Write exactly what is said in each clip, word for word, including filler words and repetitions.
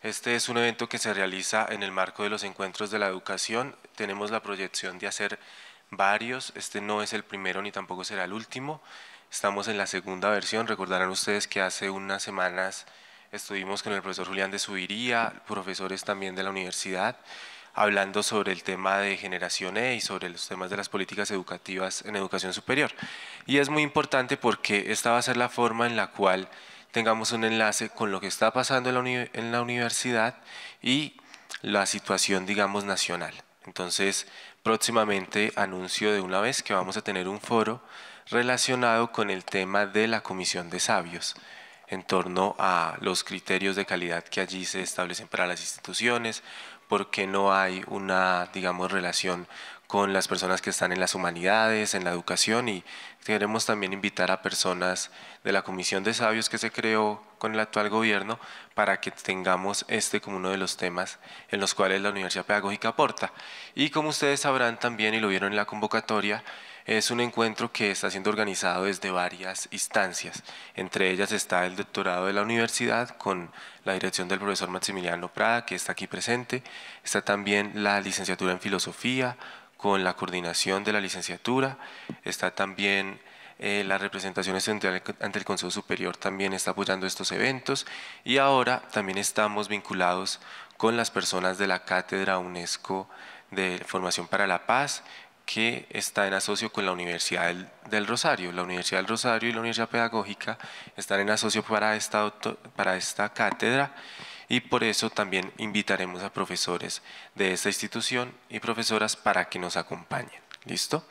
Este es un evento que se realiza en el marco de los encuentros de la educación. Tenemos la proyección de hacer varios. Este no es el primero ni tampoco será el último. Estamos en la segunda versión. Recordarán ustedes que hace unas semanas estuvimos con el profesor Julián de Subiría, profesores también de la universidad, hablando sobre el tema de generación E y sobre los temas de las políticas educativas en educación superior. Y es muy importante porque esta va a ser la forma en la cual tengamos un enlace con lo que está pasando en la, uni en la universidad y la situación, digamos, nacional. Entonces, próximamente anuncio de una vez que vamos a tener un foro relacionado con el tema de la Comisión de Sabios, en torno a los criterios de calidad que allí se establecen para las instituciones, por qué no hay una, digamos, relación con las personas que están en las humanidades, en la educación, y queremos también invitar a personas de la Comisión de Sabios que se creó con el actual gobierno para que tengamos este como uno de los temas en los cuales la Universidad Pedagógica aporta. Y como ustedes sabrán también y lo vieron en la convocatoria, es un encuentro que está siendo organizado desde varias instancias. Entre ellas está el doctorado de la universidad con la dirección del profesor Maximiliano Prada, que está aquí presente. Está también la licenciatura en filosofía con la coordinación de la licenciatura. Está también eh, la representación estudiantil ante el Consejo Superior, también está apoyando estos eventos. Y ahora también estamos vinculados con las personas de la Cátedra UNESCO de Formación para la Paz, que está en asocio con la Universidad del, del Rosario. La Universidad del Rosario y la Universidad Pedagógica están en asocio para esta, doctor, para esta cátedra, y por eso también invitaremos a profesores de esta institución y profesoras para que nos acompañen. ¿Listo?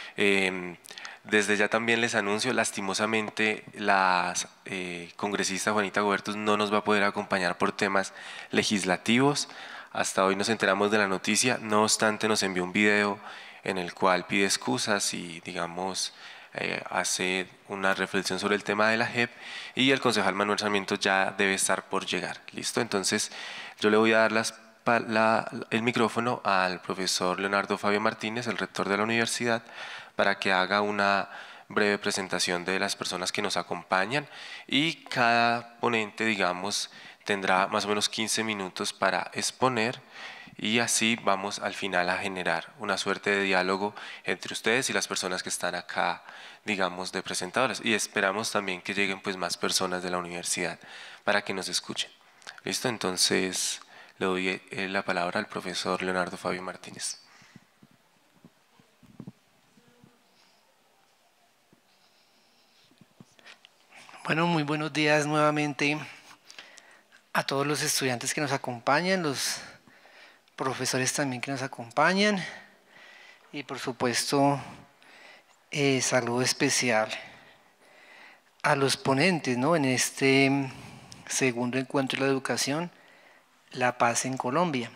Eh, desde ya también les anuncio, lastimosamente la eh, congresista Juanita Gobertus no nos va a poder acompañar por temas legislativos. Hasta hoy nos enteramos de la noticia, no obstante nos envió un video en el cual pide excusas y, digamos, eh, hace una reflexión sobre el tema de la J E P, y el concejal Manuel Sarmiento ya debe estar por llegar. ¿Listo? Entonces yo le voy a dar las, la, el micrófono al profesor Leonardo Fabio Martínez, el rector de la universidad, para que haga una breve presentación de las personas que nos acompañan, y cada ponente, digamos, tendrá más o menos quince minutos para exponer, y así vamos al final a generar una suerte de diálogo entre ustedes y las personas que están acá, digamos, de presentadoras, y esperamos también que lleguen pues más personas de la universidad para que nos escuchen. ¿Listo? Entonces le doy la palabra al profesor Leonardo Fabio Martínez. Bueno, muy buenos días nuevamente a todos los estudiantes que nos acompañan, los profesores también que nos acompañan, y por supuesto eh, saludo especial a los ponentes, ¿no?, en este segundo encuentro de la educación, La Paz en Colombia.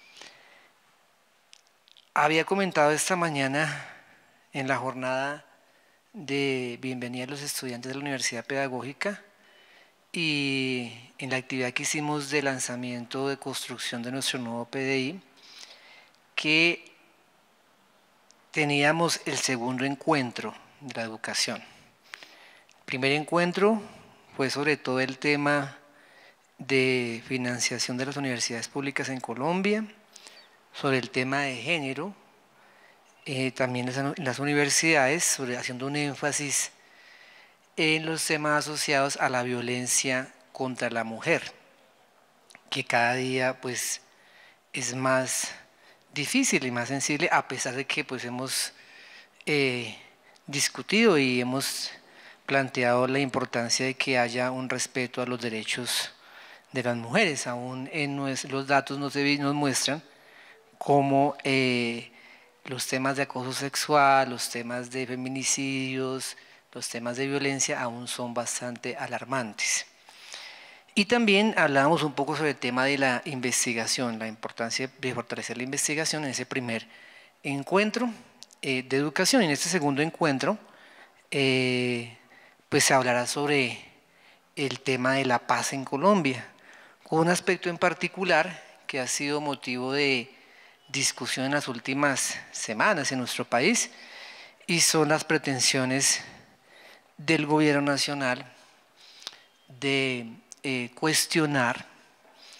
Había comentado esta mañana en la jornada de bienvenida a los estudiantes de la Universidad Pedagógica y en la actividad que hicimos de lanzamiento de construcción de nuestro nuevo P D I, que teníamos el segundo encuentro de la educación. El primer encuentro fue sobre todo el tema de financiación de las universidades públicas en Colombia, sobre el tema de género, eh, también las, las universidades, sobre, haciendo un énfasis en los temas asociados a la violencia contra la mujer, que cada día pues es más difícil y más sensible, a pesar de que pues hemos eh, discutido y hemos planteado la importancia de que haya un respeto a los derechos de las mujeres. Aún en los datos nos, nos muestran cómo eh, los temas de acoso sexual, los temas de feminicidios, los temas de violencia aún son bastante alarmantes. Y también hablábamos un poco sobre el tema de la investigación, la importancia de fortalecer la investigación en ese primer encuentro eh, de educación. En este segundo encuentro, eh, pues se hablará sobre el tema de la paz en Colombia, con un aspecto en particular que ha sido motivo de discusión en las últimas semanas en nuestro país, y son las pretensiones del gobierno nacional de eh, cuestionar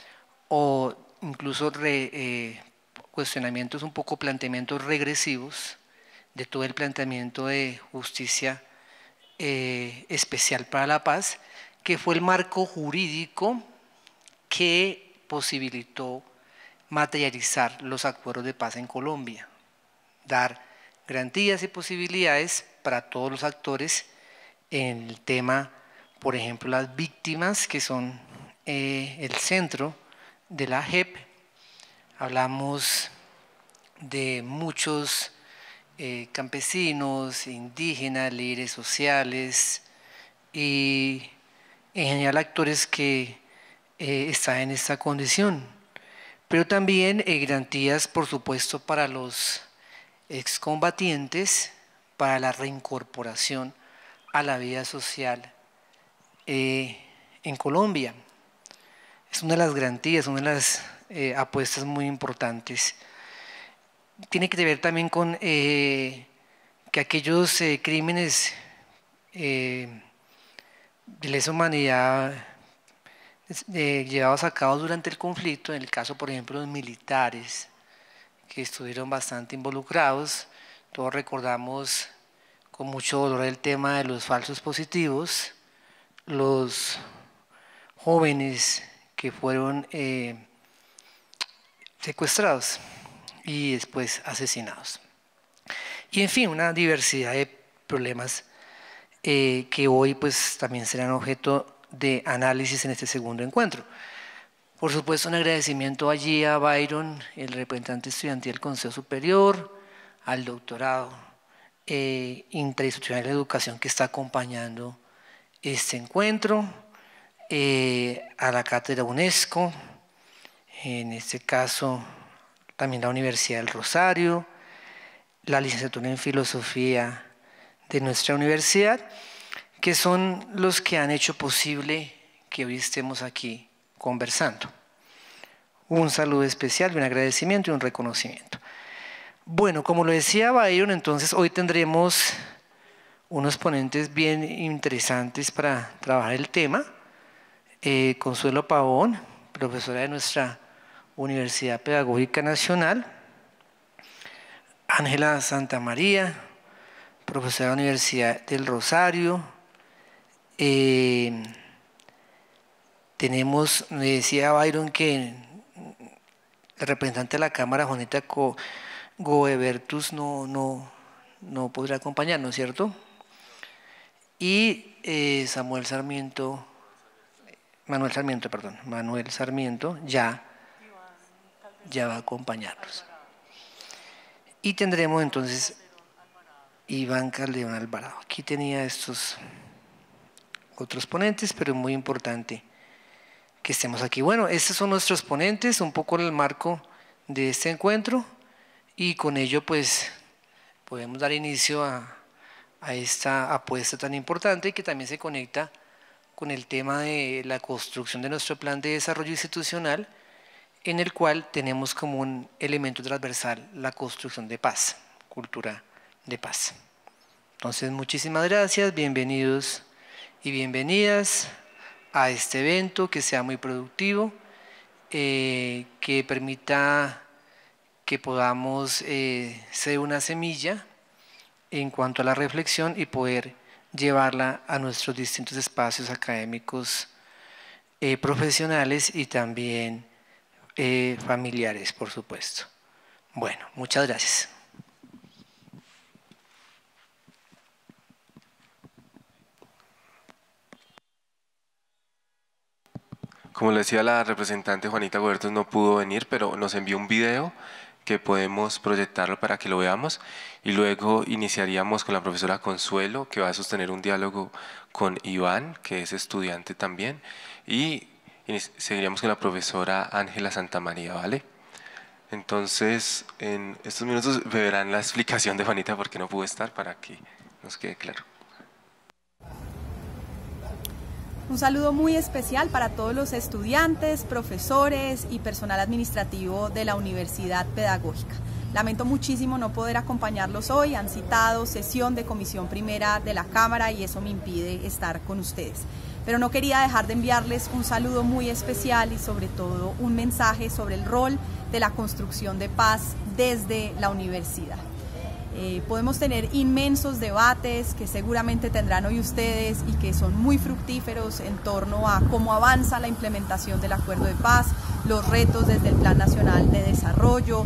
o incluso re, eh, cuestionamientos, un poco planteamientos regresivos de todo el planteamiento de justicia eh, especial para la paz, que fue el marco jurídico que posibilitó materializar los acuerdos de paz en Colombia, dar garantías y posibilidades para todos los actores en el tema, por ejemplo, las víctimas, que son eh, el centro de la J E P. Hablamos de muchos eh, campesinos, indígenas, líderes sociales y en general actores que eh, están en esta condición, pero también eh, garantías, por supuesto, para los excombatientes, para la reincorporación a la vida social eh, en Colombia. Es una de las garantías, una de las eh, apuestas muy importantes. Tiene que ver también con eh, que aquellos eh, crímenes eh, de lesa humanidad eh, llevados a cabo durante el conflicto, en el caso, por ejemplo, de los militares que estuvieron bastante involucrados. Todos recordamos con mucho dolor el tema de los falsos positivos, los jóvenes que fueron eh, secuestrados y después asesinados. Y en fin, una diversidad de problemas eh, que hoy pues también serán objeto de análisis en este segundo encuentro. Por supuesto, un agradecimiento allí a Byron, el representante estudiantil del Consejo Superior, al doctorado eh, interinstitucional de educación que está acompañando este encuentro, eh, a la Cátedra UNESCO, en este caso también la Universidad del Rosario, la licenciatura en Filosofía de nuestra universidad, que son los que han hecho posible que hoy estemos aquí conversando. Un saludo especial, un agradecimiento y un reconocimiento. Bueno, como lo decía Byron, entonces hoy tendremos unos ponentes bien interesantes para trabajar el tema. Eh, Consuelo Pavón, profesora de nuestra Universidad Pedagógica Nacional. Ángela Santamaría, profesora de la Universidad del Rosario. Eh, tenemos, me decía Byron, que el representante de la Cámara, Juanita Goebertus, no, no, no podrá acompañarnos, ¿cierto? Y eh, Samuel Sarmiento, Manuel Sarmiento, perdón, Manuel Sarmiento ya, ya va a acompañarnos. Y tendremos entonces Iván Calderón Alvarado. Aquí tenía estos otros ponentes, pero es muy importante que estemos aquí. Bueno, estos son nuestros ponentes, un poco el marco de este encuentro, y con ello pues podemos dar inicio a, a esta apuesta tan importante que también se conecta con el tema de la construcción de nuestro plan de desarrollo institucional, en el cual tenemos como un elemento transversal la construcción de paz, cultura de paz. Entonces, muchísimas gracias, bienvenidos y bienvenidas a este evento, que sea muy productivo, eh, que permita que podamos eh, ser una semilla en cuanto a la reflexión y poder llevarla a nuestros distintos espacios académicos, eh, profesionales y también eh, familiares, por supuesto. Bueno, muchas gracias. Como le decía, la representante Juanita Goebertus no pudo venir, pero nos envió un video que podemos proyectarlo para que lo veamos, y luego iniciaríamos con la profesora Consuelo, que va a sostener un diálogo con Iván, que es estudiante también, y seguiríamos con la profesora Ángela Santamaría, ¿vale? Entonces, en estos minutos verán la explicación de Juanita porque no pudo estar, para que nos quede claro. Un saludo muy especial para todos los estudiantes, profesores y personal administrativo de la Universidad Pedagógica. Lamento muchísimo no poder acompañarlos hoy, han citado sesión de comisión primera de la Cámara y eso me impide estar con ustedes. pero no quería dejar de enviarles un saludo muy especial y sobre todo un mensaje sobre el rol de la construcción de paz desde la universidad. Eh, podemos tener inmensos debates que seguramente tendrán hoy ustedes y que son muy fructíferos en torno a cómo avanza la implementación del acuerdo de paz, los retos desde el Plan Nacional de Desarrollo,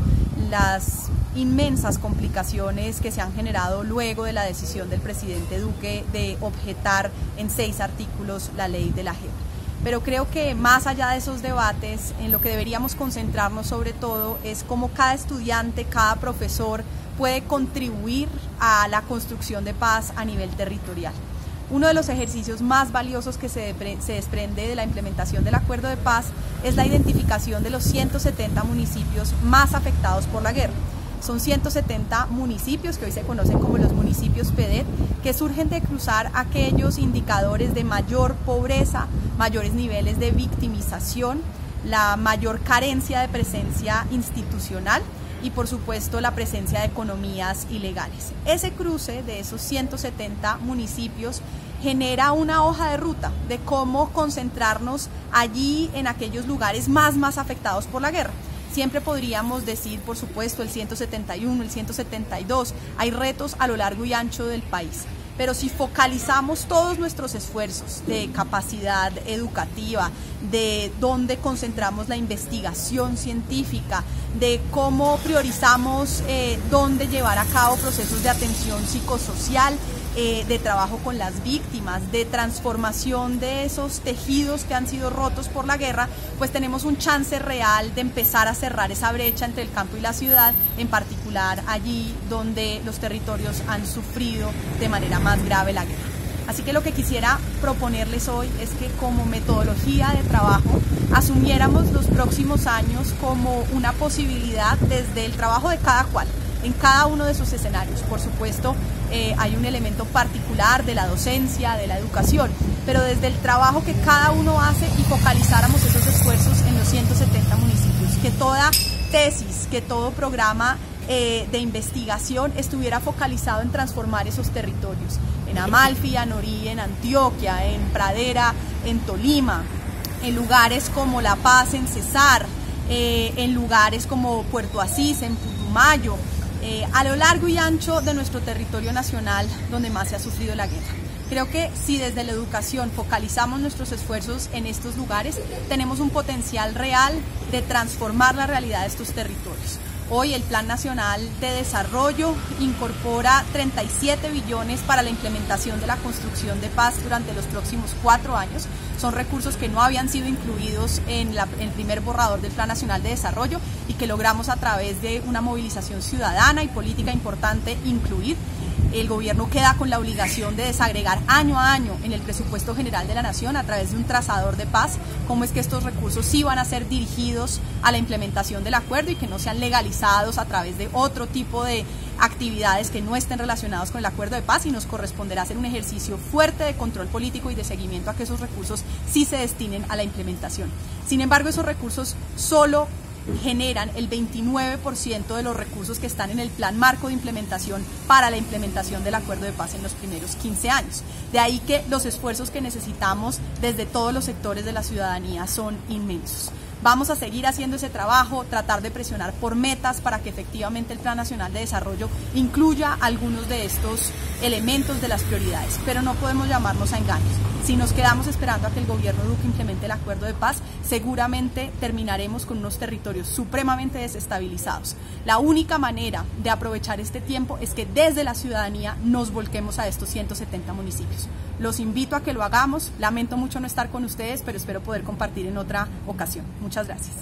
las inmensas complicaciones que se han generado luego de la decisión del presidente Duque de objetar en seis artículos la ley de la JEP. Pero creo que más allá de esos debates, en lo que deberíamos concentrarnos sobre todo es cómo cada estudiante, cada profesor puede contribuir a la construcción de paz a nivel territorial. Uno de los ejercicios más valiosos que se, se desprende de la implementación del acuerdo de paz es la identificación de los ciento setenta municipios más afectados por la guerra. Son ciento setenta municipios que hoy se conocen como los municipios P E D E T, que surgen de cruzar aquellos indicadores de mayor pobreza, mayores niveles de victimización, la mayor carencia de presencia institucional y por supuesto la presencia de economías ilegales. Ese cruce de esos ciento setenta municipios genera una hoja de ruta de cómo concentrarnos allí en aquellos lugares más, más afectados por la guerra. Siempre podríamos decir, por supuesto, el ciento setenta y uno, el ciento setenta y dos, hay retos a lo largo y ancho del país. Pero si focalizamos todos nuestros esfuerzos de capacidad educativa, de dónde concentramos la investigación científica, de cómo priorizamos eh, dónde llevar a cabo procesos de atención psicosocial, eh, de trabajo con las víctimas, de transformación de esos tejidos que han sido rotos por la guerra, pues tenemos un chance real de empezar a cerrar esa brecha entre el campo y la ciudad, en particular allí donde los territorios han sufrido de manera más grave la guerra. Así que lo que quisiera proponerles hoy es que como metodología de trabajo asumiéramos los próximos años como una posibilidad desde el trabajo de cada cual, en cada uno de sus escenarios. Por supuesto, eh, hay un elemento particular de la docencia, de la educación, pero desde el trabajo que cada uno hace y focalizáramos esos esfuerzos en los ciento setenta municipios, que toda tesis, que todo programa eh, de investigación estuviera focalizado en transformar esos territorios, en Amalfi, Anorí, en Antioquia, en Pradera, en Tolima, en lugares como La Paz, en Cesar, eh, en lugares como Puerto Asís, en Putumayo, eh, a lo largo y ancho de nuestro territorio nacional donde más se ha sufrido la guerra. Creo que si desde la educación focalizamos nuestros esfuerzos en estos lugares, tenemos un potencial real de transformar la realidad de estos territorios. Hoy el Plan Nacional de Desarrollo incorpora treinta y siete billones para la implementación de la construcción de paz durante los próximos cuatro años. Son recursos que no habían sido incluidos en, la, en el primer borrador del Plan Nacional de Desarrollo y que logramos a través de una movilización ciudadana y política importante incluir. El gobierno queda con la obligación de desagregar año a año en el presupuesto general de la Nación a través de un trazador de paz cómo es que estos recursos sí van a ser dirigidos a la implementación del acuerdo y que no sean legalizados a través de otro tipo de actividades que no estén relacionadas con el acuerdo de paz, y nos corresponderá hacer un ejercicio fuerte de control político y de seguimiento a que esos recursos sí se destinen a la implementación. Sin embargo, esos recursos solo generan el veintinueve por ciento de los recursos que están en el plan marco de implementación para la implementación del acuerdo de paz en los primeros quince años. De ahí que los esfuerzos que necesitamos desde todos los sectores de la ciudadanía son inmensos. Vamos a seguir haciendo ese trabajo, tratar de presionar por metas para que efectivamente el Plan Nacional de Desarrollo incluya algunos de estos elementos de las prioridades, pero no podemos llamarnos a engaños. Si nos quedamos esperando a que el gobierno Duque implemente el acuerdo de paz, seguramente terminaremos con unos territorios supremamente desestabilizados. La única manera de aprovechar este tiempo es que desde la ciudadanía nos volquemos a estos ciento setenta municipios. Los invito a que lo hagamos. Lamento mucho no estar con ustedes, pero espero poder compartir en otra ocasión. Muchas gracias.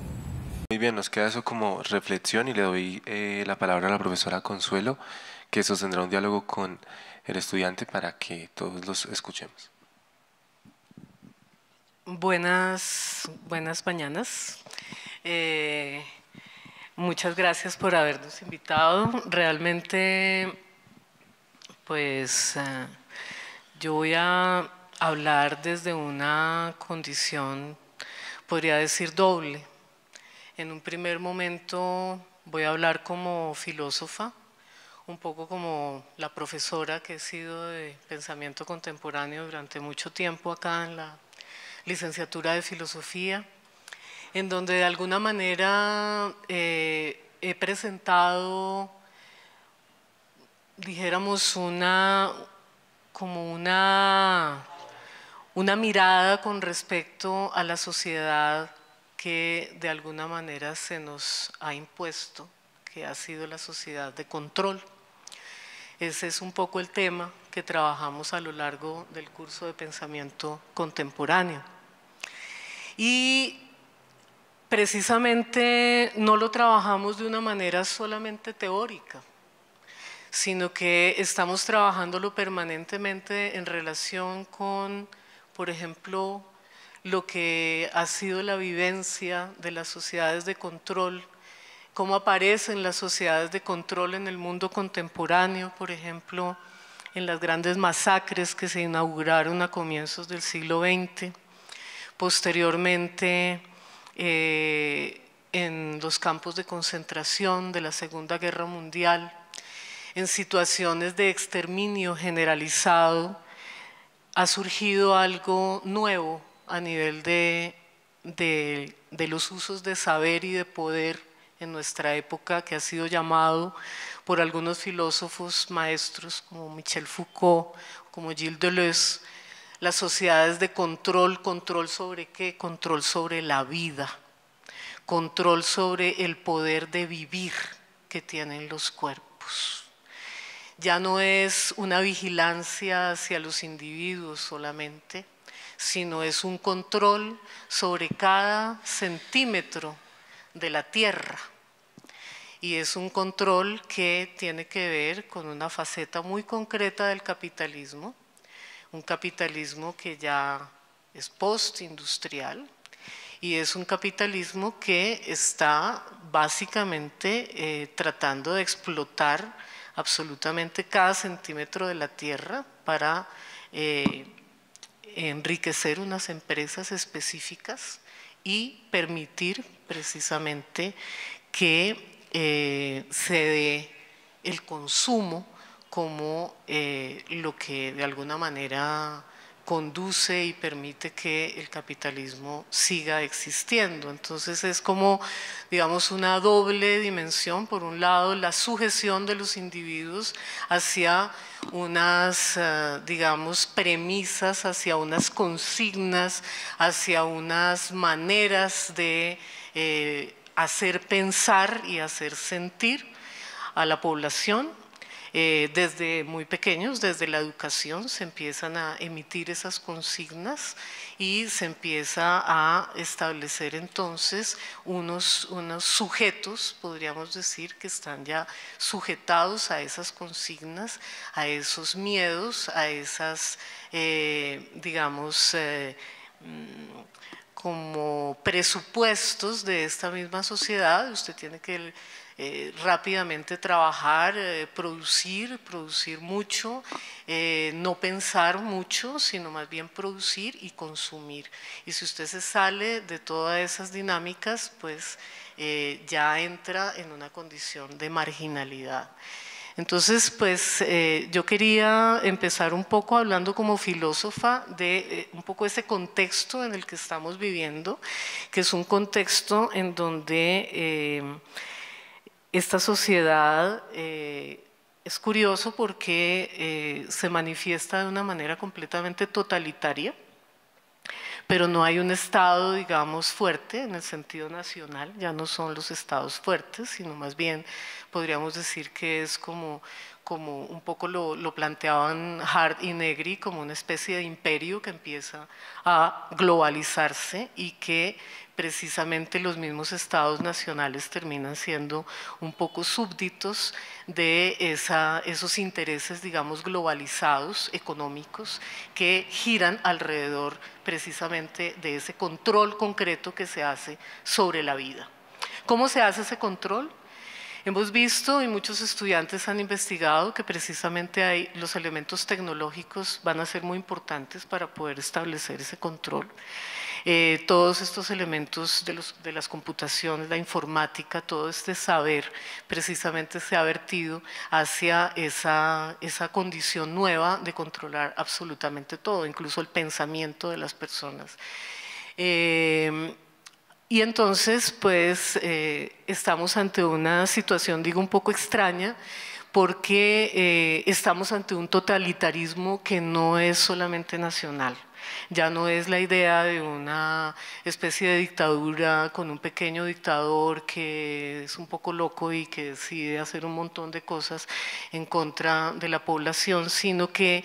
Muy bien, nos queda eso como reflexión y le doy eh, la palabra a la profesora Consuelo, que sostendrá un diálogo con el estudiante para que todos los escuchemos. Buenas, buenas mañanas. Eh, muchas gracias por habernos invitado. Realmente, pues, eh, yo voy a hablar desde una condición, podría decir, doble. En un primer momento voy a hablar como filósofa, un poco como la profesora que he sido de pensamiento contemporáneo durante mucho tiempo acá en la licenciatura de filosofía, en donde de alguna manera eh, he presentado, dijéramos, una, como una, una mirada con respecto a la sociedad que de alguna manera se nos ha impuesto, que ha sido la sociedad de control. Ese es un poco el tema que trabajamos a lo largo del curso de pensamiento contemporáneo. Y precisamente no lo trabajamos de una manera solamente teórica, sino que estamos trabajándolo permanentemente en relación con, por ejemplo, lo que ha sido la vivencia de las sociedades de control, cómo aparecen las sociedades de control en el mundo contemporáneo, por ejemplo, en las grandes masacres que se inauguraron a comienzos del siglo veinte, posteriormente eh, en los campos de concentración de la Segunda Guerra Mundial, en situaciones de exterminio generalizado, ha surgido algo nuevo a nivel de, de, de los usos de saber y de poder en nuestra época, que ha sido llamado por algunos filósofos maestros como Michel Foucault, como Gilles Deleuze, las sociedades de control. ¿Control sobre qué? Control sobre la vida, control sobre el poder de vivir que tienen los cuerpos. Ya no es una vigilancia hacia los individuos solamente, sino es un control sobre cada centímetro de la tierra. Y es un control que tiene que ver con una faceta muy concreta del capitalismo, un capitalismo que ya es postindustrial y es un capitalismo que está básicamente eh, tratando de explotar absolutamente cada centímetro de la tierra para eh, enriquecer unas empresas específicas y permitir precisamente que eh, se dé el consumo como eh, lo que de alguna manera conduce y permite que el capitalismo siga existiendo. Entonces es como, digamos, una doble dimensión. Por un lado, la sujeción de los individuos hacia unas, uh, digamos, premisas, hacia unas consignas, hacia unas maneras de eh, hacer pensar y hacer sentir a la población. Eh, desde muy pequeños, desde la educación, se empiezan a emitir esas consignas y se empieza a establecer entonces unos, unos sujetos, podríamos decir, que están ya sujetados a esas consignas, a esos miedos, a esas, eh, digamos, eh, como presupuestos de esta misma sociedad. Usted tiene que Eh, rápidamente trabajar, eh, producir, producir mucho, eh, no pensar mucho, sino más bien producir y consumir. Y si usted se sale de todas esas dinámicas, pues eh, ya entra en una condición de marginalidad. Entonces, pues eh, yo quería empezar un poco hablando como filósofa de eh, un poco ese contexto en el que estamos viviendo, que es un contexto en donde eh, esta sociedad eh, es curioso porque eh, se manifiesta de una manera completamente totalitaria, pero no hay un Estado, digamos, fuerte en el sentido nacional. Ya no son los Estados fuertes, sino más bien podríamos decir que es como, como un poco lo, lo planteaban Hart y Negri, como una especie de imperio que empieza a globalizarse y que precisamente los mismos estados nacionales terminan siendo un poco súbditos de esa, esos intereses, digamos, globalizados, económicos, que giran alrededor precisamente de ese control concreto que se hace sobre la vida. ¿Cómo se hace ese control? Hemos visto y muchos estudiantes han investigado que precisamente hay, los elementos tecnológicos van a ser muy importantes para poder establecer ese control. Eh, todos estos elementos de, los, de las computaciones, la informática, todo este saber precisamente se ha vertido hacia esa, esa condición nueva de controlar absolutamente todo, incluso el pensamiento de las personas. Eh, y entonces, pues, eh, estamos ante una situación, digo, un poco extraña, porque eh, estamos ante un totalitarismo que no es solamente nacional. Ya no es la idea de una especie de dictadura con un pequeño dictador que es un poco loco y que decide hacer un montón de cosas en contra de la población, sino que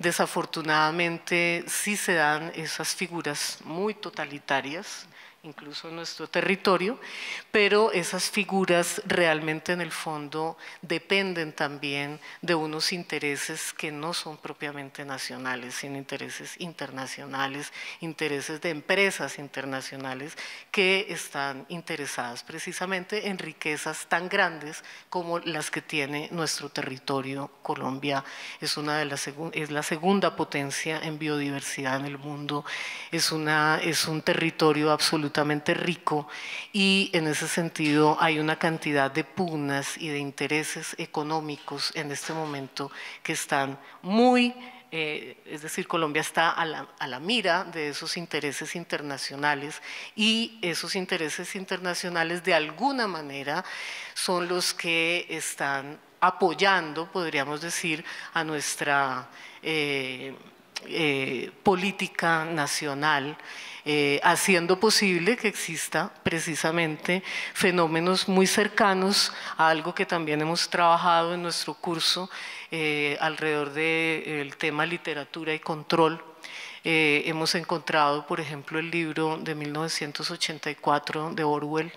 desafortunadamente sí se dan esas figuras muy totalitarias, incluso en nuestro territorio, pero esas figuras realmente en el fondo dependen también de unos intereses que no son propiamente nacionales, sino intereses internacionales, intereses de empresas internacionales que están interesadas precisamente en riquezas tan grandes como las que tiene nuestro territorio. Colombia es, una de las, es la segunda potencia en biodiversidad en el mundo, es, una, es un territorio absolutamente absolutamente rico y en ese sentido hay una cantidad de pugnas y de intereses económicos en este momento que están muy, eh, es decir, Colombia está a la, a la mira de esos intereses internacionales y esos intereses internacionales de alguna manera son los que están apoyando, podríamos decir, a nuestra eh, eh, política nacional, Eh, haciendo posible que exista precisamente fenómenos muy cercanos a algo que también hemos trabajado en nuestro curso eh, alrededor del tema literatura y control. Eh, hemos encontrado, por ejemplo, el libro de mil novecientos ochenta y cuatro de Orwell,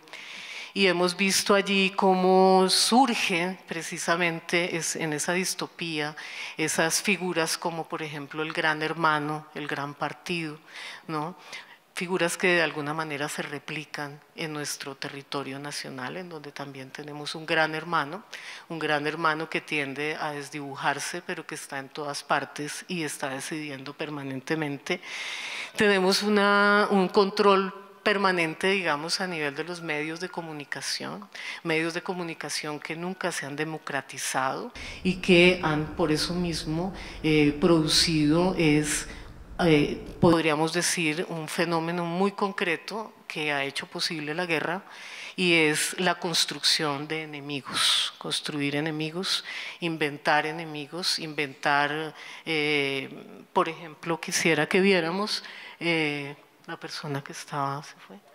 y hemos visto allí cómo surge precisamente en esa distopía esas figuras como, por ejemplo, el Gran Hermano, el Gran Partido, ¿no? Figuras que de alguna manera se replican en nuestro territorio nacional, en donde también tenemos un gran hermano, un gran hermano que tiende a desdibujarse, pero que está en todas partes y está decidiendo permanentemente. Tenemos una, un control permanente, digamos, a nivel de los medios de comunicación, medios de comunicación que nunca se han democratizado y que han por eso mismo eh, producido es Eh, podríamos decir, un fenómeno muy concreto que ha hecho posible la guerra y es la construcción de enemigos, construir enemigos, inventar enemigos, inventar, eh, por ejemplo, quisiera que viéramos, eh, la persona que estaba, se fue,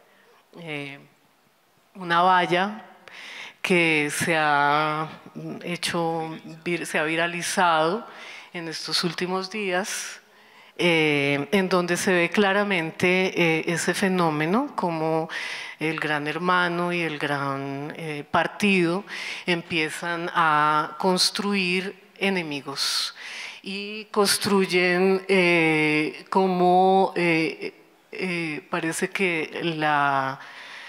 eh, una valla que se ha hecho, se ha viralizado en estos últimos días, Eh, en donde se ve claramente eh, ese fenómeno, como el Gran Hermano y el Gran eh, Partido empiezan a construir enemigos y construyen eh, como eh, eh, parece que la,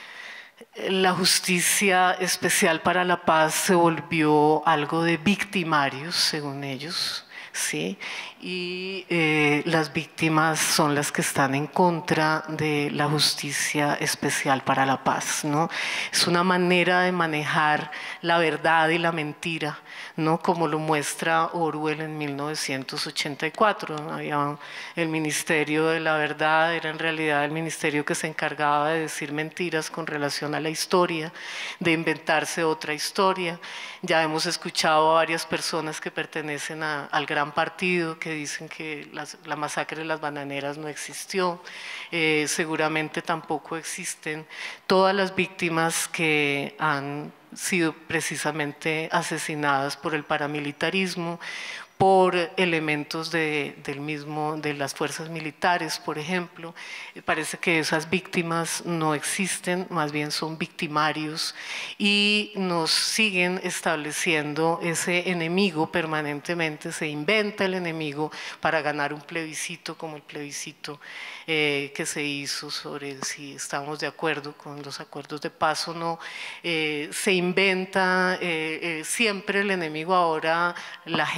la justicia especial para la paz se volvió algo de victimarios, según ellos. ¿Sí? Y eh, las víctimas son las que están en contra de la justicia especial para la paz, ¿no? Es una manera de manejar la verdad y la mentira, ¿no? Como lo muestra Orwell en mil novecientos ochenta y cuatro. Había el Ministerio de la Verdad, era en realidad el ministerio que se encargaba de decir mentiras con relación a la historia, de inventarse otra historia. Ya hemos escuchado a varias personas que pertenecen a, al Gran Partido que dicen que las, la masacre de las bananeras no existió, eh, seguramente tampoco existen todas las víctimas que han sido precisamente asesinadas por el paramilitarismo, por elementos de, del mismo, de las fuerzas militares, por ejemplo. Parece que esas víctimas no existen, más bien son victimarios y nos siguen estableciendo ese enemigo permanentemente, se inventa el enemigo para ganar un plebiscito como el plebiscito eh, que se hizo sobre si estamos de acuerdo con los acuerdos de paz o no. Eh, se inventa eh, eh, siempre el enemigo ahora, la J E P, pues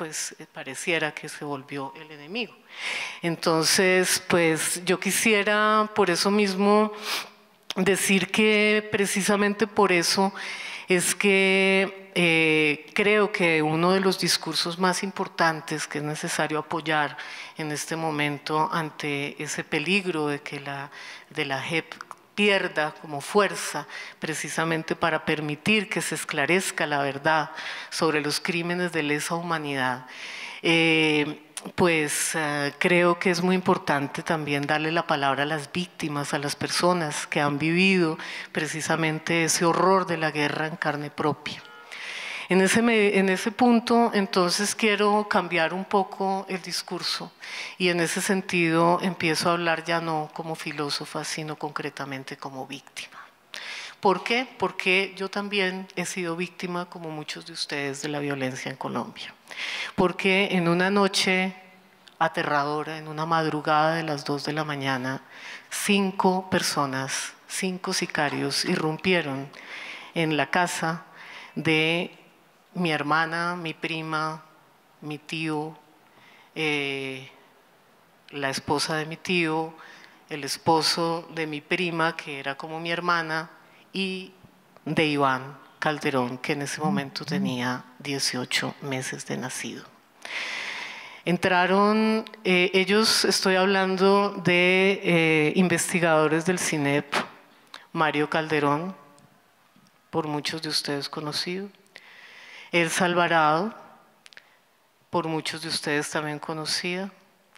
pues pareciera que se volvió el enemigo. Entonces, pues yo quisiera por eso mismo decir que precisamente por eso es que eh, creo que uno de los discursos más importantes que es necesario apoyar en este momento ante ese peligro de que la, de la J E P pierda como fuerza precisamente para permitir que se esclarezca la verdad sobre los crímenes de lesa humanidad, eh, pues uh, creo que es muy importante también darle la palabra a las víctimas, a las personas que han vivido precisamente ese horror de la guerra en carne propia. En ese, en ese punto, entonces, quiero cambiar un poco el discurso y en ese sentido empiezo a hablar ya no como filósofa, sino concretamente como víctima. ¿Por qué? Porque yo también he sido víctima, como muchos de ustedes, de la violencia en Colombia. Porque en una noche aterradora, en una madrugada de las dos de la mañana, cinco personas, cinco sicarios irrumpieron en la casa de mi hermana, mi prima, mi tío, eh, la esposa de mi tío, el esposo de mi prima, que era como mi hermana, y de Iván Calderón, que en ese momento tenía dieciocho meses de nacido. Entraron, eh, ellos, estoy hablando de eh, investigadores del CINEP, Mario Calderón, por muchos de ustedes conocido, Elsa Alvarado, por muchos de ustedes también conocida,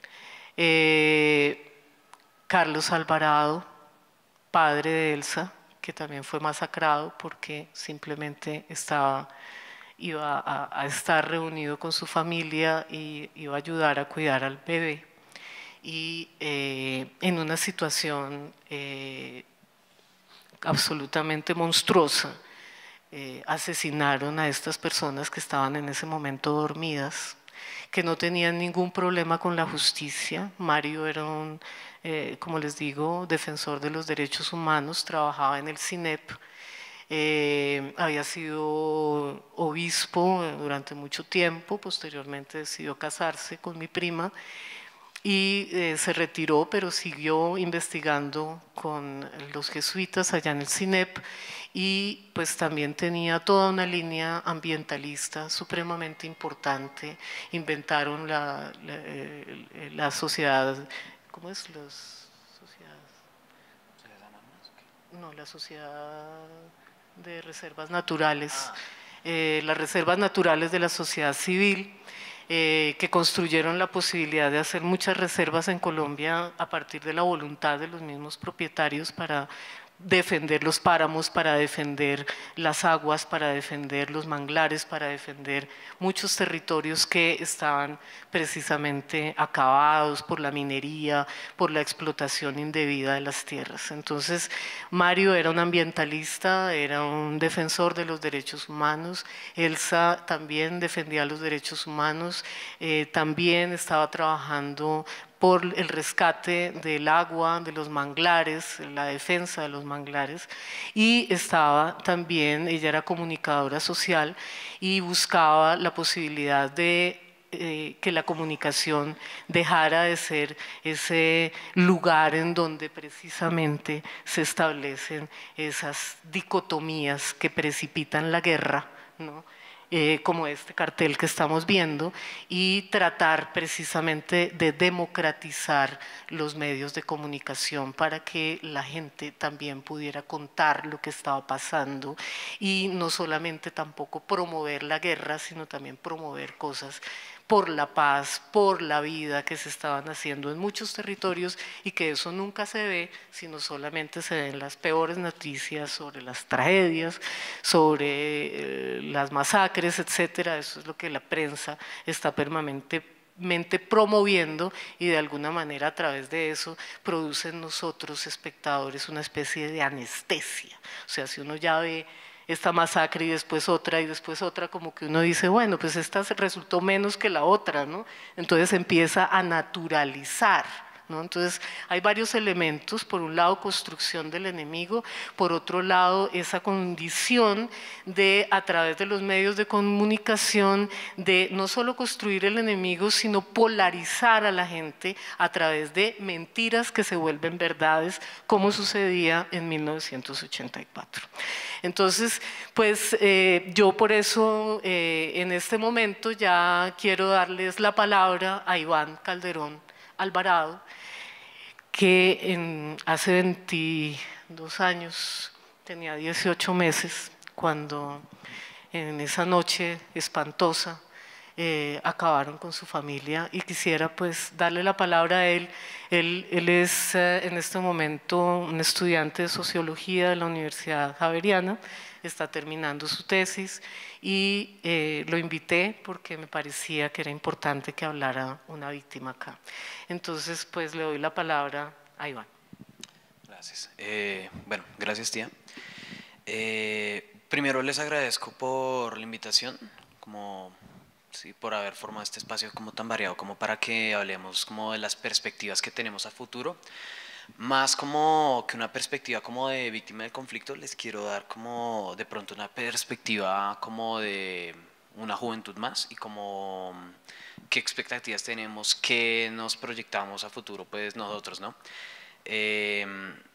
eh, Carlos Alvarado, padre de Elsa, que también fue masacrado porque simplemente estaba, iba a, a estar reunido con su familia y iba a ayudar a cuidar al bebé. Y eh, en una situación eh, absolutamente monstruosa, eh, asesinaron a estas personas que estaban en ese momento dormidas, que no tenían ningún problema con la justicia. Mario era un, eh, como les digo, defensor de los derechos humanos, trabajaba en el CINEP, eh, había sido obispo durante mucho tiempo, posteriormente decidió casarse con mi prima y eh, se retiró, pero siguió investigando con los jesuitas allá en el CINEP y pues también tenía toda una línea ambientalista supremamente importante. Inventaron la, la, eh, la sociedad, ¿cómo es? Los, sociedad, no, la sociedad de reservas naturales, eh, las reservas naturales de la sociedad civil, Eh, que construyeron la posibilidad de hacer muchas reservas en Colombia a partir de la voluntad de los mismos propietarios para defender los páramos, para defender las aguas, para defender los manglares, para defender muchos territorios que estaban precisamente acabados por la minería, por la explotación indebida de las tierras. Entonces, Mario era un ambientalista, era un defensor de los derechos humanos, Elsa también defendía los derechos humanos, eh, también estaba trabajando por el rescate del agua, de los manglares, la defensa de los manglares, y estaba también, ella era comunicadora social y buscaba la posibilidad de eh, que la comunicación dejara de ser ese lugar en donde precisamente se establecen esas dicotomías que precipitan la guerra, ¿no? Eh, como este cartel que estamos viendo, y tratar precisamente de democratizar los medios de comunicación para que la gente también pudiera contar lo que estaba pasando y no solamente tampoco promover la guerra, sino también promover cosas por la paz, por la vida que se estaban haciendo en muchos territorios y que eso nunca se ve, sino solamente se ven las peores noticias sobre las tragedias, sobre eh, las masacres, etcétera. Eso es lo que la prensa está permanentemente promoviendo y de alguna manera a través de eso produce en nosotros espectadores una especie de anestesia. O sea, si uno ya ve esta masacre y después otra y después otra, como que uno dice, bueno, pues esta resultó menos que la otra, ¿no? Entonces empieza a naturalizar, ¿no? Entonces, hay varios elementos, por un lado, construcción del enemigo, por otro lado, esa condición de, a través de los medios de comunicación, de no solo construir el enemigo, sino polarizar a la gente a través de mentiras que se vuelven verdades, como sucedía en mil novecientos ochenta y cuatro. Entonces, pues eh, yo por eso eh, en este momento ya quiero darles la palabra a Iván Calderón Alvarado, que en, hace veintidós años, tenía dieciocho meses, cuando en esa noche espantosa eh, acabaron con su familia, y quisiera pues darle la palabra a él. Él, él es eh, en este momento un estudiante de Sociología de la Universidad Javeriana, está terminando su tesis, y eh, lo invité porque me parecía que era importante que hablara una víctima acá. Entonces, pues le doy la palabra a Iván. Gracias. Eh, bueno, gracias, tía. Eh, primero les agradezco por la invitación, como, sí, por haber formado este espacio como tan variado, como para que hablemos como de las perspectivas que tenemos a futuro. Más como que una perspectiva como de víctima del conflicto, les quiero dar como de pronto una perspectiva como de una juventud más, y como qué expectativas tenemos, qué nos proyectamos a futuro pues nosotros, ¿no? Eh,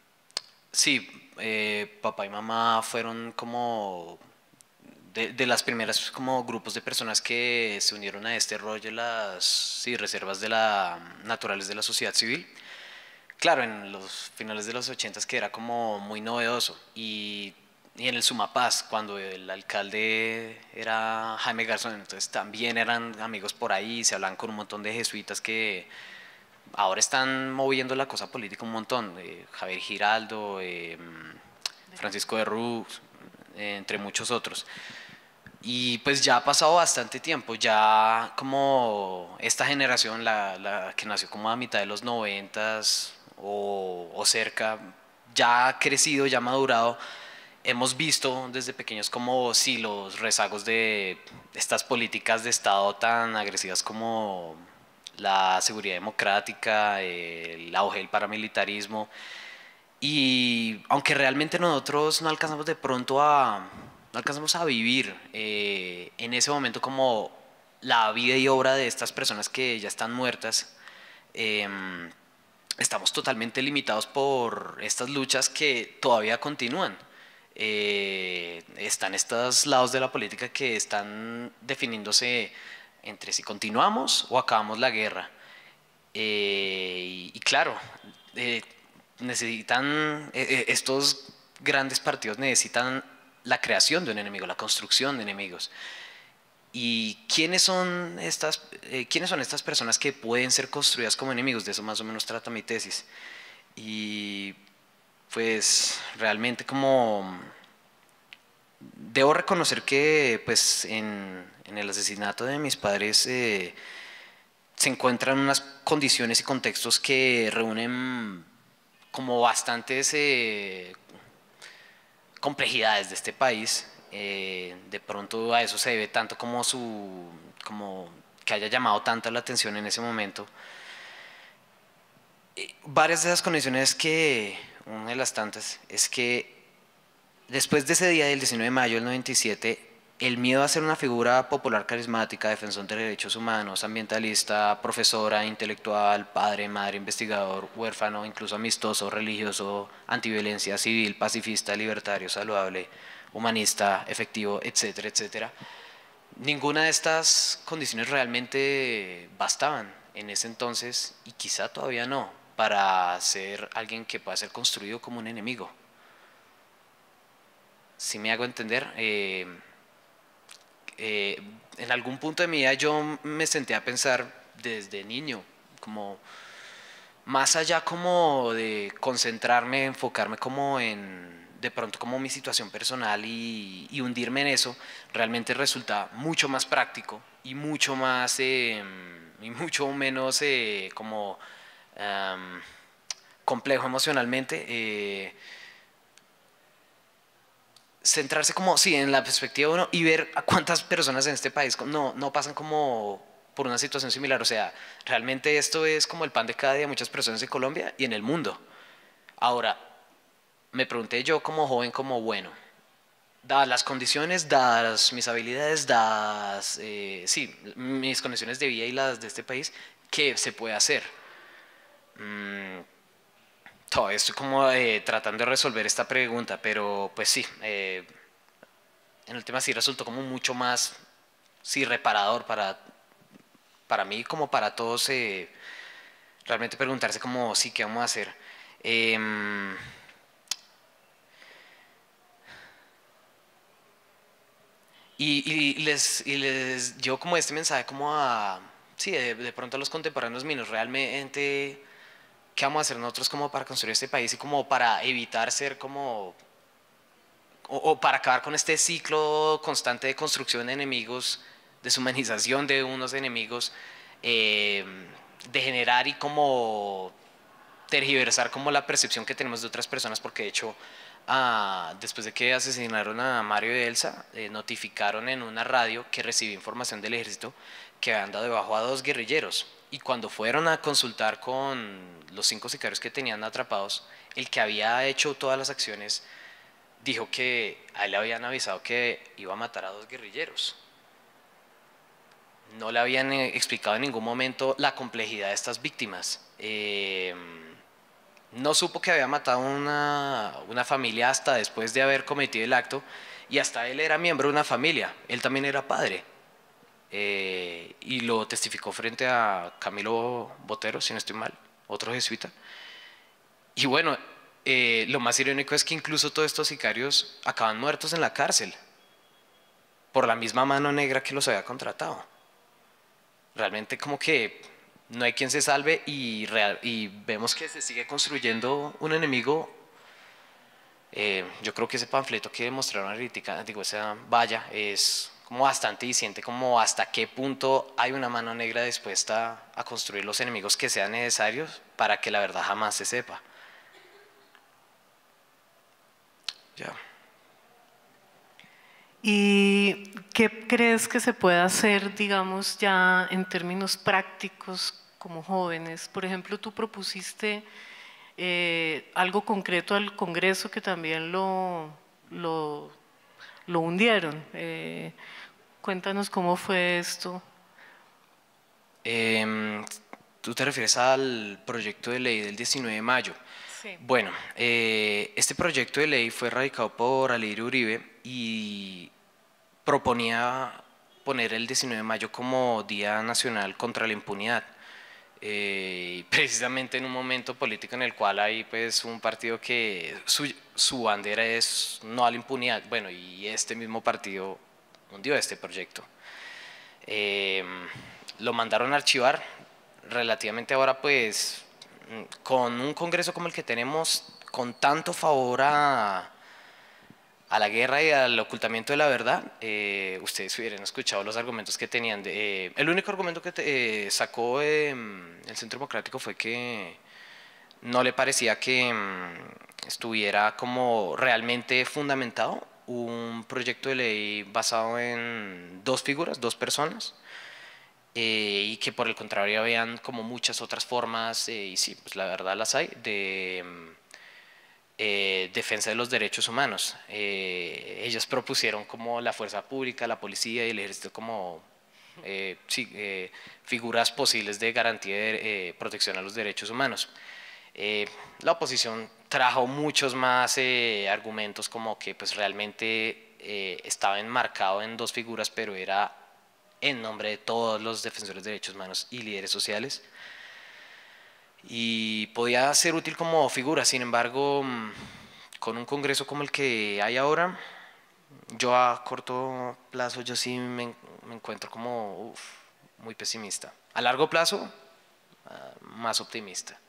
sí, eh, papá y mamá fueron como de, de las primeras como grupos de personas que se unieron a este rollo de las sí, reservas de la, naturales de la sociedad civil. Claro, en los finales de los ochentas, que era como muy novedoso, y, y en el Sumapaz, cuando el alcalde era Jaime Garzón, entonces también eran amigos por ahí, se hablaban con un montón de jesuitas que ahora están moviendo la cosa política un montón, eh, Javier Giraldo, eh, Francisco de Rux, eh, entre muchos otros. Y pues ya ha pasado bastante tiempo, ya como esta generación, la, la que nació como a mitad de los noventas o, o cerca, ya ha crecido, ya ha madurado. Hemos visto desde pequeños como sí, los rezagos de estas políticas de Estado tan agresivas como la seguridad democrática, el auge del paramilitarismo, y aunque realmente nosotros no alcanzamos de pronto a, no alcanzamos a vivir eh, en ese momento como la vida y obra de estas personas que ya están muertas, eh, estamos totalmente limitados por estas luchas que todavía continúan. Eh, están estos lados de la política que están definiéndose entre si continuamos o acabamos la guerra. Eh, y, y claro, eh, necesitan, eh, estos grandes partidos necesitan la creación de un enemigo, la construcción de enemigos. ¿Y quiénes son estas, eh, quiénes son estas personas que pueden ser construidas como enemigos? De eso más o menos trata mi tesis. Y pues realmente como debo reconocer que pues en, en el asesinato de mis padres eh, se encuentran unas condiciones y contextos que reúnen como bastantes eh, complejidades de este país. Eh, de pronto a eso se debe tanto como su como que haya llamado tanto la atención en ese momento. Eh, varias de esas condiciones, que una de las tantas es que después de ese día del diecinueve de mayo del noventa y siete, el miedo a ser una figura popular carismática, defensor de derechos humanos, ambientalista, profesora, intelectual, padre, madre, investigador, huérfano, incluso amistoso, religioso, antiviolencia, civil, pacifista, libertario, saludable, humanista, efectivo, etcétera, etcétera. Ninguna de estas condiciones realmente bastaban en ese entonces, y quizá todavía no, para ser alguien que pueda ser construido como un enemigo. Si me hago entender, eh, eh, en algún punto de mi vida yo me senté a pensar desde niño, como más allá como de concentrarme, enfocarme como en de pronto como mi situación personal y, y hundirme en eso, realmente resulta mucho más práctico y mucho más eh, y mucho menos eh, como um, complejo emocionalmente. Eh, centrarse como, sí, en la perspectiva de uno y ver a cuántas personas en este país no, no pasan como por una situación similar. O sea, realmente esto es como el pan de cada día de muchas personas en Colombia y en el mundo. Ahora, me pregunté yo como joven, como bueno, dadas las condiciones, dadas mis habilidades, dadas, eh, sí, mis condiciones de vida y las de este país, ¿qué se puede hacer? Mm, todo estoy como eh, tratando de resolver esta pregunta, pero pues sí, eh, en última sí resultó como mucho más, sí, reparador para, para mí como para todos, eh, realmente preguntarse como, sí, ¿qué vamos a hacer? Eh, y, y, les, y les llevo como este mensaje como a, sí, de, de pronto a los contemporáneos míos, realmente, ¿qué vamos a hacer nosotros como para construir este país y como para evitar ser como, o, o para acabar con este ciclo constante de construcción de enemigos, deshumanización de unos enemigos, eh, de generar y como tergiversar como la percepción que tenemos de otras personas, porque de hecho ah, después de que asesinaron a Mario y Elsa, eh, notificaron en una radio que recibió información del ejército que habían dado debajo a dos guerrilleros, y cuando fueron a consultar con los cinco sicarios que tenían atrapados, el que había hecho todas las acciones dijo que a él le habían avisado que iba a matar a dos guerrilleros. No le habían eh, explicado en ningún momento la complejidad de estas víctimas. Eh, no supo que había matado una, una familia hasta después de haber cometido el acto, y hasta él era miembro de una familia, él también era padre, eh, y lo testificó frente a Camilo Botero, si no estoy mal, otro jesuita. Y bueno, eh, lo más irónico es que incluso todos estos sicarios acaban muertos en la cárcel por la misma mano negra que los había contratado. Realmente como que no hay quien se salve, y, real, y vemos que se sigue construyendo un enemigo. Eh, yo creo que ese panfleto que mostraron ahorita, digo, esa valla, es como bastante diciente, como hasta qué punto hay una mano negra dispuesta a construir los enemigos que sean necesarios para que la verdad jamás se sepa. Ya. ¿Y qué crees que se puede hacer, digamos, ya en términos prácticos como jóvenes? Por ejemplo, tú propusiste eh, algo concreto al Congreso que también lo, lo, lo hundieron. Eh, cuéntanos cómo fue esto. Eh, ¿Tú te refieres al proyecto de ley del diecinueve de mayo? Sí. Bueno, eh, este proyecto de ley fue radicado por Alirio Uribe y proponía poner el diecinueve de mayo como Día Nacional contra la Impunidad. Eh, precisamente en un momento político en el cual hay pues un partido que su, su bandera es no a la impunidad, bueno, y este mismo partido hundió este proyecto. Eh, lo mandaron a archivar relativamente ahora, pues con un congreso como el que tenemos, con tanto favor a, a la guerra y al ocultamiento de la verdad, eh, ustedes hubieran escuchado los argumentos que tenían. De, eh, el único argumento que te, eh, sacó eh, el Centro Democrático fue que no le parecía que mm, estuviera como realmente fundamentado un proyecto de ley basado en dos figuras, dos personas, eh, y que por el contrario habían como muchas otras formas, eh, y sí, pues la verdad las hay, de eh, defensa de los derechos humanos. Eh, ellos propusieron como la fuerza pública, la policía y el ejército como eh, sí, eh, figuras posibles de garantía de eh, protección a los derechos humanos. Eh, la oposición trajo muchos más eh, argumentos, como que pues realmente eh, estaba enmarcado en dos figuras, pero era en nombre de todos los defensores de derechos humanos y líderes sociales, y podía ser útil como figura. Sin embargo, con un congreso como el que hay ahora, yo a corto plazo yo sí me, me encuentro como uf, muy pesimista. A largo plazo, uh, más optimista.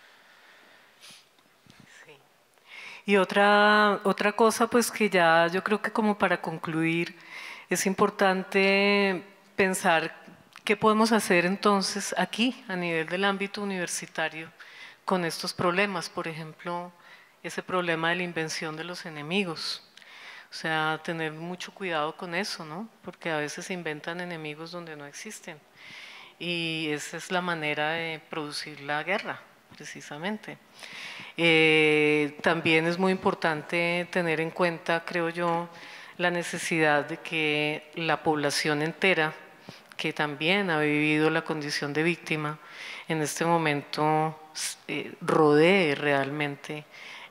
Y otra, otra cosa, pues que ya yo creo que como para concluir, es importante pensar qué podemos hacer entonces aquí, a nivel del ámbito universitario, con estos problemas. Por ejemplo, ese problema de la invención de los enemigos. O sea, tener mucho cuidado con eso, ¿no? Porque a veces se inventan enemigos donde no existen. y esa es la manera de producir la guerra, precisamente. Eh, también es muy importante tener en cuenta, creo yo, la necesidad de que la población entera, que también ha vivido la condición de víctima, en este momento eh, rodee realmente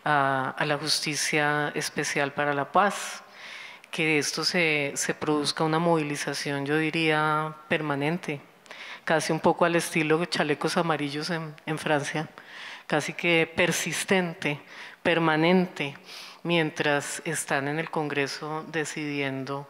a, a la Justicia Especial para la Paz, que esto se, se produzca una movilización, yo diría, permanente, casi un poco al estilo chalecos amarillos en, en Francia, casi que persistente, permanente, mientras están en el Congreso decidiendo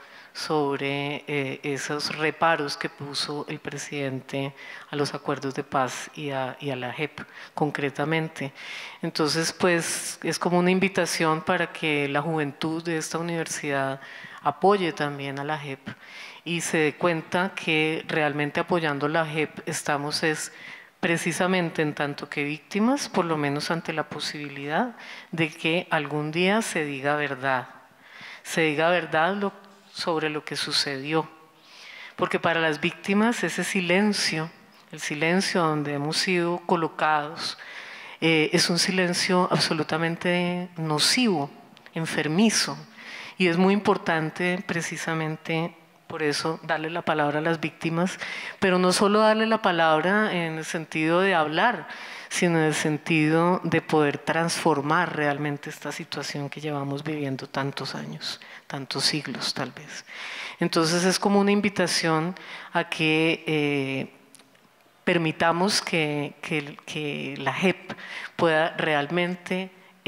sobre eh, esos reparos que puso el presidente a los acuerdos de paz y a, y a la J E P concretamente. Entonces, pues es como una invitación para que la juventud de esta universidad apoye también a la J E P y se dé cuenta que realmente apoyando la J E P estamos es precisamente en tanto que víctimas, por lo menos ante la posibilidad de que algún día se diga verdad, se diga verdad lo, sobre lo que sucedió. Porque para las víctimas ese silencio, el silencio donde hemos sido colocados, eh, es un silencio absolutamente nocivo, enfermizo, y es muy importante precisamente por eso darle la palabra a las víctimas, pero no solo darle la palabra en el sentido de hablar, sino en el sentido de poder transformar realmente esta situación que llevamos viviendo tantos años, tantos siglos tal vez. Entonces es como una invitación a que eh, permitamos que, que, que la J E P pueda realmente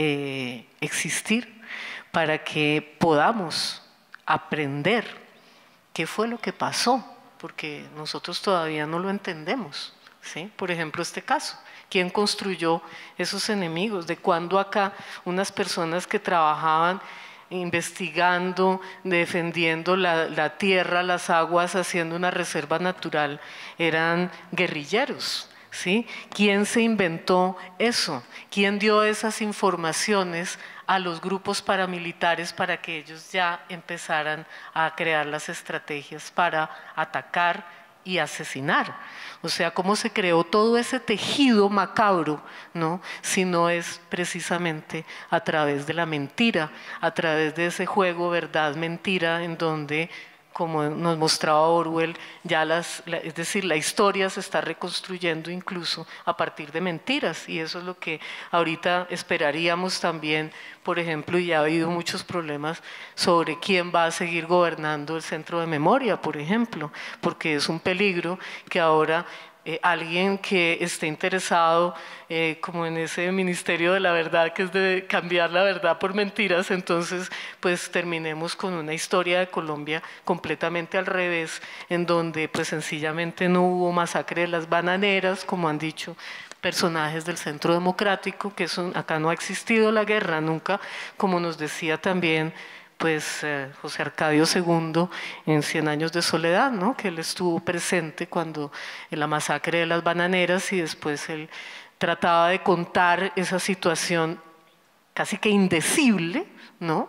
eh, existir para que podamos aprender qué fue lo que pasó, porque nosotros todavía no lo entendemos, ¿sí? Por ejemplo, este caso, ¿quién construyó esos enemigos? ¿De cuándo acá unas personas que trabajaban investigando, defendiendo la, la tierra, las aguas, haciendo una reserva natural, eran guerrilleros? ¿Sí? ¿Quién se inventó eso? ¿Quién dio esas informaciones a los grupos paramilitares para que ellos ya empezaran a crear las estrategias para atacar y asesinar? O sea, ¿cómo se creó todo ese tejido macabro, ¿no? Si no es precisamente a través de la mentira, a través de ese juego verdad-mentira en donde, como nos mostraba Orwell, ya las, la, es decir, la historia se está reconstruyendo incluso a partir de mentiras, y eso es lo que ahorita esperaríamos también, por ejemplo, y ha habido muchos problemas sobre quién va a seguir gobernando el Centro de Memoria, por ejemplo, porque es un peligro que ahora Eh, alguien que esté interesado eh, como en ese ministerio de la verdad, que es de cambiar la verdad por mentiras, entonces pues terminemos con una historia de Colombia completamente al revés, en donde pues sencillamente no hubo masacre de las bananeras, como han dicho personajes del Centro Democrático, que eso, acá no ha existido la guerra nunca, como nos decía también pues eh, José Arcadio segundo en Cien años de soledad, ¿no? Que él estuvo presente cuando en la masacre de las bananeras, y después él trataba de contar esa situación casi que indecible, ¿no?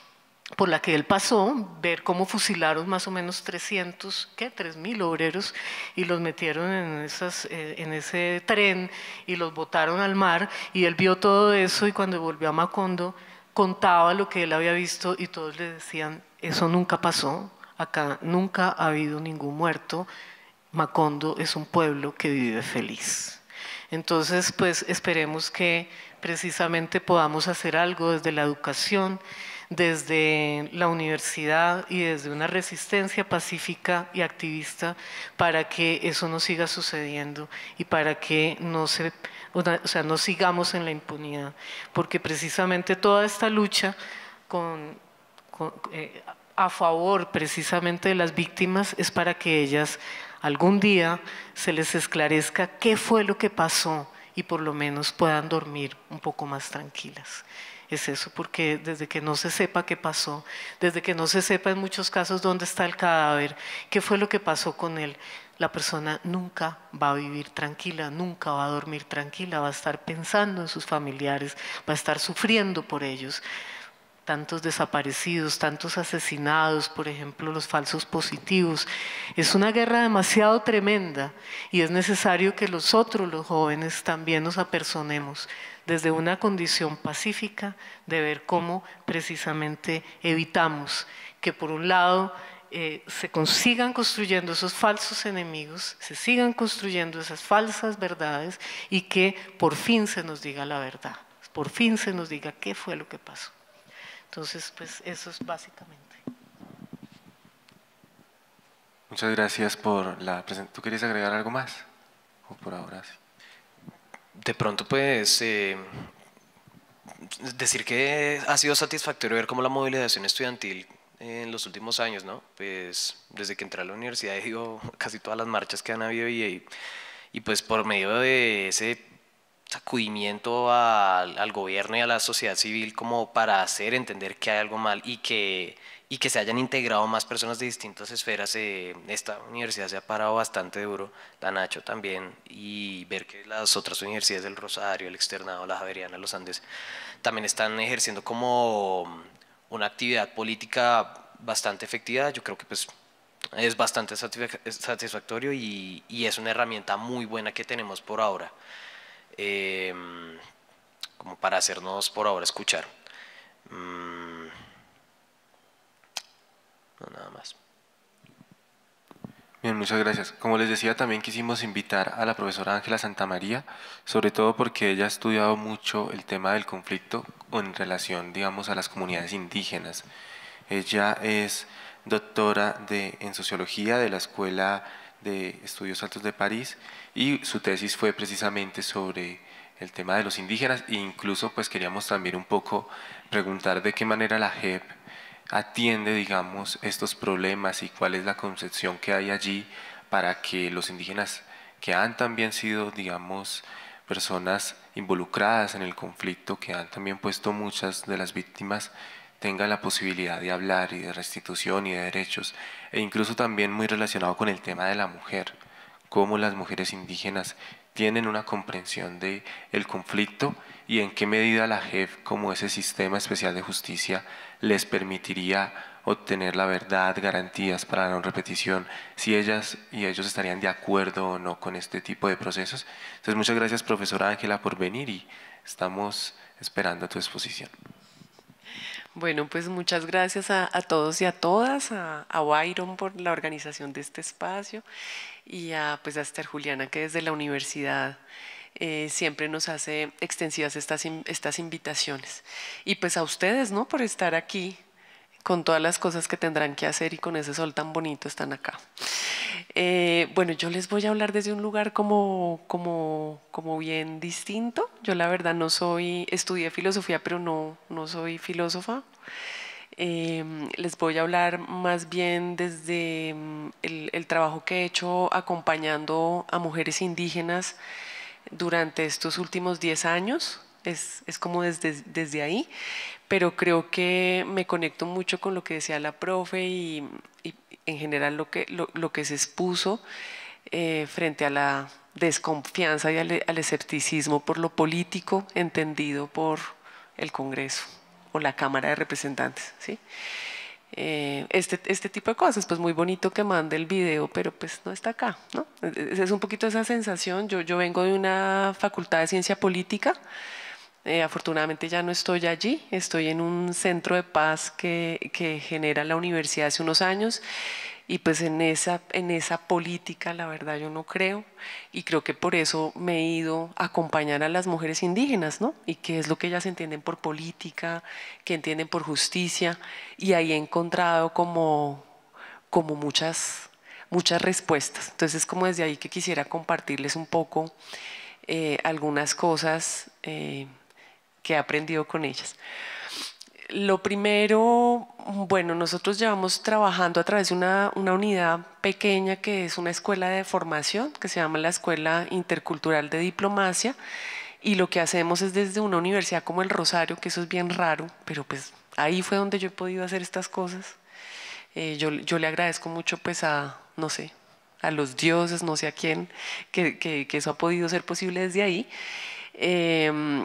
Por la que él pasó, ver cómo fusilaron más o menos trescientos, ¿qué? tres mil obreros y los metieron en, esas, eh, en ese tren y los botaron al mar, y él vio todo eso, y cuando volvió a Macondo contaba lo que él había visto y todos le decían, eso nunca pasó, acá nunca ha habido ningún muerto, Macondo es un pueblo que vive feliz. Entonces, pues esperemos que precisamente podamos hacer algo desde la educación, desde la universidad y desde una resistencia pacífica y activista para que eso no siga sucediendo y para que no se, o sea, no sigamos en la impunidad, porque precisamente toda esta lucha con, con, eh, a favor precisamente de las víctimas es para que ellas algún día se les esclarezca qué fue lo que pasó y por lo menos puedan dormir un poco más tranquilas. Es eso, porque desde que no se sepa qué pasó, desde que no se sepa en muchos casos dónde está el cadáver, qué fue lo que pasó con él, la persona nunca va a vivir tranquila, nunca va a dormir tranquila, va a estar pensando en sus familiares, va a estar sufriendo por ellos. tantos desaparecidos, tantos asesinados, por ejemplo, los falsos positivos. Es una guerra demasiado tremenda y es necesario que nosotros, los jóvenes, también nos apersonemos desde una condición pacífica de ver cómo precisamente evitamos que, por un lado, eh, se sigan construyendo esos falsos enemigos, se sigan construyendo esas falsas verdades y que por fin se nos diga la verdad, por fin se nos diga qué fue lo que pasó. Entonces, pues eso es básicamente. Muchas gracias por la presentación. ¿Tú querías agregar algo más? ¿O por ahora sí? De pronto, pues, eh, decir que ha sido satisfactorio ver cómo la movilización estudiantil en los últimos años, ¿no? Pues, desde que entré a la universidad he ido a casi todas las marchas que han habido y, y pues por medio de ese sacudimiento al, al gobierno y a la sociedad civil como para hacer entender que hay algo mal y que, y que se hayan integrado más personas de distintas esferas. Eh, esta universidad se ha parado bastante duro, la Nacho también, y ver que las otras universidades del Rosario, el Externado, la Javeriana, los Andes, también están ejerciendo como una actividad política bastante efectiva. Yo creo que pues es bastante satisfactorio y, y es una herramienta muy buena que tenemos por ahora. Eh, como para hacernos por ahora escuchar. Mm, no, nada más. Bien, muchas gracias. Como les decía, también quisimos invitar a la profesora Ángela Santamaría, sobre todo porque ella ha estudiado mucho el tema del conflicto en relación, digamos, a las comunidades indígenas. Ella es doctora de, en Sociología de la Escuela de Estudios Altos de París y su tesis fue precisamente sobre el tema de los indígenas e incluso pues queríamos también un poco preguntar de qué manera la J E P atiende, digamos, estos problemas y cuál es la concepción que hay allí para que los indígenas que han también sido, digamos, personas involucradas en el conflicto, que han también puesto muchas de las víctimas, tengan la posibilidad de hablar y de restitución y de derechos, e incluso también muy relacionado con el tema de la mujer, cómo las mujeres indígenas tienen una comprensión de el conflicto y en qué medida la J E P, como ese sistema especial de justicia, les permitiría obtener la verdad, garantías para la no repetición, si ellas y ellos estarían de acuerdo o no con este tipo de procesos. Entonces, muchas gracias, profesora Ángela, por venir y estamos esperando tu exposición. Bueno, pues muchas gracias a, a todos y a todas, a, a Byron por la organización de este espacio y a, pues a Esther Juliana, que desde la universidad eh, siempre nos hace extensivas estas, estas invitaciones. Y pues a ustedes, ¿no?, por estar aquí con todas las cosas que tendrán que hacer y con ese sol tan bonito están acá. Eh, bueno, yo les voy a hablar desde un lugar como, como, como bien distinto. Yo la verdad no soy, estudié filosofía, pero no, no soy filósofa. Eh, les voy a hablar más bien desde el, el trabajo que he hecho acompañando a mujeres indígenas durante estos últimos diez años. Es, es como desde, desde ahí, pero creo que me conecto mucho con lo que decía la profe y, y en general lo que, lo, lo que se expuso eh, frente a la desconfianza y al, al escepticismo por lo político entendido por el Congreso o la Cámara de Representantes, ¿sí? Eh, este, este tipo de cosas, pues muy bonito que mande el video, pero pues no está acá, ¿no? Es, es un poquito esa sensación. Yo, yo vengo de una facultad de ciencia política. Eh, afortunadamente ya no estoy allí, estoy en un centro de paz que, que genera la universidad hace unos años y pues en esa, en esa política la verdad yo no creo y creo que por eso me he ido a acompañar a las mujeres indígenas, ¿no? Y qué es lo que ellas entienden por política, qué entienden por justicia y ahí he encontrado como, como muchas, muchas respuestas. Entonces es como desde ahí que quisiera compartirles un poco eh, algunas cosas eh, que he aprendido con ellas. Lo primero, bueno, nosotros llevamos trabajando a través de una, una unidad pequeña que es una escuela de formación que se llama la Escuela Intercultural de Diplomacia y lo que hacemos es desde una universidad como el Rosario, que eso es bien raro, pero pues ahí fue donde yo he podido hacer estas cosas. Eh, yo, yo le agradezco mucho pues a, no sé, a los dioses, no sé a quién, que, que, que eso ha podido ser posible desde ahí. Eh,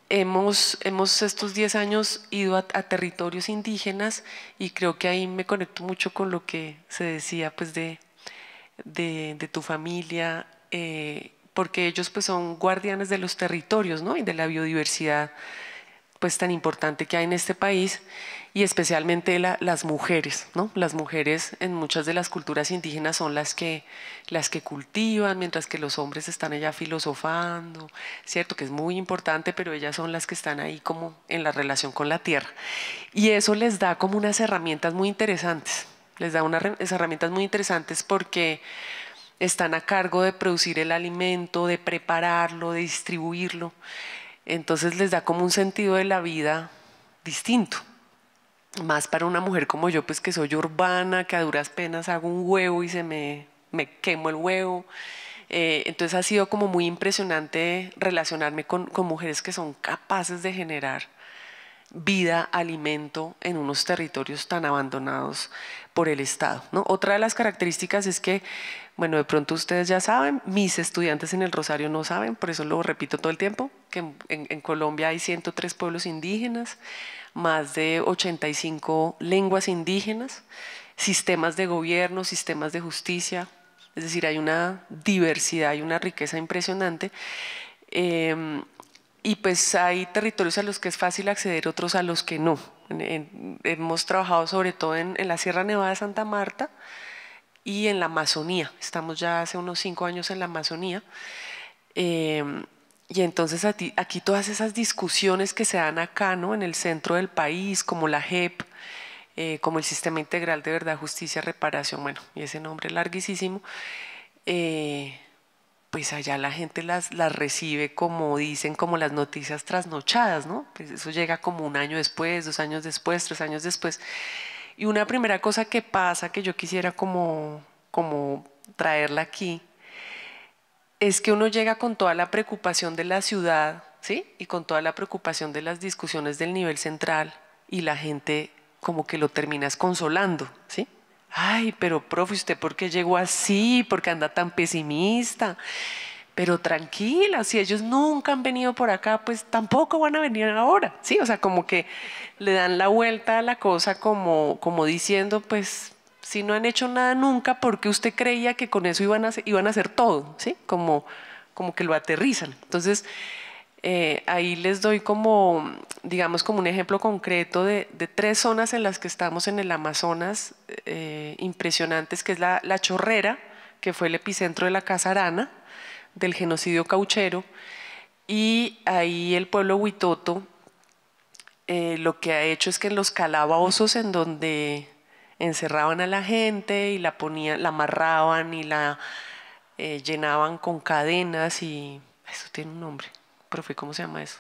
hemos, hemos estos diez años ido a, a territorios indígenas y creo que ahí me conecto mucho con lo que se decía pues de, de, de tu familia, eh, porque ellos pues son guardianes de los territorios, ¿no? Y de la biodiversidad pues tan importante que hay en este país, y especialmente la, las mujeres, ¿no? Las mujeres en muchas de las culturas indígenas son las que, las que cultivan, mientras que los hombres están allá filosofando, ¿cierto? Que es muy importante, pero ellas son las que están ahí como en la relación con la tierra. Y eso les da como unas herramientas muy interesantes, les da unas herramientas muy interesantes porque están a cargo de producir el alimento, de prepararlo, de distribuirlo. Entonces les da como un sentido de la vida distinto. Más para una mujer como yo, pues que soy urbana, que a duras penas hago un huevo y se me, me quemo el huevo. Eh, entonces ha sido como muy impresionante relacionarme con, con mujeres que son capaces de generar vida, alimento en unos territorios tan abandonados por el Estado, ¿no? Otra de las características es que, bueno, de pronto ustedes ya saben, mis estudiantes en el Rosario no saben, por eso lo repito todo el tiempo, que en, en, en Colombia hay ciento tres pueblos indígenas, más de ochenta y cinco lenguas indígenas, sistemas de gobierno, sistemas de justicia, es decir, hay una diversidad y una riqueza impresionante. Eh, Y pues hay territorios a los que es fácil acceder, otros a los que no. En, en, hemos trabajado sobre todo en, en la Sierra Nevada de Santa Marta y en la Amazonía. Estamos ya hace unos cinco años en la Amazonía. Eh, y entonces aquí, aquí todas esas discusiones que se dan acá, ¿no? En el centro del país, como la J E P, eh, como el Sistema Integral de Verdad, Justicia, Reparación, bueno, y ese nombre larguísimo, eh, pues allá la gente las, las recibe como dicen, como las noticias trasnochadas, ¿no? Pues eso llega como un año después, dos años después, tres años después. Y una primera cosa que pasa, que yo quisiera como, como traerla aquí, es que uno llega con toda la preocupación de la ciudad, ¿sí? Y con toda la preocupación de las discusiones del nivel central, y la gente como que lo terminas consolando, ¿sí? Ay, pero profe, ¿usted por qué llegó así? ¿Por qué anda tan pesimista? Pero tranquila, si ellos nunca han venido por acá, pues tampoco van a venir ahora, ¿sí? O sea, como que le dan la vuelta a la cosa como, como diciendo, pues, si no han hecho nada nunca, ¿por qué usted creía que con eso iban a hacer, iban a hacer todo? ¿Sí? Como, como que lo aterrizan. Entonces, Eh, ahí les doy como, digamos, como un ejemplo concreto de, de tres zonas en las que estamos en el Amazonas eh, impresionantes, que es la, la Chorrera, que fue el epicentro de la Casa Arana, del genocidio cauchero, y ahí el pueblo Huitoto eh, lo que ha hecho es que en los calabozos en donde encerraban a la gente y la ponían, la amarraban y la eh, llenaban con cadenas, y eso tiene un nombre. Profe, ¿cómo se llama eso?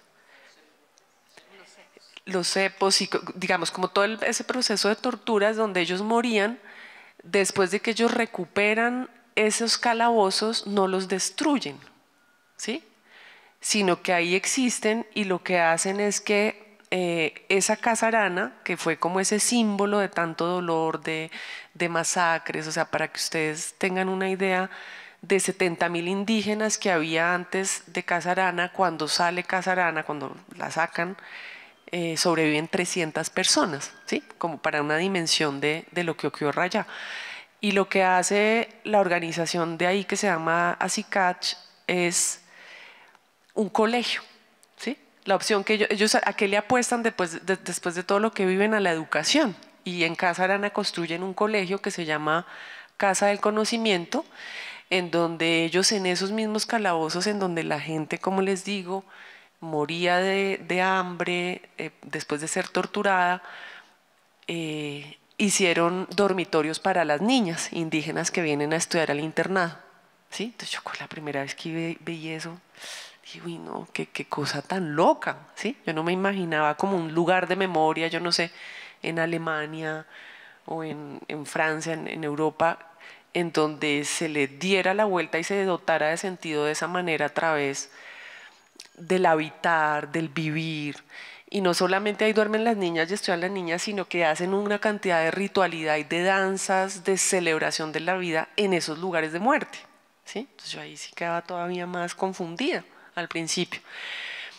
Los cepos, y digamos como todo el, ese proceso de torturas donde ellos morían, después de que ellos recuperan esos calabozos, no los destruyen, ¿sí? Sino que ahí existen, y lo que hacen es que eh, esa Casa Arana, que fue como ese símbolo de tanto dolor, de, de masacres, o sea, para que ustedes tengan una idea, de setenta mil indígenas que había antes de Casa Arana, cuando sale Casa Arana, cuando la sacan, eh, sobreviven trescientas personas, ¿sí? Como para una dimensión de, de lo que ocurrió allá. Y lo que hace la organización de ahí, que se llama ACICACH, es un colegio, ¿sí? La opción que ellos, ellos ¿a qué le apuestan después de, después de todo lo que viven? A la educación. Y en Casa Arana construyen un colegio que se llama Casa del Conocimiento, en donde ellos, en esos mismos calabozos en donde la gente, como les digo, moría de, de hambre eh, después de ser torturada, eh, hicieron dormitorios para las niñas indígenas que vienen a estudiar al internado, ¿sí? Entonces yo, la primera vez que ve, veía eso, dije, uy, no, qué, qué cosa tan loca, ¿sí? Yo no me imaginaba como un lugar de memoria, yo no sé, en Alemania o en, en Francia, en, en Europa, en donde se le diera la vuelta y se dotara de sentido de esa manera a través del habitar, del vivir. Y no solamente ahí duermen las niñas y estudian las niñas, sino que hacen una cantidad de ritualidad y de danzas, de celebración de la vida en esos lugares de muerte, ¿sí? Entonces yo ahí sí quedaba todavía más confundida al principio.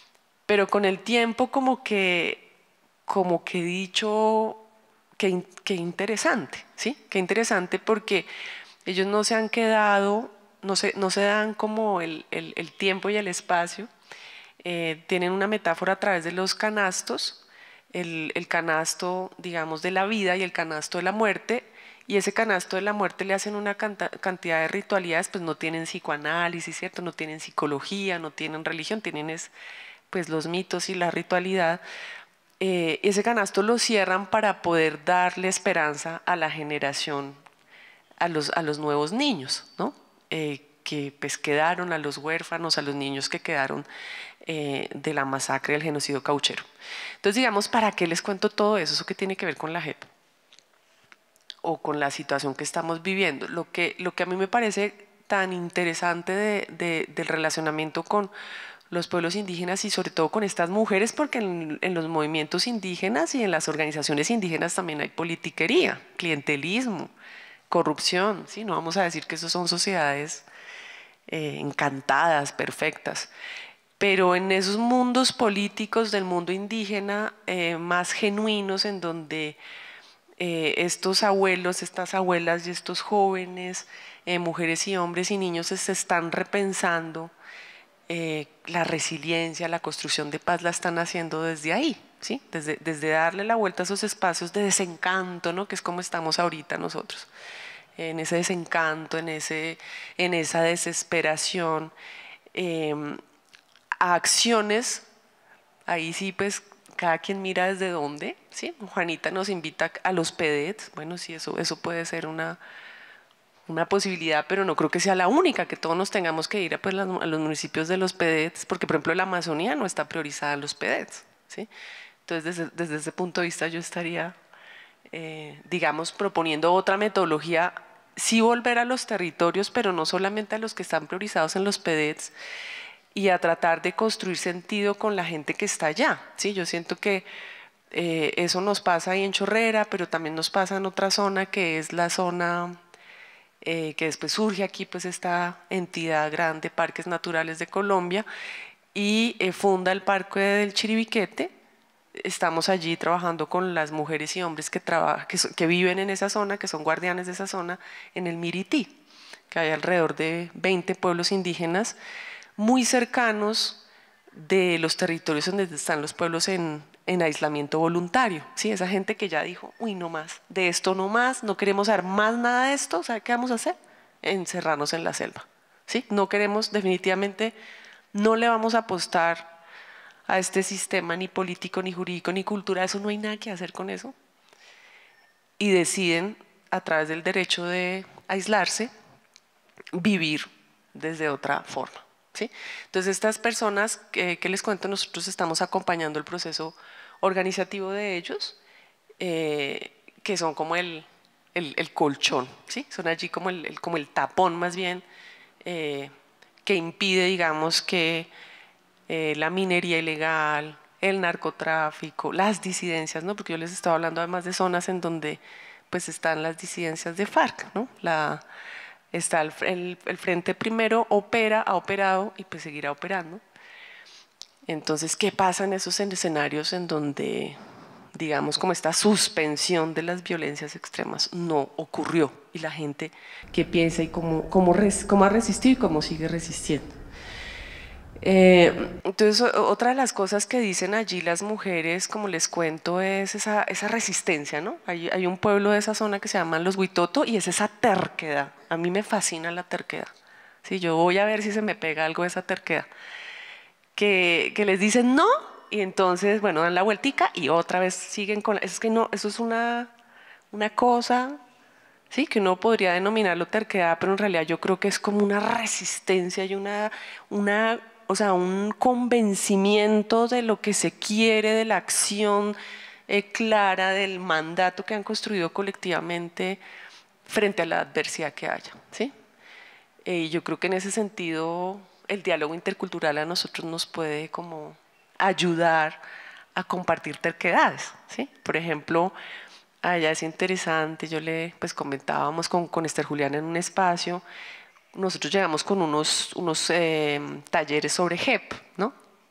pero con el tiempo como que, como que he dicho, que, que interesante, ¿sí? Qué interesante porque ellos no se han quedado, no se, no se dan como el, el, el tiempo y el espacio. Eh, tienen una metáfora a través de los canastos, el, el canasto, digamos, de la vida y el canasto de la muerte, y ese canasto de la muerte le hacen una canta, cantidad de ritualidades, pues no tienen psicoanálisis, ¿cierto? No tienen psicología, no tienen religión, tienen es, pues los mitos y la ritualidad. Eh, ese canasto lo cierran para poder darle esperanza a la generación, a los, a los nuevos niños, ¿no? Eh, que pues quedaron, a los huérfanos, a los niños que quedaron eh, de la masacre del genocidio cauchero. Entonces, digamos, ¿para qué les cuento todo eso? ¿Eso qué tiene que ver con la J E P? O con la situación que estamos viviendo. Lo que, lo que a mí me parece tan interesante de, de, del relacionamiento con los pueblos indígenas y sobre todo con estas mujeres, porque en, en los movimientos indígenas y en las organizaciones indígenas también hay politiquería, clientelismo, corrupción, ¿sí? No vamos a decir que eso son sociedades eh, encantadas, perfectas, pero en esos mundos políticos del mundo indígena eh, más genuinos, en donde eh, estos abuelos, estas abuelas y estos jóvenes, eh, mujeres y hombres y niños se están repensando eh, la resiliencia, la construcción de paz la están haciendo desde ahí, ¿sí? Desde, desde darle la vuelta a esos espacios de desencanto, ¿no? Que es como estamos ahorita nosotros, en ese desencanto, en, ese, en esa desesperación, eh, a acciones, ahí sí pues cada quien mira desde dónde, ¿sí? Juanita nos invita a los P D E Ts, bueno sí, eso, eso puede ser una, una posibilidad, pero no creo que sea la única, que todos nos tengamos que ir a, pues, a los municipios de los P D E Ts, porque por ejemplo la Amazonía no está priorizada en los P D E Ts, ¿sí? Entonces desde, desde ese punto de vista yo estaría, eh, digamos, proponiendo otra metodología, sí volver a los territorios, pero no solamente a los que están priorizados en los P D E Ts, y a tratar de construir sentido con la gente que está allá, ¿sí? Yo siento que eh, eso nos pasa ahí en Chorrera, pero también nos pasa en otra zona que es la zona eh, que después surge aquí, pues esta entidad grande, Parques Naturales de Colombia, y eh, funda el Parque del Chiribiquete. Estamos allí trabajando con las mujeres y hombres que, trabajan, que, que viven en esa zona, que son guardianes de esa zona, en el Mirití, que hay alrededor de veinte pueblos indígenas muy cercanos de los territorios donde están los pueblos en, en aislamiento voluntario, ¿sí? Esa gente que ya dijo, uy, no más, de esto no más, no queremos saber más nada de esto, ¿sabe qué vamos a hacer? Encerrarnos en la selva, ¿sí? No queremos, definitivamente, no le vamos a apostar a este sistema ni político, ni jurídico, ni cultural, eso no hay nada que hacer con eso. Y deciden, a través del derecho de aislarse, vivir desde otra forma. ¿Sí? Entonces estas personas que, que les cuento, nosotros estamos acompañando el proceso organizativo de ellos, eh, que son como el, el, el colchón, ¿sí? Son allí como el, el, como el tapón más bien, eh, que impide, digamos, que eh, la minería ilegal, el narcotráfico, las disidencias, ¿no? Porque yo les estaba hablando además de zonas en donde pues están las disidencias de FARC, ¿no? La, Está el, el, el Frente Primero, opera, ha operado y pues seguirá operando. Entonces, ¿qué pasa en esos escenarios en donde, digamos, como esta suspensión de las violencias extremas no ocurrió? Y la gente, ¿qué piensa y cómo, cómo, res, cómo ha resistido y cómo sigue resistiendo? Eh, entonces, otra de las cosas que dicen allí las mujeres, como les cuento, es esa, esa resistencia, ¿no? Hay, hay un pueblo de esa zona que se llama los Huitoto y es esa terquedad. A mí me fascina la terquedad. ¿Sí? Yo voy a ver si se me pega algo de esa terquedad. Que, que les dicen no y entonces, bueno, dan la vueltica y otra vez siguen con... Es que no, eso es una, una cosa, ¿sí? Que uno podría denominarlo terquedad, pero en realidad yo creo que es como una resistencia y una... una o sea, un convencimiento de lo que se quiere, de la acción eh, clara, del mandato que han construido colectivamente frente a la adversidad que haya, ¿sí? Y eh, yo creo que en ese sentido el diálogo intercultural a nosotros nos puede como ayudar a compartir terquedades, ¿sí? Por ejemplo, allá es interesante, yo le pues comentábamos con, con Esther Juliana en un espacio. Nosotros llegamos con unos, unos eh, talleres sobre J E P, ¿no?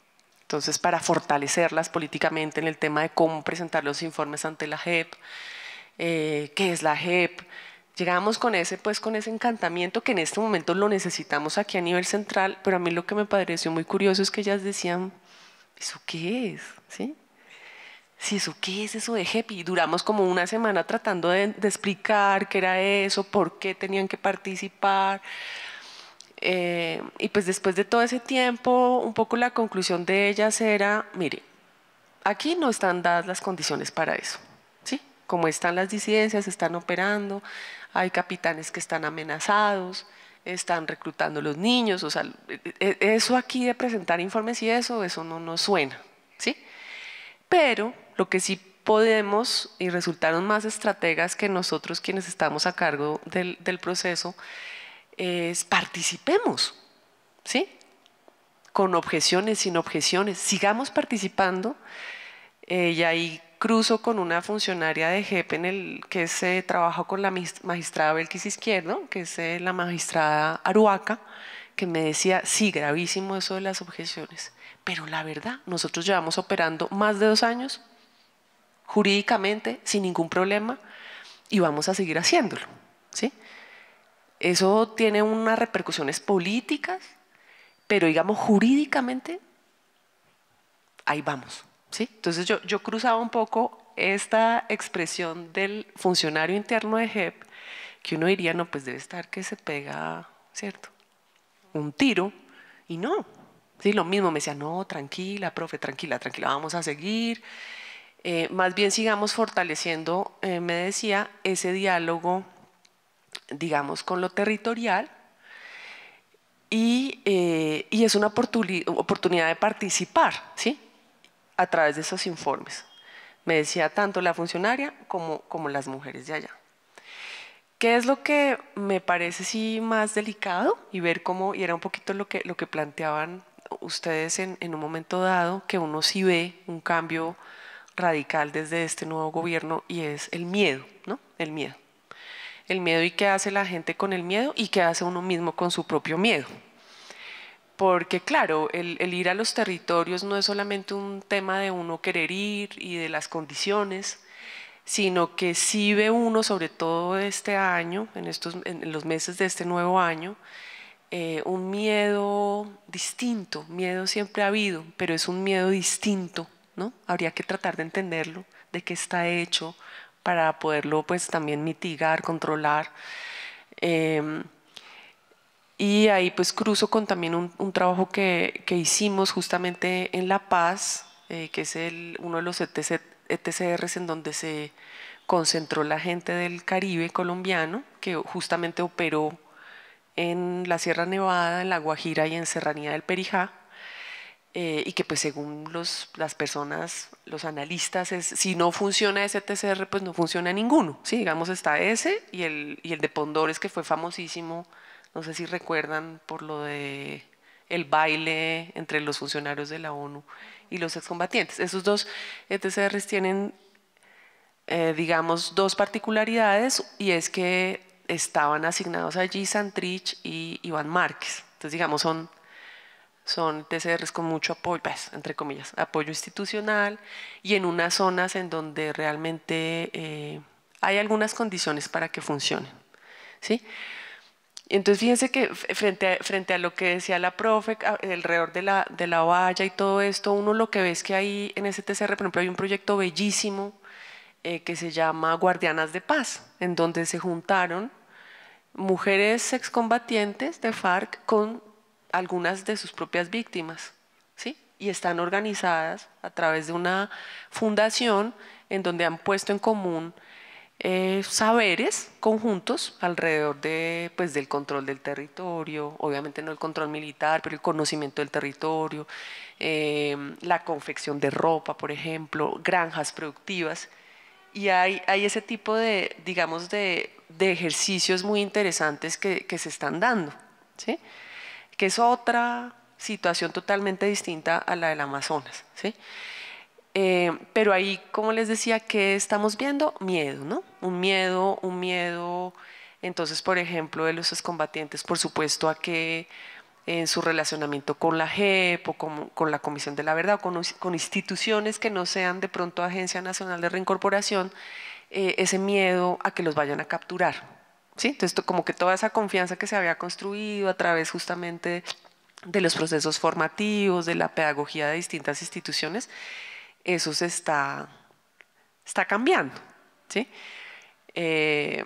Entonces, para fortalecerlas políticamente en el tema de cómo presentar los informes ante la J E P, eh, qué es la J E P, llegamos con ese, pues, con ese encantamiento que en este momento lo necesitamos aquí a nivel central, pero a mí lo que me pareció muy curioso es que ellas decían, ¿eso qué es? ¿Sí? Sí, ¿eso qué es eso de J E P? Y duramos como una semana tratando de, de explicar qué era eso, por qué tenían que participar. Eh, y pues después de todo ese tiempo, un poco la conclusión de ellas era, mire, aquí no están dadas las condiciones para eso, ¿sí? Como están las disidencias, están operando, hay capitanes que están amenazados, están reclutando los niños, o sea, eso aquí de presentar informes y eso, eso no nos suena, ¿sí? Pero lo que sí podemos, y resultaron más estrategas que nosotros quienes estamos a cargo del, del proceso, es participemos, ¿sí? Con objeciones, sin objeciones, sigamos participando. Eh, y ahí cruzo con una funcionaria de J E P en el que se trabajó con la magistrada Belkis Izquierdo, que es eh, la magistrada Aruaca, que me decía, sí, gravísimo eso de las objeciones, pero la verdad, nosotros llevamos operando más de dos años, jurídicamente, sin ningún problema, y vamos a seguir haciéndolo, ¿sí? Eso tiene unas repercusiones políticas, pero digamos jurídicamente, ahí vamos, ¿sí? Entonces yo, yo cruzaba un poco esta expresión del funcionario interno de J E P, que uno diría, no, pues debe estar que se pega, ¿cierto? Un tiro, y no. Sí, lo mismo, me decía, no, tranquila, profe, tranquila, tranquila, vamos a seguir. Eh, más bien sigamos fortaleciendo, eh, me decía, ese diálogo, digamos, con lo territorial, y, eh, y es una oportunidad de participar, ¿sí? A través de esos informes. Me decía tanto la funcionaria como, como las mujeres de allá. ¿Qué es lo que me parece sí más delicado? Y ver cómo, y era un poquito lo que, lo que planteaban ustedes en, en un momento dado, que uno sí ve un cambio radical desde este nuevo gobierno, y es el miedo, ¿no? El miedo. El miedo, y qué hace la gente con el miedo, y qué hace uno mismo con su propio miedo. Porque claro, el, el ir a los territorios no es solamente un tema de uno querer ir y de las condiciones, sino que sí ve uno, sobre todo este año, en, estos, en los meses de este nuevo año, eh, un miedo distinto. Miedo siempre ha habido, pero es un miedo distinto, ¿no? Habría que tratar de entenderlo, de qué está hecho, para poderlo pues también mitigar, controlar. Eh, y ahí pues cruzo con también un, un trabajo que, que hicimos justamente en La Paz, eh, que es el, uno de los E T C Rs en donde se concentró la gente del Caribe colombiano, que justamente operó en la Sierra Nevada, en La Guajira y en Serranía del Perijá. Eh, y que pues según los, las personas, los analistas, es, si no funciona ese T C R, pues no funciona ninguno, ¿sí? Digamos, está ese y el, y el de Pondores, que fue famosísimo, no sé si recuerdan, por lo de el baile entre los funcionarios de la ONU y los excombatientes. Esos dos E T C Rs tienen, eh, digamos, dos particularidades, y es que estaban asignados allí Santrich y Iván Márquez. Entonces, digamos, son... son T C Rs con mucho apoyo, pues, entre comillas, apoyo institucional, y en unas zonas en donde realmente eh, hay algunas condiciones para que funcionen, ¿sí? Entonces fíjense que frente a, frente a lo que decía la profe, alrededor de la, de la valla y todo esto, uno lo que ve es que ahí en ese T C R, por ejemplo, hay un proyecto bellísimo eh, que se llama Guardianas de Paz, en donde se juntaron mujeres excombatientes de FARC con algunas de sus propias víctimas, ¿sí? Y están organizadas a través de una fundación en donde han puesto en común eh, saberes conjuntos alrededor de, pues, del control del territorio, obviamente no el control militar, pero el conocimiento del territorio, eh, la confección de ropa, por ejemplo, granjas productivas, y hay, hay ese tipo de, digamos, de, de ejercicios muy interesantes que, que se están dando, ¿sí? Que es otra situación totalmente distinta a la del Amazonas, ¿sí? Eh, pero ahí, como les decía, ¿qué estamos viendo? Miedo, ¿no? Un miedo, un miedo, entonces, por ejemplo, de los excombatientes, por supuesto, a que en su relacionamiento con la J E P o con, con la Comisión de la Verdad, o con, con instituciones que no sean de pronto Agencia Nacional de Reincorporación, eh, ese miedo a que los vayan a capturar, ¿sí? Entonces, como que toda esa confianza que se había construido a través justamente de los procesos formativos, de la pedagogía de distintas instituciones, eso se está, está cambiando, ¿sí? Eh,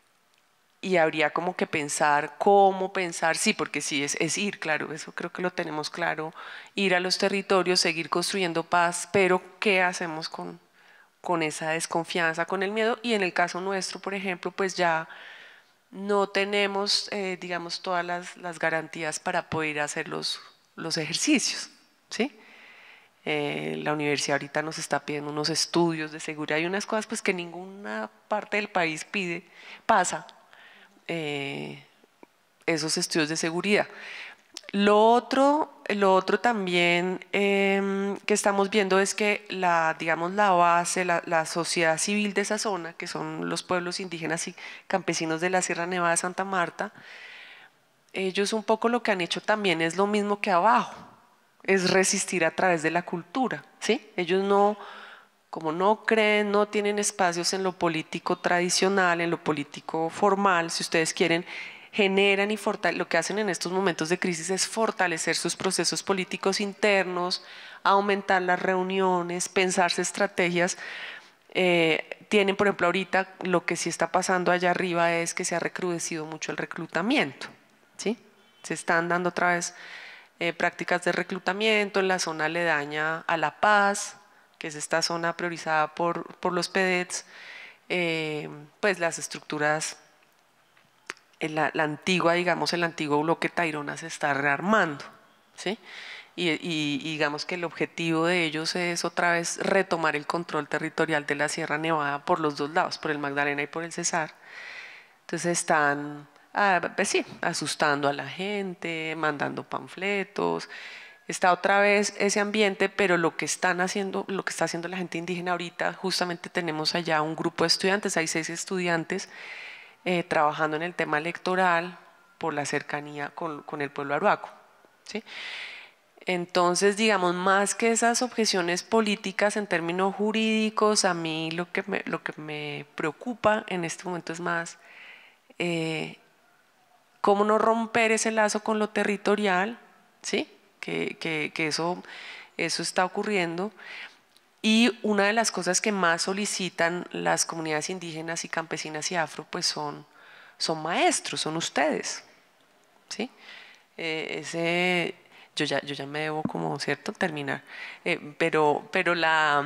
y habría como que pensar cómo pensar, sí, porque sí, es, es ir, claro, eso creo que lo tenemos claro, ir a los territorios, seguir construyendo paz, pero ¿qué hacemos con, con esa desconfianza, con el miedo? Y en el caso nuestro, por ejemplo, pues ya no tenemos, eh, digamos, todas las, las garantías para poder hacer los, los ejercicios, ¿sí? Eh, la universidad ahorita nos está pidiendo unos estudios de seguridad y unas cosas pues que ninguna parte del país pide, pasa, eh, esos estudios de seguridad. Lo otro, lo otro también eh, que estamos viendo es que la, digamos, la base, la, la sociedad civil de esa zona, que son los pueblos indígenas y campesinos de la Sierra Nevada de Santa Marta, ellos un poco lo que han hecho también es lo mismo que abajo, es resistir a través de la cultura, ¿sí? Ellos no, como no creen, no tienen espacios en lo político tradicional, en lo político formal, si ustedes quieren, generan y fortalecen, lo que hacen en estos momentos de crisis es fortalecer sus procesos políticos internos, aumentar las reuniones, pensarse estrategias. Eh, tienen, por ejemplo, ahorita lo que sí está pasando allá arriba es que se ha recrudecido mucho el reclutamiento, ¿sí? Se están dando otra vez eh, prácticas de reclutamiento en la zona aledaña a La Paz, que es esta zona priorizada por, por los P E D E Ts, eh, pues las estructuras, la, la antigua, digamos, el antiguo bloque Tayrona se está rearmando, ¿sí? Y, y, y digamos que el objetivo de ellos es otra vez retomar el control territorial de la Sierra Nevada por los dos lados, por el Magdalena y por el Cesar. Entonces están, ah, pues sí, asustando a la gente, mandando panfletos. Está otra vez ese ambiente, pero lo que están haciendo, lo que está haciendo la gente indígena ahorita, justamente tenemos allá un grupo de estudiantes, hay seis estudiantes eh, trabajando en el tema electoral por la cercanía con, con el pueblo aruaco, ¿sí? Entonces, digamos, más que esas objeciones políticas en términos jurídicos, a mí lo que me, lo que me preocupa en este momento es más eh, cómo no romper ese lazo con lo territorial, ¿sí? Que, que, que eso, eso está ocurriendo. Y una de las cosas que más solicitan las comunidades indígenas y campesinas y afro, pues son, son maestros, son ustedes, ¿sí? Eh, ese, yo, ya, yo ya me debo como, ¿cierto?, terminar. Eh, pero, pero la,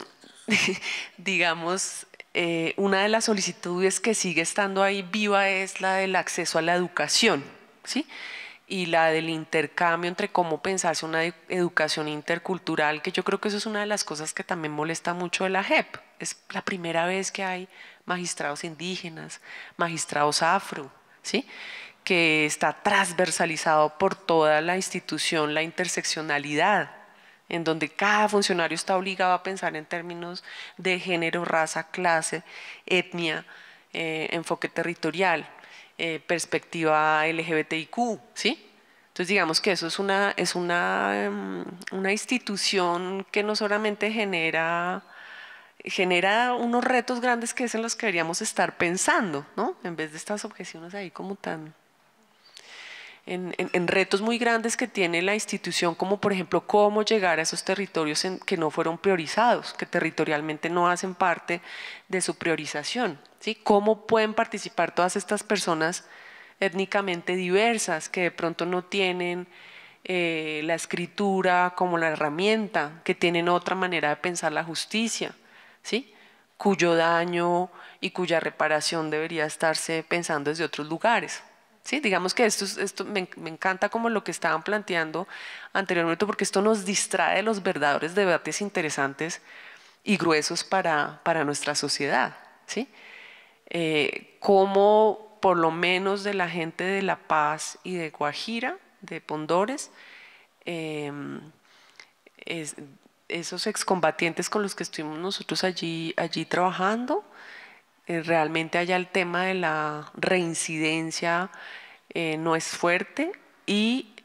digamos, eh, una de las solicitudes que sigue estando ahí viva es la del acceso a la educación, ¿sí? Y la del intercambio entre cómo pensarse una educación intercultural, que yo creo que eso es una de las cosas que también molesta mucho de la J E P. Es la primera vez que hay magistrados indígenas, magistrados afro, ¿sí? Que está transversalizado por toda la institución, la interseccionalidad, en donde cada funcionario está obligado a pensar en términos de género, raza, clase, etnia, eh, enfoque territorial. Eh, perspectiva L G B T I Q, ¿sí? Entonces digamos que eso es una, es una, um, una institución que no solamente genera, genera unos retos grandes que es en los que deberíamos estar pensando, ¿no? En vez de estas objeciones ahí como tan... En, en, en retos muy grandes que tiene la institución, como por ejemplo cómo llegar a esos territorios en, que no fueron priorizados, que territorialmente no hacen parte de su priorización, ¿sí? Cómo pueden participar todas estas personas étnicamente diversas que de pronto no tienen eh, la escritura como la herramienta, que tienen otra manera de pensar la justicia, ¿sí? Cuyo daño y cuya reparación debería estarse pensando desde otros lugares. Sí, digamos que esto, esto me, me encanta como lo que estaban planteando anteriormente, porque esto nos distrae de los verdaderos debates interesantes y gruesos para, para nuestra sociedad, ¿sí? Eh, cómo por lo menos de la gente de La Paz y de Guajira, de Pondores, eh, es, esos excombatientes con los que estuvimos nosotros allí, allí trabajando, Eh, realmente allá el tema de la reincidencia eh, no es fuerte y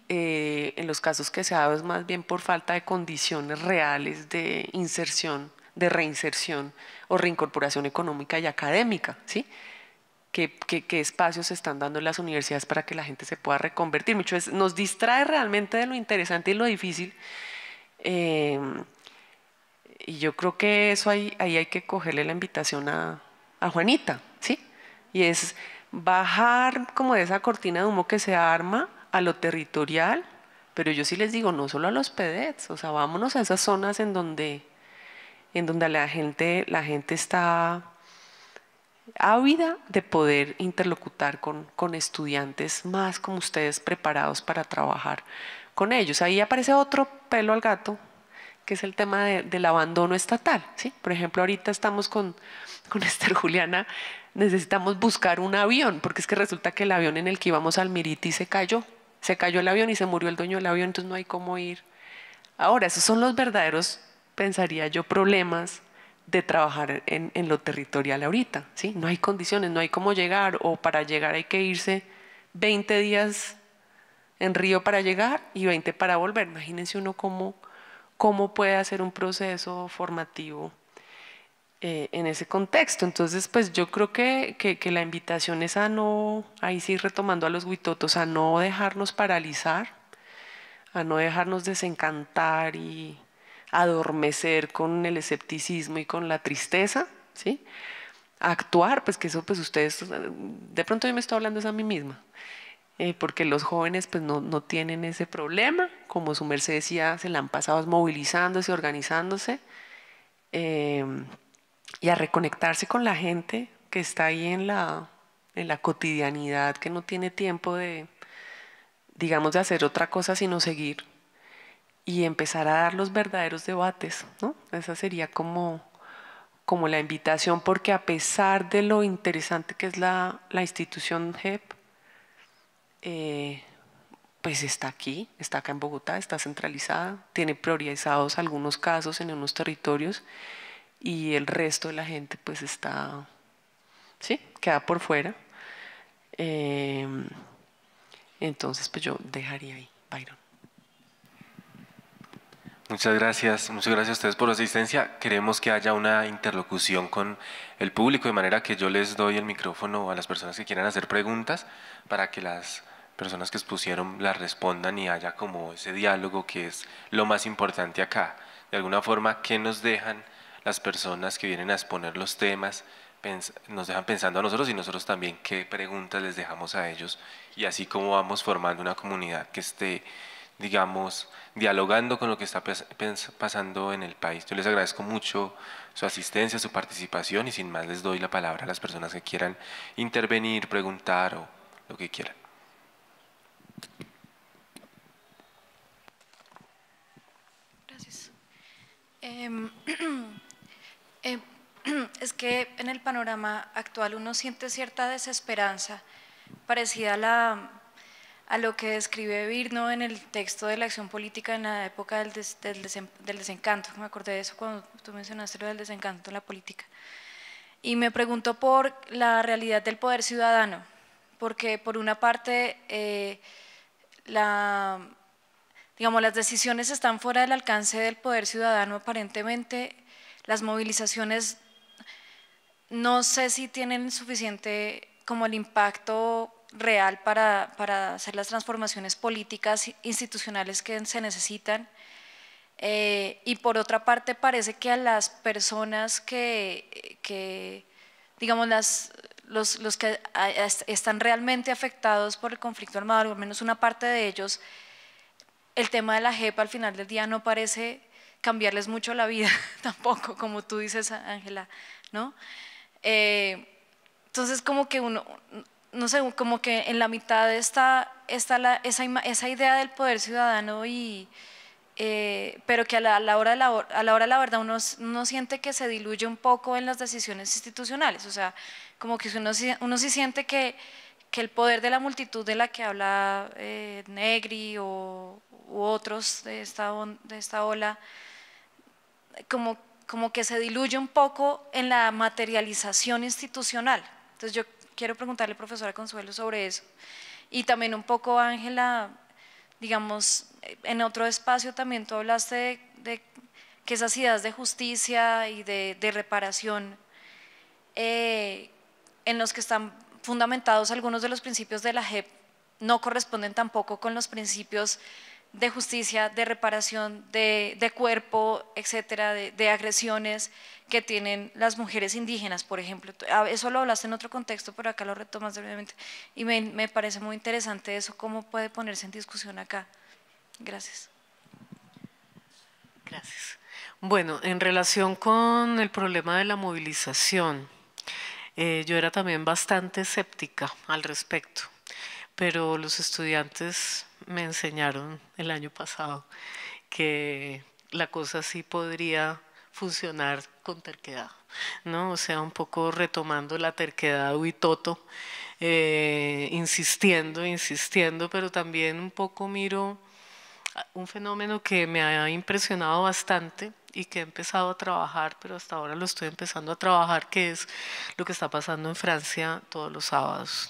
eh, en los casos que se ha dado es más bien por falta de condiciones reales de inserción, de reinserción o reincorporación económica y académica, ¿sí? ¿Qué, qué, qué espacios se están dando en las universidades para que la gente se pueda reconvertir? Mucho es, nos distrae realmente de lo interesante y lo difícil. Eh, y yo creo que eso ahí, ahí hay que cogerle la invitación a, a Juanita, ¿sí? Y es bajar como de esa cortina de humo que se arma a lo territorial, pero yo sí les digo, no solo a los P E D E Ts, o sea, vámonos a esas zonas en donde, en donde la gente, la gente está ávida de poder interlocutar con, con estudiantes más como ustedes preparados para trabajar con ellos. Ahí aparece otro pelo al gato, que es el tema de, del abandono estatal, ¿sí? Por ejemplo, ahorita estamos con, con Esther Juliana, necesitamos buscar un avión, porque es que resulta que el avión en el que íbamos al Miriti se cayó, se cayó el avión y se murió el dueño del avión, entonces no hay cómo ir. Ahora, esos son los verdaderos, pensaría yo, problemas de trabajar en, en lo territorial ahorita, ¿sí? No hay condiciones, no hay cómo llegar, o para llegar hay que irse veinte días en Río para llegar y veinte para volver. Imagínense uno cómo, cómo puede hacer un proceso formativo eh, en ese contexto. Entonces, pues yo creo que, que, que la invitación es a no, ahí sí retomando a los huitotos, a no dejarnos paralizar, a no dejarnos desencantar y adormecer con el escepticismo y con la tristeza, ¿sí? A actuar, pues que eso, pues ustedes, de pronto yo me estoy hablando es a mí misma, eh, porque los jóvenes pues no, no tienen ese problema, como su merced decía, se la han pasado movilizándose, organizándose, eh, y a reconectarse con la gente que está ahí en la, en la cotidianidad, que no tiene tiempo de, digamos, de hacer otra cosa sino seguir, y empezar a dar los verdaderos debates, ¿no? Esa sería como, como la invitación, porque a pesar de lo interesante que es la, la institución J E P, eh, pues está aquí, está acá en Bogotá, está centralizada, tiene priorizados algunos casos en unos territorios y el resto de la gente pues está, sí, queda por fuera. Eh, entonces pues yo dejaría ahí, Byron. Muchas gracias, muchas gracias a ustedes por su asistencia. Queremos que haya una interlocución con el público, de manera que yo les doy el micrófono a las personas que quieran hacer preguntas para que las personas que expusieron las respondan y haya como ese diálogo que es lo más importante acá. De alguna forma, ¿qué nos dejan las personas que vienen a exponer los temas? Nos dejan pensando a nosotros y nosotros también qué preguntas les dejamos a ellos, y así como vamos formando una comunidad que esté, digamos, dialogando con lo que está pasando en el país. Yo les agradezco mucho su asistencia, su participación, y sin más les doy la palabra a las personas que quieran intervenir, preguntar o lo que quieran. Gracias. Eh, eh, es que en el panorama actual uno siente cierta desesperanza parecida a la a lo que describe Virno en el texto de la acción política en la época del, des, del, desen, del desencanto. Me acordé de eso cuando tú mencionaste lo del desencanto en la política. Y me pregunto por la realidad del poder ciudadano, porque por una parte eh, la, digamos, las decisiones están fuera del alcance del poder ciudadano aparentemente, las movilizaciones no sé si tienen suficiente como el impacto real para, para hacer las transformaciones políticas institucionales que se necesitan, eh, y por otra parte parece que a las personas que, que digamos las, los, los que están realmente afectados por el conflicto armado, al menos una parte de ellos, el tema de la J E P al final del día no parece cambiarles mucho la vida tampoco, como tú dices, Ángela, ¿no? Eh, entonces como que uno, no sé, como que en la mitad está, está la, esa, esa idea del poder ciudadano, y, eh, pero que a la, a, la hora de la, a la hora de la verdad uno, uno siente que se diluye un poco en las decisiones institucionales, o sea, como que uno, uno sí siente que, que el poder de la multitud de la que habla eh, Negri o, u otros de esta, de esta ola, como, como que se diluye un poco en la materialización institucional. Entonces yo quiero preguntarle, profesora Consuelo, sobre eso. Y también un poco, Ángela, digamos, en otro espacio también tú hablaste de, de que esas ideas de justicia y de, de reparación eh, en los que están fundamentados algunos de los principios de la J E P no corresponden tampoco con los principios de justicia, de reparación, de, de cuerpo, etcétera, de, de agresiones que tienen las mujeres indígenas, por ejemplo. Eso lo hablaste en otro contexto, pero acá lo retomas brevemente y me, me parece muy interesante eso, cómo puede ponerse en discusión acá. Gracias. Gracias. Bueno, en relación con el problema de la movilización, eh, yo era también bastante escéptica al respecto, pero los estudiantes me enseñaron el año pasado que la cosa sí podría funcionar con terquedad, ¿no? O sea, un poco retomando la terquedad de Huitoto, eh, insistiendo, insistiendo, pero también un poco miro un fenómeno que me ha impresionado bastante y que he empezado a trabajar, pero hasta ahora lo estoy empezando a trabajar, que es lo que está pasando en Francia todos los sábados.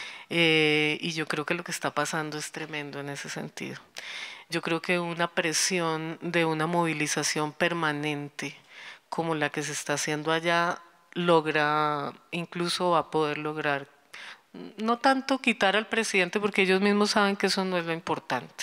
Eh, y yo creo que lo que está pasando es tremendo en ese sentido. Yo creo que una presión de una movilización permanente como la que se está haciendo allá logra, incluso va a poder lograr, no tanto quitar al presidente, porque ellos mismos saben que eso no es lo importante,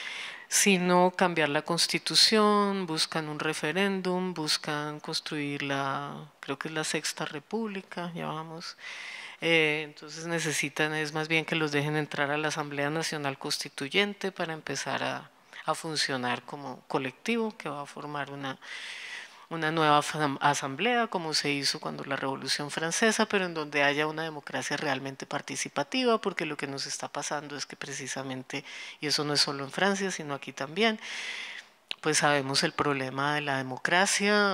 sino cambiar la constitución, buscan un referéndum, buscan construir la, creo que es la sexta república, ya vamos. Eh, entonces necesitan es más bien que los dejen entrar a la Asamblea Nacional Constituyente para empezar a, a funcionar como colectivo que va a formar una, una nueva asamblea como se hizo cuando la Revolución Francesa, pero en donde haya una democracia realmente participativa, porque lo que nos está pasando es que precisamente, y eso no es solo en Francia sino aquí también, pues sabemos el problema de la democracia.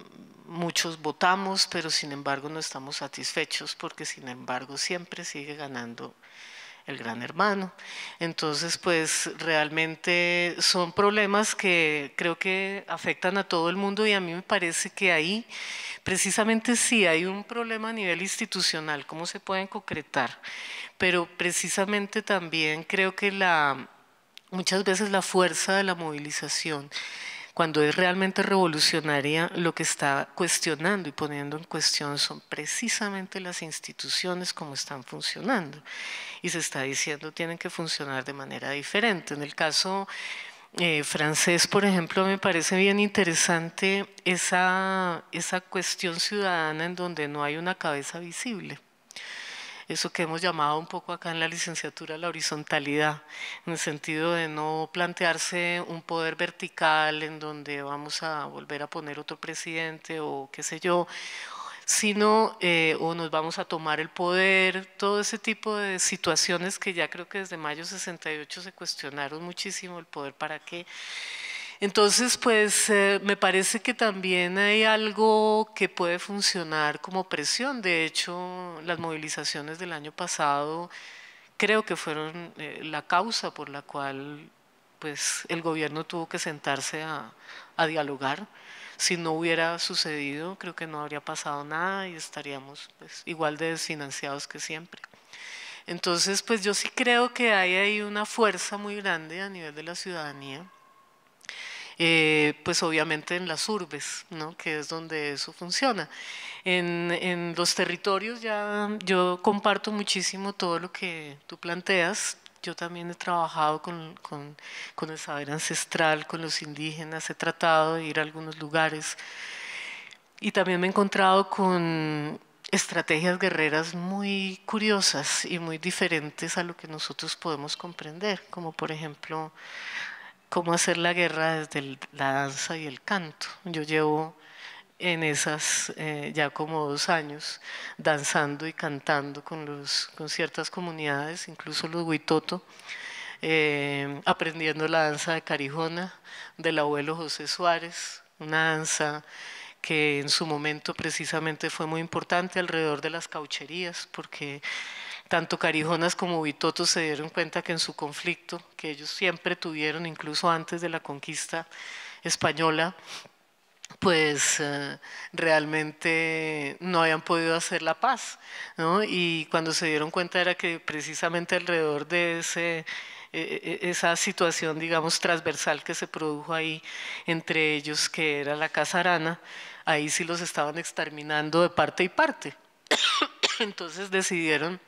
Muchos votamos, pero sin embargo no estamos satisfechos porque sin embargo siempre sigue ganando el gran hermano. Entonces, pues realmente son problemas que creo que afectan a todo el mundo y a mí me parece que ahí precisamente sí hay un problema a nivel institucional, cómo se pueden concretar, pero precisamente también creo que la, muchas veces la fuerza de la movilización, cuando es realmente revolucionaria, lo que está cuestionando y poniendo en cuestión son precisamente las instituciones como están funcionando. Y se está diciendo tienen que funcionar de manera diferente. En el caso eh, francés, por ejemplo, me parece bien interesante esa, esa cuestión ciudadana en donde no hay una cabeza visible. Eso que hemos llamado un poco acá en la licenciatura la horizontalidad, en el sentido de no plantearse un poder vertical en donde vamos a volver a poner otro presidente o qué sé yo, sino eh, o nos vamos a tomar el poder, todo ese tipo de situaciones que ya creo que desde mayo sesenta y ocho se cuestionaron muchísimo, el poder para qué. Entonces, pues eh, me parece que también hay algo que puede funcionar como presión. De hecho, las movilizaciones del año pasado creo que fueron eh, la causa por la cual pues, el gobierno tuvo que sentarse a, a dialogar. Si no hubiera sucedido, creo que no habría pasado nada y estaríamos pues, igual de desfinanciados que siempre. Entonces, pues yo sí creo que hay ahí una fuerza muy grande a nivel de la ciudadanía. Eh, pues obviamente en las urbes, ¿no? Que es donde eso funciona. En, en los territorios ya yo comparto muchísimo todo lo que tú planteas. Yo también he trabajado con, con, con el saber ancestral, con los indígenas, he tratado de ir a algunos lugares y también me he encontrado con estrategias guerreras muy curiosas y muy diferentes a lo que nosotros podemos comprender, como por ejemplo cómo hacer la guerra desde la danza y el canto. Yo llevo en esas eh, ya como dos años danzando y cantando con, los, con ciertas comunidades, incluso los Huitoto, eh, aprendiendo la danza de Carijona del abuelo José Suárez, una danza que en su momento precisamente fue muy importante alrededor de las caucherías, porque tanto Carijonas como Huitotos se dieron cuenta que en su conflicto, que ellos siempre tuvieron incluso antes de la conquista española, pues eh, realmente no habían podido hacer la paz, ¿no? Y cuando se dieron cuenta era que precisamente alrededor de ese eh, esa situación, digamos, transversal que se produjo ahí entre ellos, que era la Casa Arana, ahí sí los estaban exterminando de parte y parte. Entonces decidieron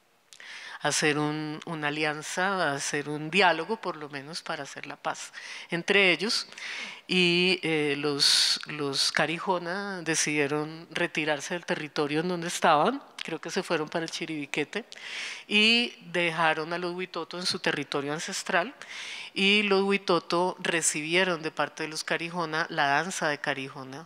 hacer un, una alianza, hacer un diálogo por lo menos para hacer la paz entre ellos, y eh, los, los Carijona decidieron retirarse del territorio en donde estaban, creo que se fueron para el Chiribiquete, y dejaron a los Huitoto en su territorio ancestral, y los Huitoto recibieron de parte de los Carijona la danza de Carijona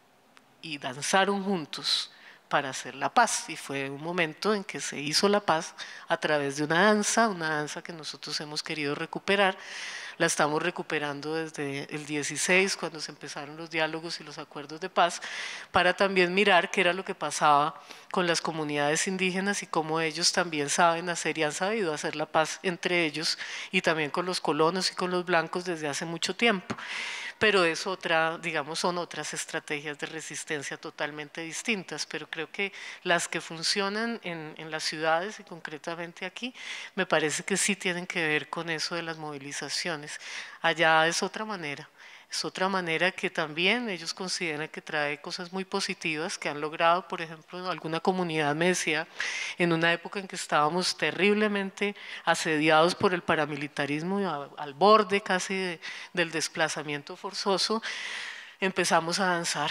y danzaron juntos para hacer la paz, y fue un momento en que se hizo la paz a través de una danza, una danza que nosotros hemos querido recuperar. La estamos recuperando desde el dieciséis, cuando se empezaron los diálogos y los acuerdos de paz, para también mirar qué era lo que pasaba con las comunidades indígenas y cómo ellos también saben hacer y han sabido hacer la paz entre ellos, y también con los colonos y con los blancos desde hace mucho tiempo. Pero es otra, digamos, son otras estrategias de resistencia totalmente distintas, pero creo que las que funcionan en, en las ciudades y concretamente aquí, me parece que sí tienen que ver con eso de las movilizaciones. Allá es otra manera. Es otra manera que también ellos consideran que trae cosas muy positivas que han logrado. Por ejemplo, alguna comunidad me decía, en una época en que estábamos terriblemente asediados por el paramilitarismo, al borde casi de, del desplazamiento forzoso, empezamos a danzar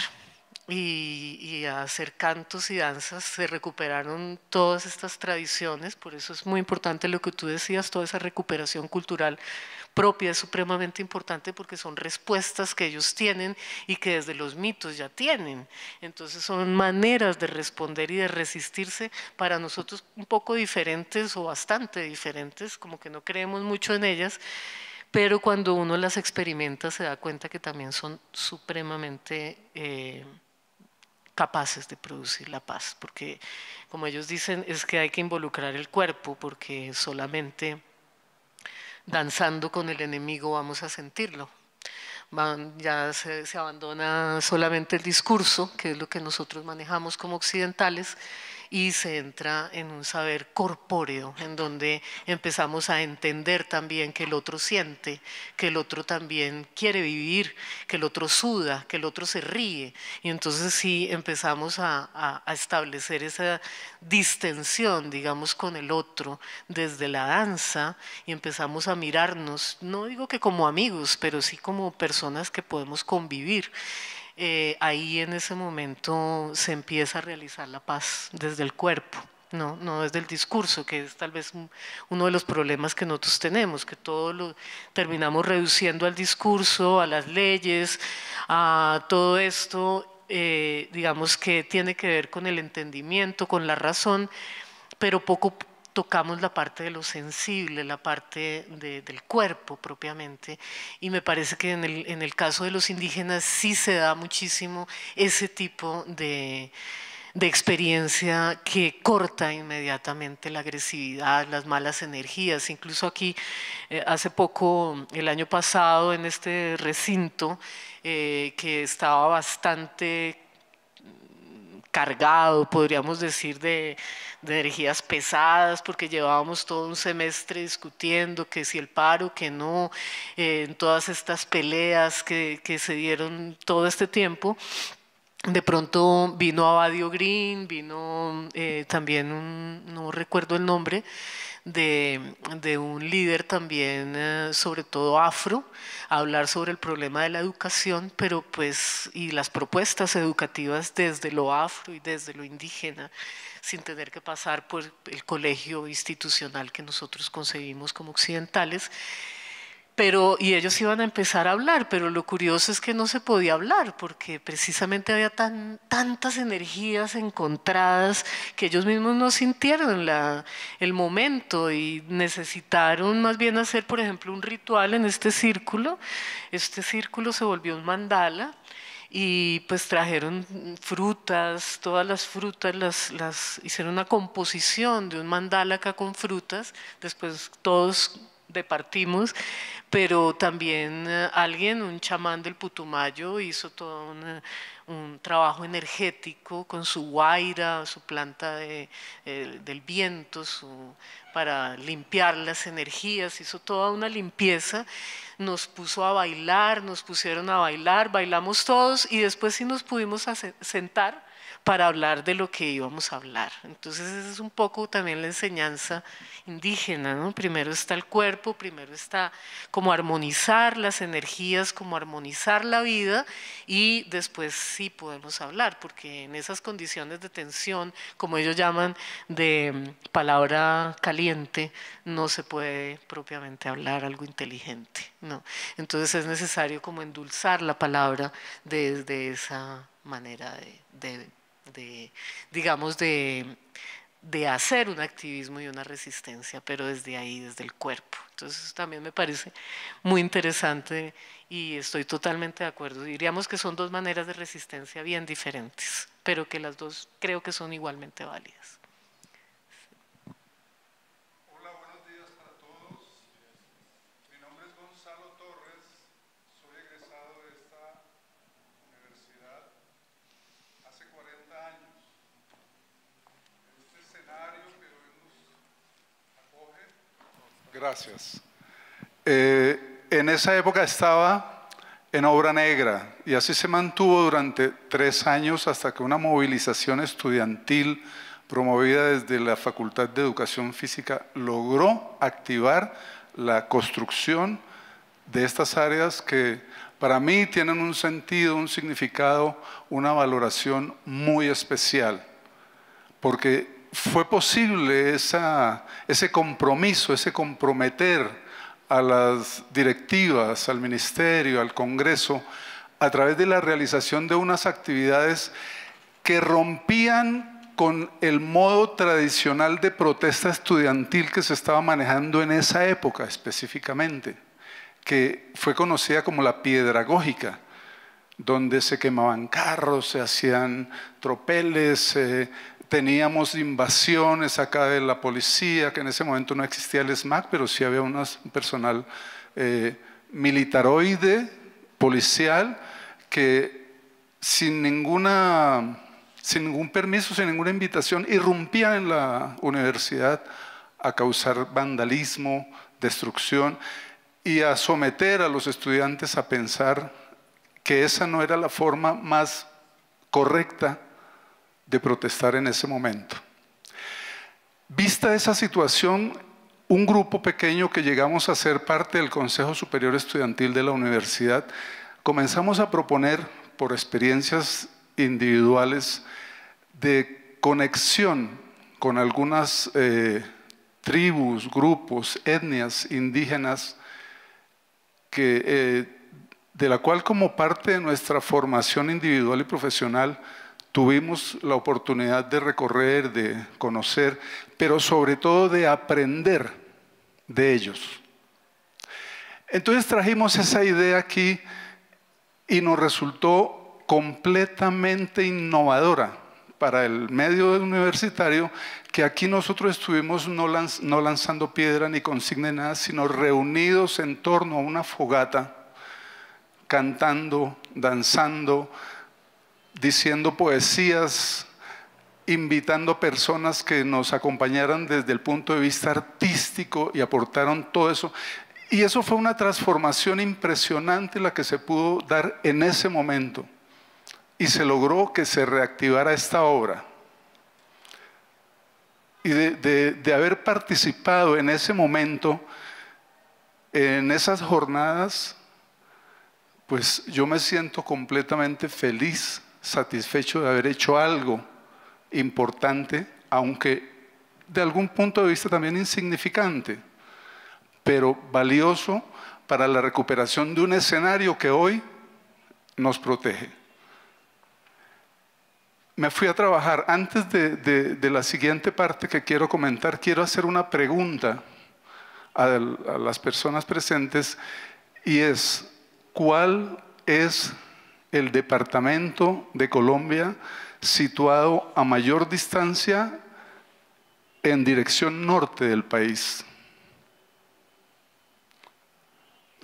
y, y a hacer cantos y danzas. Se recuperaron todas estas tradiciones, por eso es muy importante lo que tú decías, toda esa recuperación cultural propia es supremamente importante, porque son respuestas que ellos tienen y que desde los mitos ya tienen. Entonces son maneras de responder y de resistirse para nosotros un poco diferentes o bastante diferentes, como que no creemos mucho en ellas, pero cuando uno las experimenta se da cuenta que también son supremamente eh, capaces de producir la paz, porque como ellos dicen, es que hay que involucrar el cuerpo, porque solamente danzando con el enemigo vamos a sentirlo. Van, ya se, se abandona solamente el discurso, que es lo que nosotros manejamos como occidentales, y se entra en un saber corpóreo, en donde empezamos a entender también que el otro siente, que el otro también quiere vivir, que el otro suda, que el otro se ríe, y entonces sí empezamos a, a, a establecer esa distensión, digamos, con el otro desde la danza, y empezamos a mirarnos, no digo que como amigos, pero sí como personas que podemos convivir. Eh, ahí en ese momento se empieza a realizar la paz desde el cuerpo, no, no desde el discurso, que es tal vez un, uno de los problemas que nosotros tenemos, que todo lo terminamos reduciendo al discurso, a las leyes, a todo esto, eh, digamos que tiene que ver con el entendimiento, con la razón, pero poco tocamos la parte de lo sensible, la parte de, del cuerpo propiamente, y me parece que en el, en el caso de los indígenas sí se da muchísimo ese tipo de, de experiencia que corta inmediatamente la agresividad, las malas energías. Incluso aquí, eh, hace poco, el año pasado, en este recinto, eh, que estaba bastante cargado, podríamos decir, de, de energías pesadas, porque llevábamos todo un semestre discutiendo que si el paro, que no, eh, en todas estas peleas que, que se dieron todo este tiempo. De pronto vino Abadio Green, vino eh, también, un, no recuerdo el nombre, de, de un líder también, eh, sobre todo afro, a hablar sobre el problema de la educación, pero pues, y las propuestas educativas desde lo afro y desde lo indígena, sin tener que pasar por el colegio institucional que nosotros concebimos como occidentales. Pero, y ellos iban a empezar a hablar, pero lo curioso es que no se podía hablar, porque precisamente había tan, tantas energías encontradas que ellos mismos no sintieron la, el momento, y necesitaron más bien hacer, por ejemplo, un ritual en este círculo. Este círculo se volvió un mandala, y pues trajeron frutas, todas las frutas, las, las, hicieron una composición de un mandala acá con frutas. Después todos departimos, pero también eh, alguien, un chamán del Putumayo, hizo todo un, un trabajo energético con su guaira, su planta de, eh, del viento, su, para limpiar las energías, hizo toda una limpieza, nos puso a bailar, nos pusieron a bailar, bailamos todos y después sí nos pudimos sentar para hablar de lo que íbamos a hablar. Entonces esa es un poco también la enseñanza indígena, ¿no? Primero está el cuerpo, primero está como armonizar las energías, como armonizar la vida y después sí podemos hablar, porque en esas condiciones de tensión, como ellos llaman de palabra caliente, no se puede propiamente hablar algo inteligente, ¿no? Entonces es necesario como endulzar la palabra desde esa manera de, de de, digamos, de, de hacer un activismo y una resistencia, pero desde ahí, desde el cuerpo. Entonces también me parece muy interesante y estoy totalmente de acuerdo. Diríamos que son dos maneras de resistencia bien diferentes, pero que las dos creo que son igualmente válidas. Hola, buenos días para todos. Mi nombre es Gonzalo Torres, soy egresado de esta universidad hace cuarenta años. Este escenario que hoy nos acoge. Gracias. Eh, en esa época estaba en obra negra y así se mantuvo durante tres años hasta que una movilización estudiantil promovida desde la Facultad de Educación Física logró activar la construcción de estas áreas que para mí tienen un sentido, un significado, una valoración muy especial, porque fue posible esa, ese compromiso, ese comprometer a las directivas, al ministerio, al Congreso, a través de la realización de unas actividades que rompían con el modo tradicional de protesta estudiantil que se estaba manejando en esa época específicamente, que fue conocida como la piedragógica, donde se quemaban carros, se hacían tropeles, eh, teníamos invasiones acá de la policía, que en ese momento no existía el SMAC, pero sí había un personal eh, militaroide, policial, que sin ninguna, sin ningún permiso, sin ninguna invitación, irrumpían en la universidad a causar vandalismo, destrucción, y a someter a los estudiantes a pensar que esa no era la forma más correcta de protestar en ese momento. Vista esa situación, un grupo pequeño que llegamos a ser parte del Consejo Superior Estudiantil de la universidad, comenzamos a proponer, por experiencias individuales, de conexión con algunas eh, tribus, grupos, etnias indígenas, que, eh, de la cual como parte de nuestra formación individual y profesional tuvimos la oportunidad de recorrer, de conocer, pero sobre todo de aprender de ellos. Entonces trajimos esa idea aquí y nos resultó completamente innovadora para el medio universitario, que aquí nosotros estuvimos no, lanz, no lanzando piedra ni consigna nada, sino reunidos en torno a una fogata, cantando, danzando, diciendo poesías, invitando personas que nos acompañaran desde el punto de vista artístico y aportaron todo eso. Y eso fue una transformación impresionante la que se pudo dar en ese momento. Y se logró que se reactivara esta obra. Y de, de, de haber participado en ese momento, en esas jornadas, pues yo me siento completamente feliz, satisfecho de haber hecho algo importante, aunque de algún punto de vista también insignificante, pero valioso para la recuperación de un escenario que hoy nos protege. Me fui a trabajar. Antes de, de, de la siguiente parte que quiero comentar, quiero hacer una pregunta a, a las personas presentes, y es: ¿cuál es el departamento de Colombia situado a mayor distancia en dirección norte del país?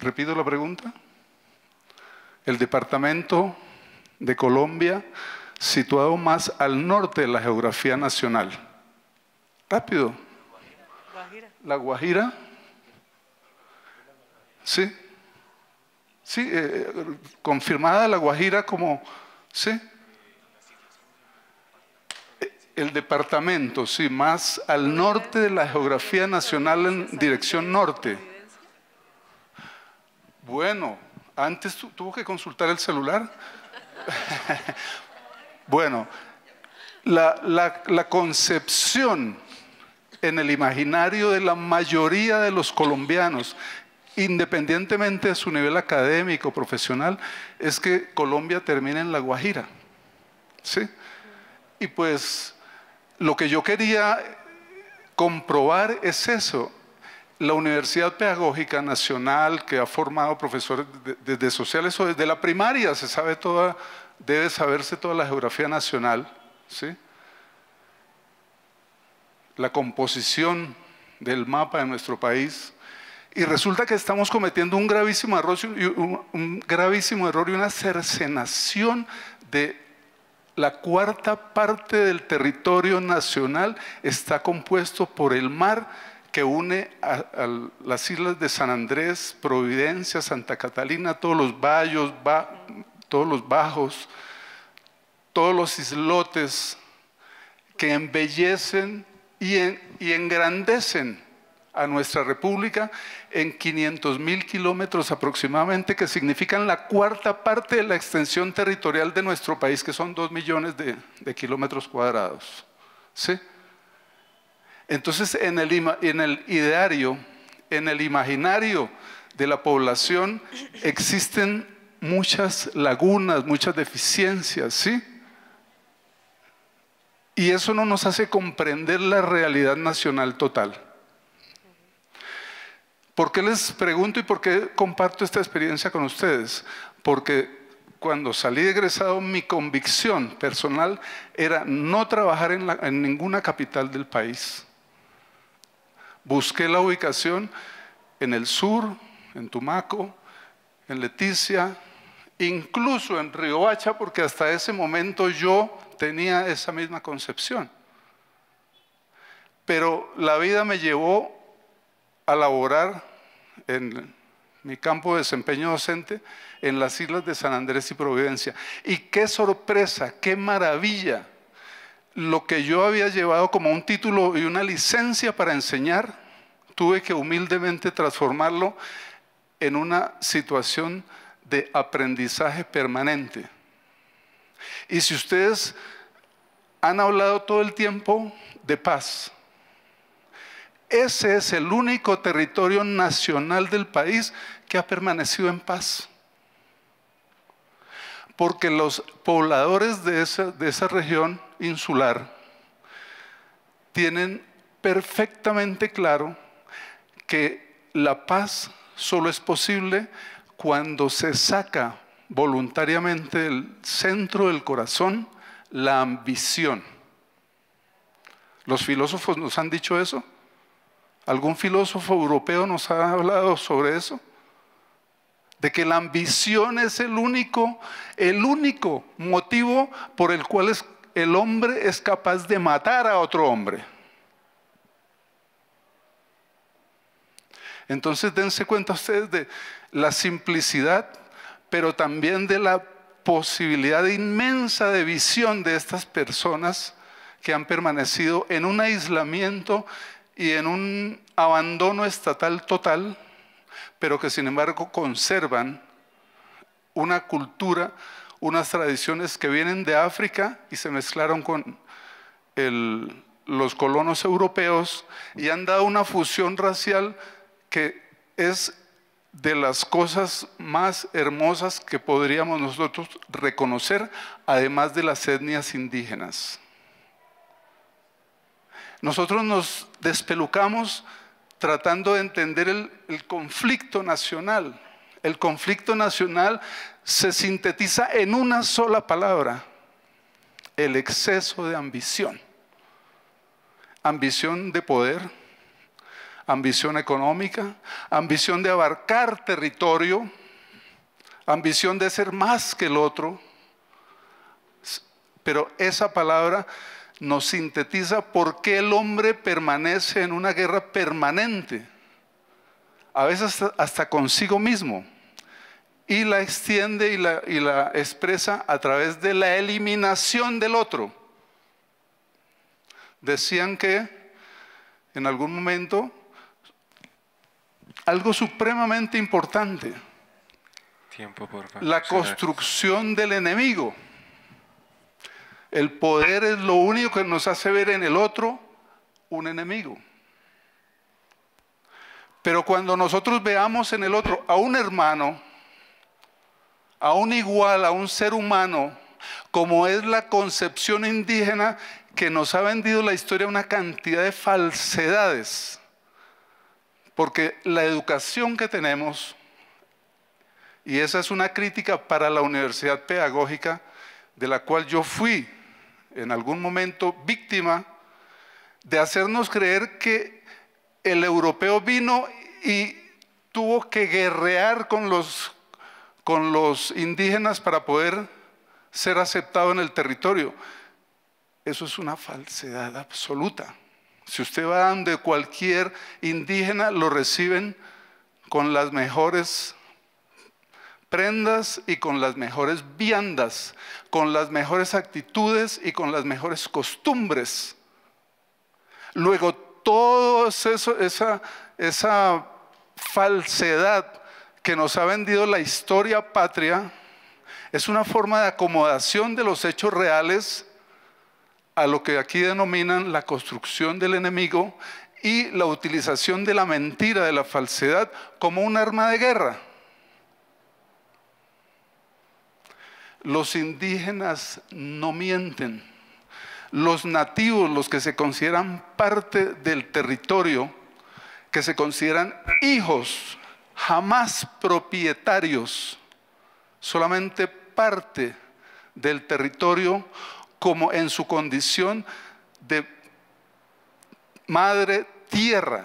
Repito la pregunta. El departamento de Colombia situado más al norte de la geografía nacional. Rápido. Guajira. La Guajira. Sí. Sí, eh, confirmada la Guajira como, sí. El departamento, sí, más al norte de la geografía nacional en dirección norte. Bueno, antes tu, tuvo que consultar el celular. Bueno, la, la, la concepción en el imaginario de la mayoría de los colombianos, independientemente de su nivel académico, profesional, es que Colombia termina en La Guajira. ¿Sí? Y pues lo que yo quería comprobar es eso. La Universidad Pedagógica Nacional, que ha formado profesores desde de, de sociales o desde la primaria, se sabe toda, debe saberse toda la geografía nacional, ¿sí? La composición del mapa de nuestro país. Y resulta que estamos cometiendo un gravísimo error y un, un gravísimo error y una cercenación de la cuarta parte del territorio nacional está compuesto por el mar que une a, a las islas de San Andrés, Providencia, Santa Catalina, todos los valles, ba, todos los bajos, todos los islotes que embellecen y, en, y engrandecen a nuestra república en quinientos mil kilómetros aproximadamente, que significan la cuarta parte de la extensión territorial de nuestro país, que son dos millones de, de kilómetros cuadrados. ¿Sí? Entonces, en el, en el ideario, en el imaginario de la población existen muchas lagunas, muchas deficiencias, ¿sí? Y eso no nos hace comprender la realidad nacional total. ¿Por qué les pregunto y por qué comparto esta experiencia con ustedes? Porque cuando salí egresado, mi convicción personal era no trabajar en, la, en ninguna capital del país. Busqué la ubicación en el sur, en Tumaco, en Leticia, incluso en Riohacha, porque hasta ese momento yo tenía esa misma concepción. Pero la vida me llevó a laborar en mi campo de desempeño docente en las islas de San Andrés y Providencia. Y qué sorpresa, qué maravilla, lo que yo había llevado como un título y una licencia para enseñar, tuve que humildemente transformarlo en una situación de aprendizaje permanente. Y si ustedes han hablado todo el tiempo de paz, ese es el único territorio nacional del país que ha permanecido en paz. Porque los pobladores de esa, de esa región insular tienen perfectamente claro que la paz solo es posible cuando se saca voluntariamente del centro del corazón la ambición. ¿Los filósofos nos han dicho eso? ¿Algún filósofo europeo nos ha hablado sobre eso? De que la ambición es el único, el único motivo por el cual es, el hombre es capaz de matar a otro hombre. Entonces dense cuenta ustedes de la simplicidad, pero también de la posibilidad inmensa de visión de estas personas que han permanecido en un aislamiento y en un abandono estatal total, pero que sin embargo conservan una cultura, unas tradiciones que vienen de África y se mezclaron con el, los colonos europeos y han dado una fusión racial que es de las cosas más hermosas que podríamos nosotros reconocer, además de las etnias indígenas. Nosotros nos despelucamos tratando de entender el, el conflicto nacional. El conflicto nacional se sintetiza en una sola palabra: el exceso de ambición. Ambición de poder, ambición económica, ambición de abarcar territorio, ambición de ser más que el otro. Pero esa palabra nos sintetiza por qué el hombre permanece en una guerra permanente, a veces hasta, hasta consigo mismo, y la extiende y la, y la expresa a través de la eliminación del otro. Decían que en algún momento algo supremamente importante, Tiempo, por favor. la construcción del enemigo. El poder es lo único que nos hace ver en el otro un enemigo. Pero cuando nosotros veamos en el otro a un hermano, a un igual, a un ser humano, como es la concepción indígena que nos ha vendido la historia una cantidad de falsedades, porque la educación que tenemos, y esa es una crítica para la universidad pedagógica, de la cual yo fui en algún momento víctima, de hacernos creer que el europeo vino y tuvo que guerrear con los, con los indígenas para poder ser aceptado en el territorio. Eso es una falsedad absoluta. Si usted va donde cualquier indígena, lo reciben con las mejores prendas y con las mejores viandas, con las mejores actitudes y con las mejores costumbres. Luego, toda esa, esa falsedad que nos ha vendido la historia patria es una forma de acomodación de los hechos reales a lo que aquí denominan la construcción del enemigo y la utilización de la mentira, de la falsedad, como un arma de guerra. Los indígenas no mienten. Los nativos, los que se consideran parte del territorio, que se consideran hijos, jamás propietarios, solamente parte del territorio, como en su condición de madre tierra.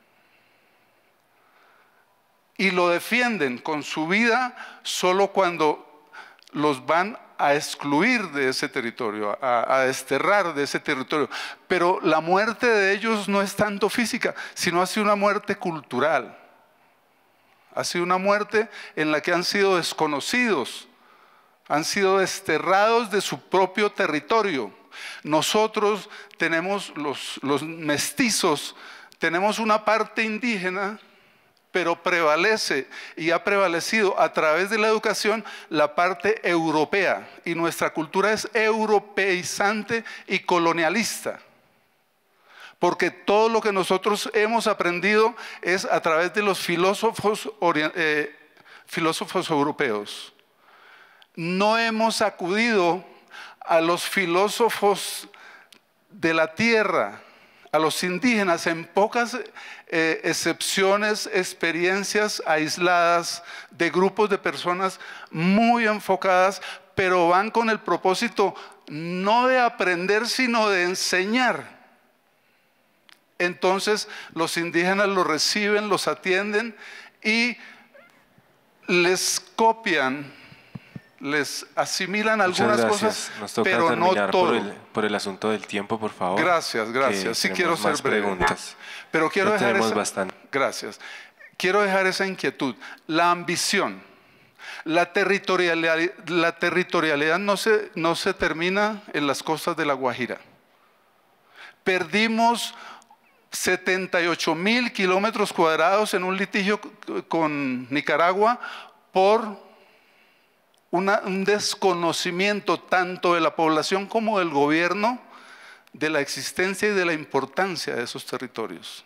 Y lo defienden con su vida solo cuando los van a excluir de ese territorio, a, a desterrar de ese territorio. Pero la muerte de ellos no es tanto física, sino ha sido una muerte cultural. Ha sido una muerte en la que han sido desconocidos, han sido desterrados de su propio territorio. Nosotros tenemos, los, los mestizos, tenemos una parte indígena, pero prevalece y ha prevalecido a través de la educación la parte europea, y nuestra cultura es europeizante y colonialista, porque todo lo que nosotros hemos aprendido es a través de los filósofos, eh, filósofos europeos. No hemos acudido a los filósofos de la tierra, a los indígenas, en pocas eh, excepciones, experiencias aisladas de grupos de personas muy enfocadas, pero van con el propósito no de aprender, sino de enseñar. Entonces los indígenas los reciben, los atienden y les copian, les asimilan algunas cosas, Nos toca pero no todo. Por el, por el asunto del tiempo, por favor. Gracias, gracias. Sí quiero ser breve. Preguntas. Pero quiero no dejar esa, bastante. Gracias. Quiero dejar esa inquietud. La ambición, la territorialidad, la territorialidad no se, no se termina en las costas de La Guajira. Perdimos setenta y ocho mil kilómetros cuadrados en un litigio con Nicaragua por Una, un desconocimiento tanto de la población como del gobierno de la existencia y de la importancia de esos territorios.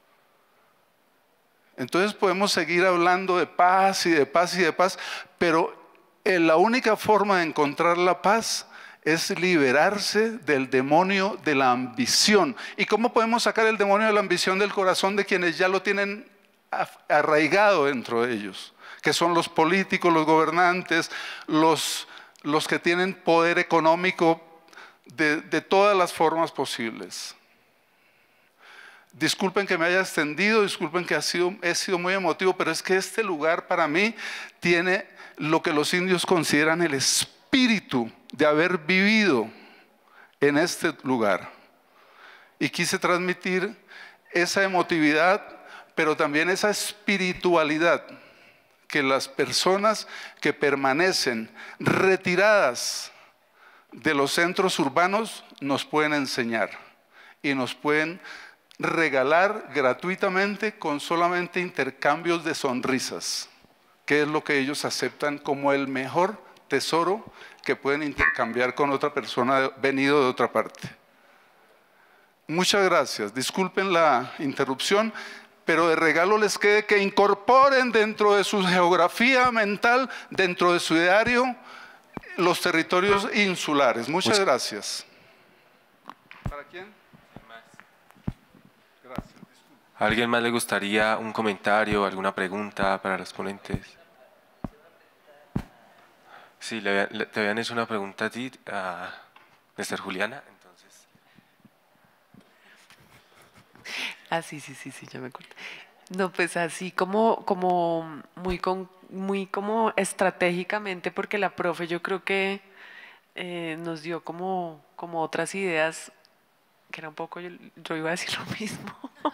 Entonces podemos seguir hablando de paz y de paz y de paz, pero la única forma de encontrar la paz es liberarse del demonio de la ambición. ¿Y cómo podemos sacar el demonio de la ambición del corazón de quienes ya lo tienen arraigado dentro de ellos? Que son los políticos, los gobernantes, los, los que tienen poder económico de, de todas las formas posibles. Disculpen que me haya extendido, disculpen que ha sido, he sido muy emotivo, pero es que este lugar para mí tiene lo que los indios consideran el espíritu de haber vivido en este lugar. Y quise transmitir esa emotividad, pero también esa espiritualidad que las personas que permanecen retiradas de los centros urbanos nos pueden enseñar y nos pueden regalar gratuitamente con solamente intercambios de sonrisas, que es lo que ellos aceptan como el mejor tesoro que pueden intercambiar con otra persona venido de otra parte. Muchas gracias, disculpen la interrupción, pero de regalo les quede que incorporen dentro de su geografía mental, dentro de su ideario, los territorios insulares. Muchas gracias. ¿Para quién? Gracias. ¿A alguien más le gustaría un comentario, alguna pregunta para los ponentes? Sí, le, le, te habían hecho una pregunta a ti, a Néstor Juliana. Entonces. Ah, sí, sí, sí, sí, ya me acuerdo. No, pues así como, como muy, con, muy como estratégicamente, porque la profe yo creo que eh, nos dio como, como otras ideas, que era un poco, yo, yo iba a decir lo mismo,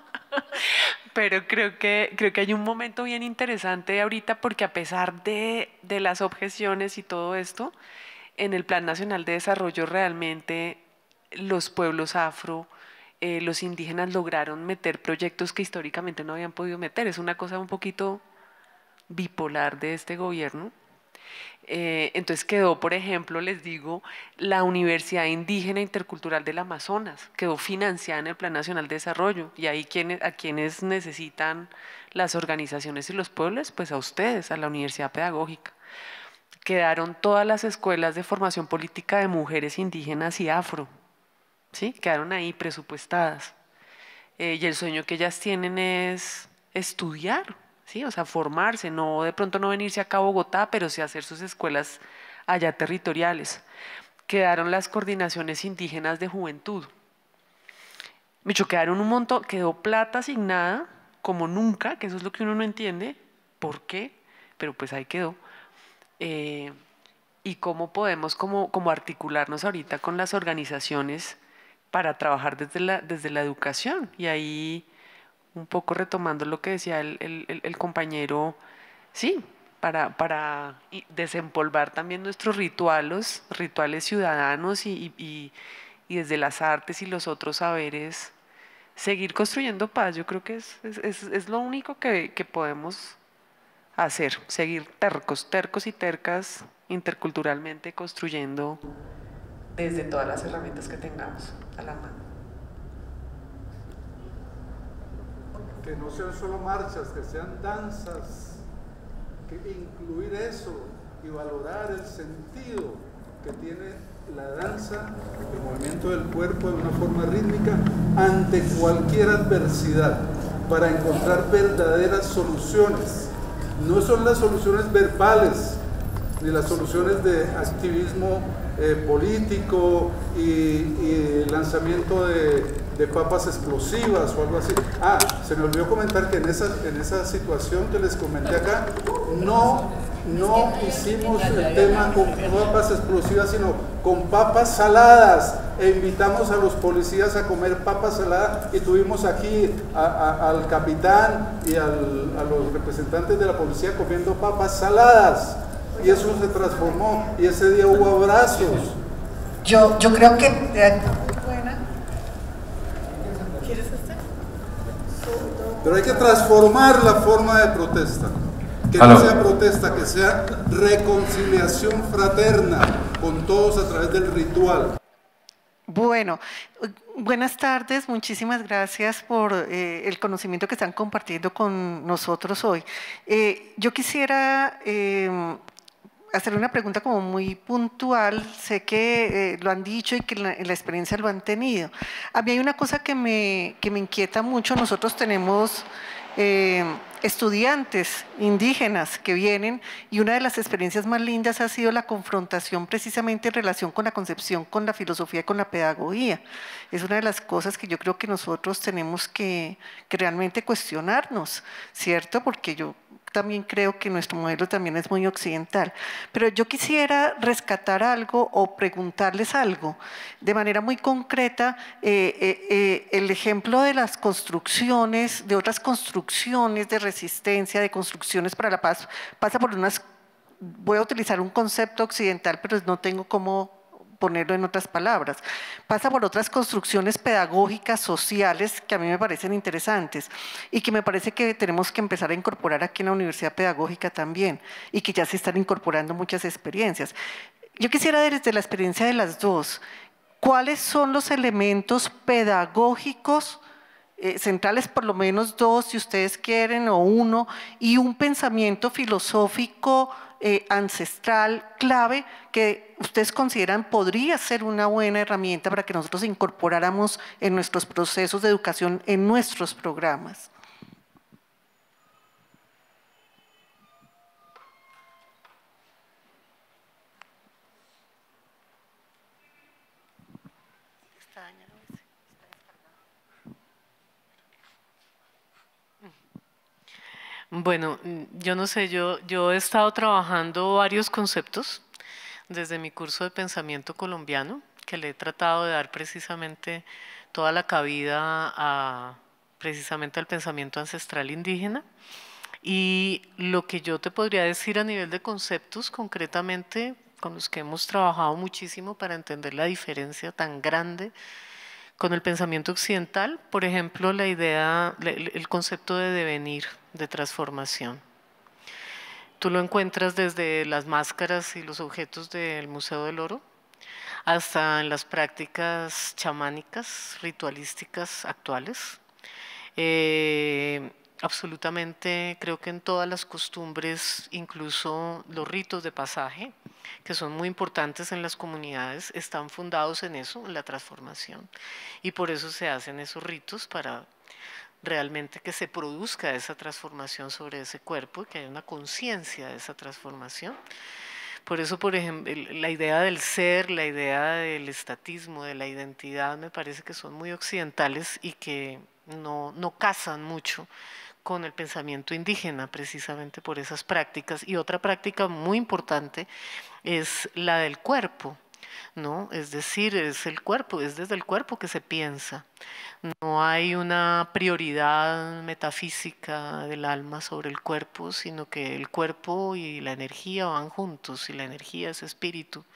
pero creo que, creo que hay un momento bien interesante ahorita, porque a pesar de, de las objeciones y todo esto, en el Plan Nacional de Desarrollo realmente los pueblos afro, Eh, los indígenas lograron meter proyectos que históricamente no habían podido meter. Es una cosa un poquito bipolar de este gobierno. Eh, entonces quedó, por ejemplo, les digo, la Universidad Indígena Intercultural del Amazonas, quedó financiada en el Plan Nacional de Desarrollo, y ahí quienes, a quienes necesitan las organizaciones y los pueblos, pues a ustedes, a la Universidad Pedagógica. Quedaron todas las escuelas de formación política de mujeres indígenas y afro, ¿sí? Quedaron ahí presupuestadas. Eh, y el sueño que ellas tienen es estudiar, ¿sí? O sea, formarse, no de pronto no venirse acá a Bogotá, pero sí hacer sus escuelas allá territoriales. Quedaron las coordinaciones indígenas de juventud. Micho, quedaron un montón, quedó plata asignada como nunca, que eso es lo que uno no entiende, ¿por qué? Pero pues ahí quedó. Eh, y cómo podemos como, como articularnos ahorita con las organizaciones para trabajar desde la, desde la educación. Y ahí, un poco retomando lo que decía el, el, el compañero, sí, para, para desempolvar también nuestros rituales, rituales ciudadanos y, y, y desde las artes y los otros saberes, seguir construyendo paz. Yo creo que es, es, es lo único que, que podemos hacer, seguir tercos, tercos y tercas interculturalmente construyendo desde todas las herramientas que tengamos a la mano. Que no sean solo marchas, que sean danzas, que incluir eso y valorar el sentido que tiene la danza, el movimiento del cuerpo de una forma rítmica ante cualquier adversidad, para encontrar verdaderas soluciones. No son las soluciones verbales, ni las soluciones de activismo eh, político y, y lanzamiento de, de papas explosivas o algo así. Ah, se me olvidó comentar que en esa, en esa situación que les comenté acá, no, no hicimos el tema con papas explosivas, sino con papas saladas, e invitamos a los policías a comer papas saladas, y tuvimos aquí a, a, al capitán y al, a los representantes de la policía comiendo papas saladas. Y eso se transformó, y ese día hubo abrazos. Yo, yo creo que... Eh, ¿Quieres este? Pero hay que transformar la forma de protesta. Que no sea protesta, que sea reconciliación fraterna con todos a través del ritual. Bueno, buenas tardes, muchísimas gracias por eh, el conocimiento que están compartiendo con nosotros hoy. Eh, yo quisiera eh, hacer una pregunta como muy puntual. Sé que eh, lo han dicho y que la, la experiencia lo han tenido. A mí hay una cosa que me, que me inquieta mucho. Nosotros tenemos eh, estudiantes indígenas que vienen, y una de las experiencias más lindas ha sido la confrontación precisamente en relación con la concepción, con la filosofía y con la pedagogía. Es una de las cosas que yo creo que nosotros tenemos que, que realmente cuestionarnos, ¿cierto? Porque yo también creo que nuestro modelo también es muy occidental. Pero yo quisiera rescatar algo o preguntarles algo de manera muy concreta. eh, eh, eh, el ejemplo de las construcciones, de otras construcciones de resistencia, de construcciones para la paz, pasa por unas, voy a utilizar un concepto occidental, pero no tengo cómo ponerlo en otras palabras, pasa por otras construcciones pedagógicas, sociales, que a mí me parecen interesantes y que me parece que tenemos que empezar a incorporar aquí en la Universidad Pedagógica también, y que ya se están incorporando muchas experiencias. Yo quisiera desde la experiencia de las dos, ¿cuáles son los elementos pedagógicos eh, centrales, por lo menos dos, si ustedes quieren, o uno, y un pensamiento filosófico Eh, ancestral clave que ustedes consideran podría ser una buena herramienta para que nosotros incorporáramos en nuestros procesos de educación, en nuestros programas? Bueno, yo no sé, yo, yo he estado trabajando varios conceptos desde mi curso de pensamiento colombiano, que le he tratado de dar precisamente toda la cabida a, precisamente al pensamiento ancestral indígena. Y lo que yo te podría decir a nivel de conceptos, concretamente, con los que hemos trabajado muchísimo para entender la diferencia tan grande con el pensamiento occidental, por ejemplo, la idea, el concepto de devenir, de transformación. Tú lo encuentras desde las máscaras y los objetos del Museo del Oro hasta en las prácticas chamánicas, ritualísticas actuales. Eh, absolutamente creo que en todas las costumbres, incluso los ritos de pasaje, que son muy importantes en las comunidades, están fundados en eso, en la transformación. Y por eso se hacen esos ritos, para realmente que se produzca esa transformación sobre ese cuerpo, que haya una conciencia de esa transformación. Por eso, por ejemplo, la idea del ser, la idea del estatismo, de la identidad, me parece que son muy occidentales y que no, no casan mucho con el pensamiento indígena, precisamente por esas prácticas. Y otra práctica muy importante es la del cuerpo, ¿no? Es decir, es el cuerpo, es desde el cuerpo que se piensa. No hay una prioridad metafísica del alma sobre el cuerpo, sino que el cuerpo y la energía van juntos, y la energía es espíritu.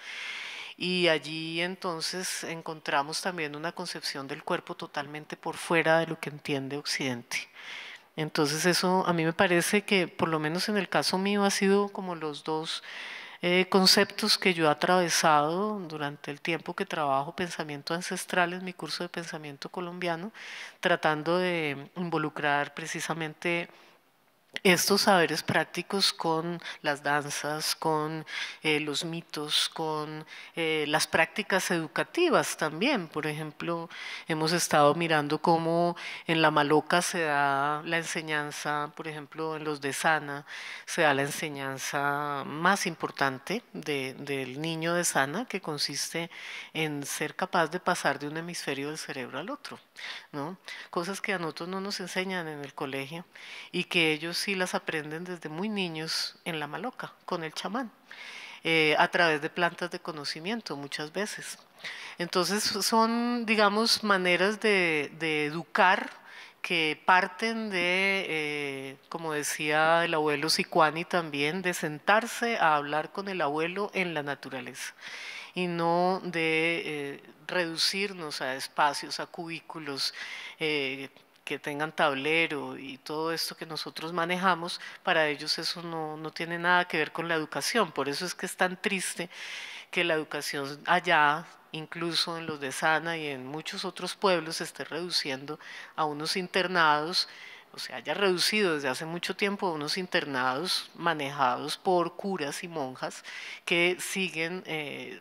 Y allí entonces encontramos también una concepción del cuerpo totalmente por fuera de lo que entiende Occidente. Entonces eso a mí me parece que, por lo menos en el caso mío, ha sido como los dos eh, conceptos que yo he atravesado durante el tiempo que trabajo pensamiento ancestral en mi curso de pensamiento colombiano, tratando de involucrar precisamente estos saberes prácticos con las danzas, con eh, los mitos, con eh, las prácticas educativas también. Por ejemplo, hemos estado mirando cómo en la Maloca se da la enseñanza, por ejemplo, en los de Sana, se da la enseñanza más importante de, del niño de Sana, que consiste en ser capaz de pasar de un hemisferio del cerebro al otro, ¿no? Cosas que a nosotros no nos enseñan en el colegio y que ellos sí las aprenden desde muy niños en la Maloca, con el chamán, eh, a través de plantas de conocimiento muchas veces. Entonces son, digamos, maneras de, de educar que parten de, eh, como decía el abuelo Sicuani también, de sentarse a hablar con el abuelo en la naturaleza y no de eh, reducirnos a espacios, a cubículos, eh, que tengan tablero y todo esto que nosotros manejamos. Para ellos eso no, no tiene nada que ver con la educación. Por eso es que es tan triste que la educación allá, incluso en los de Sana y en muchos otros pueblos, se esté reduciendo a unos internados, o sea, haya reducido desde hace mucho tiempo a unos internados manejados por curas y monjas que siguen eh,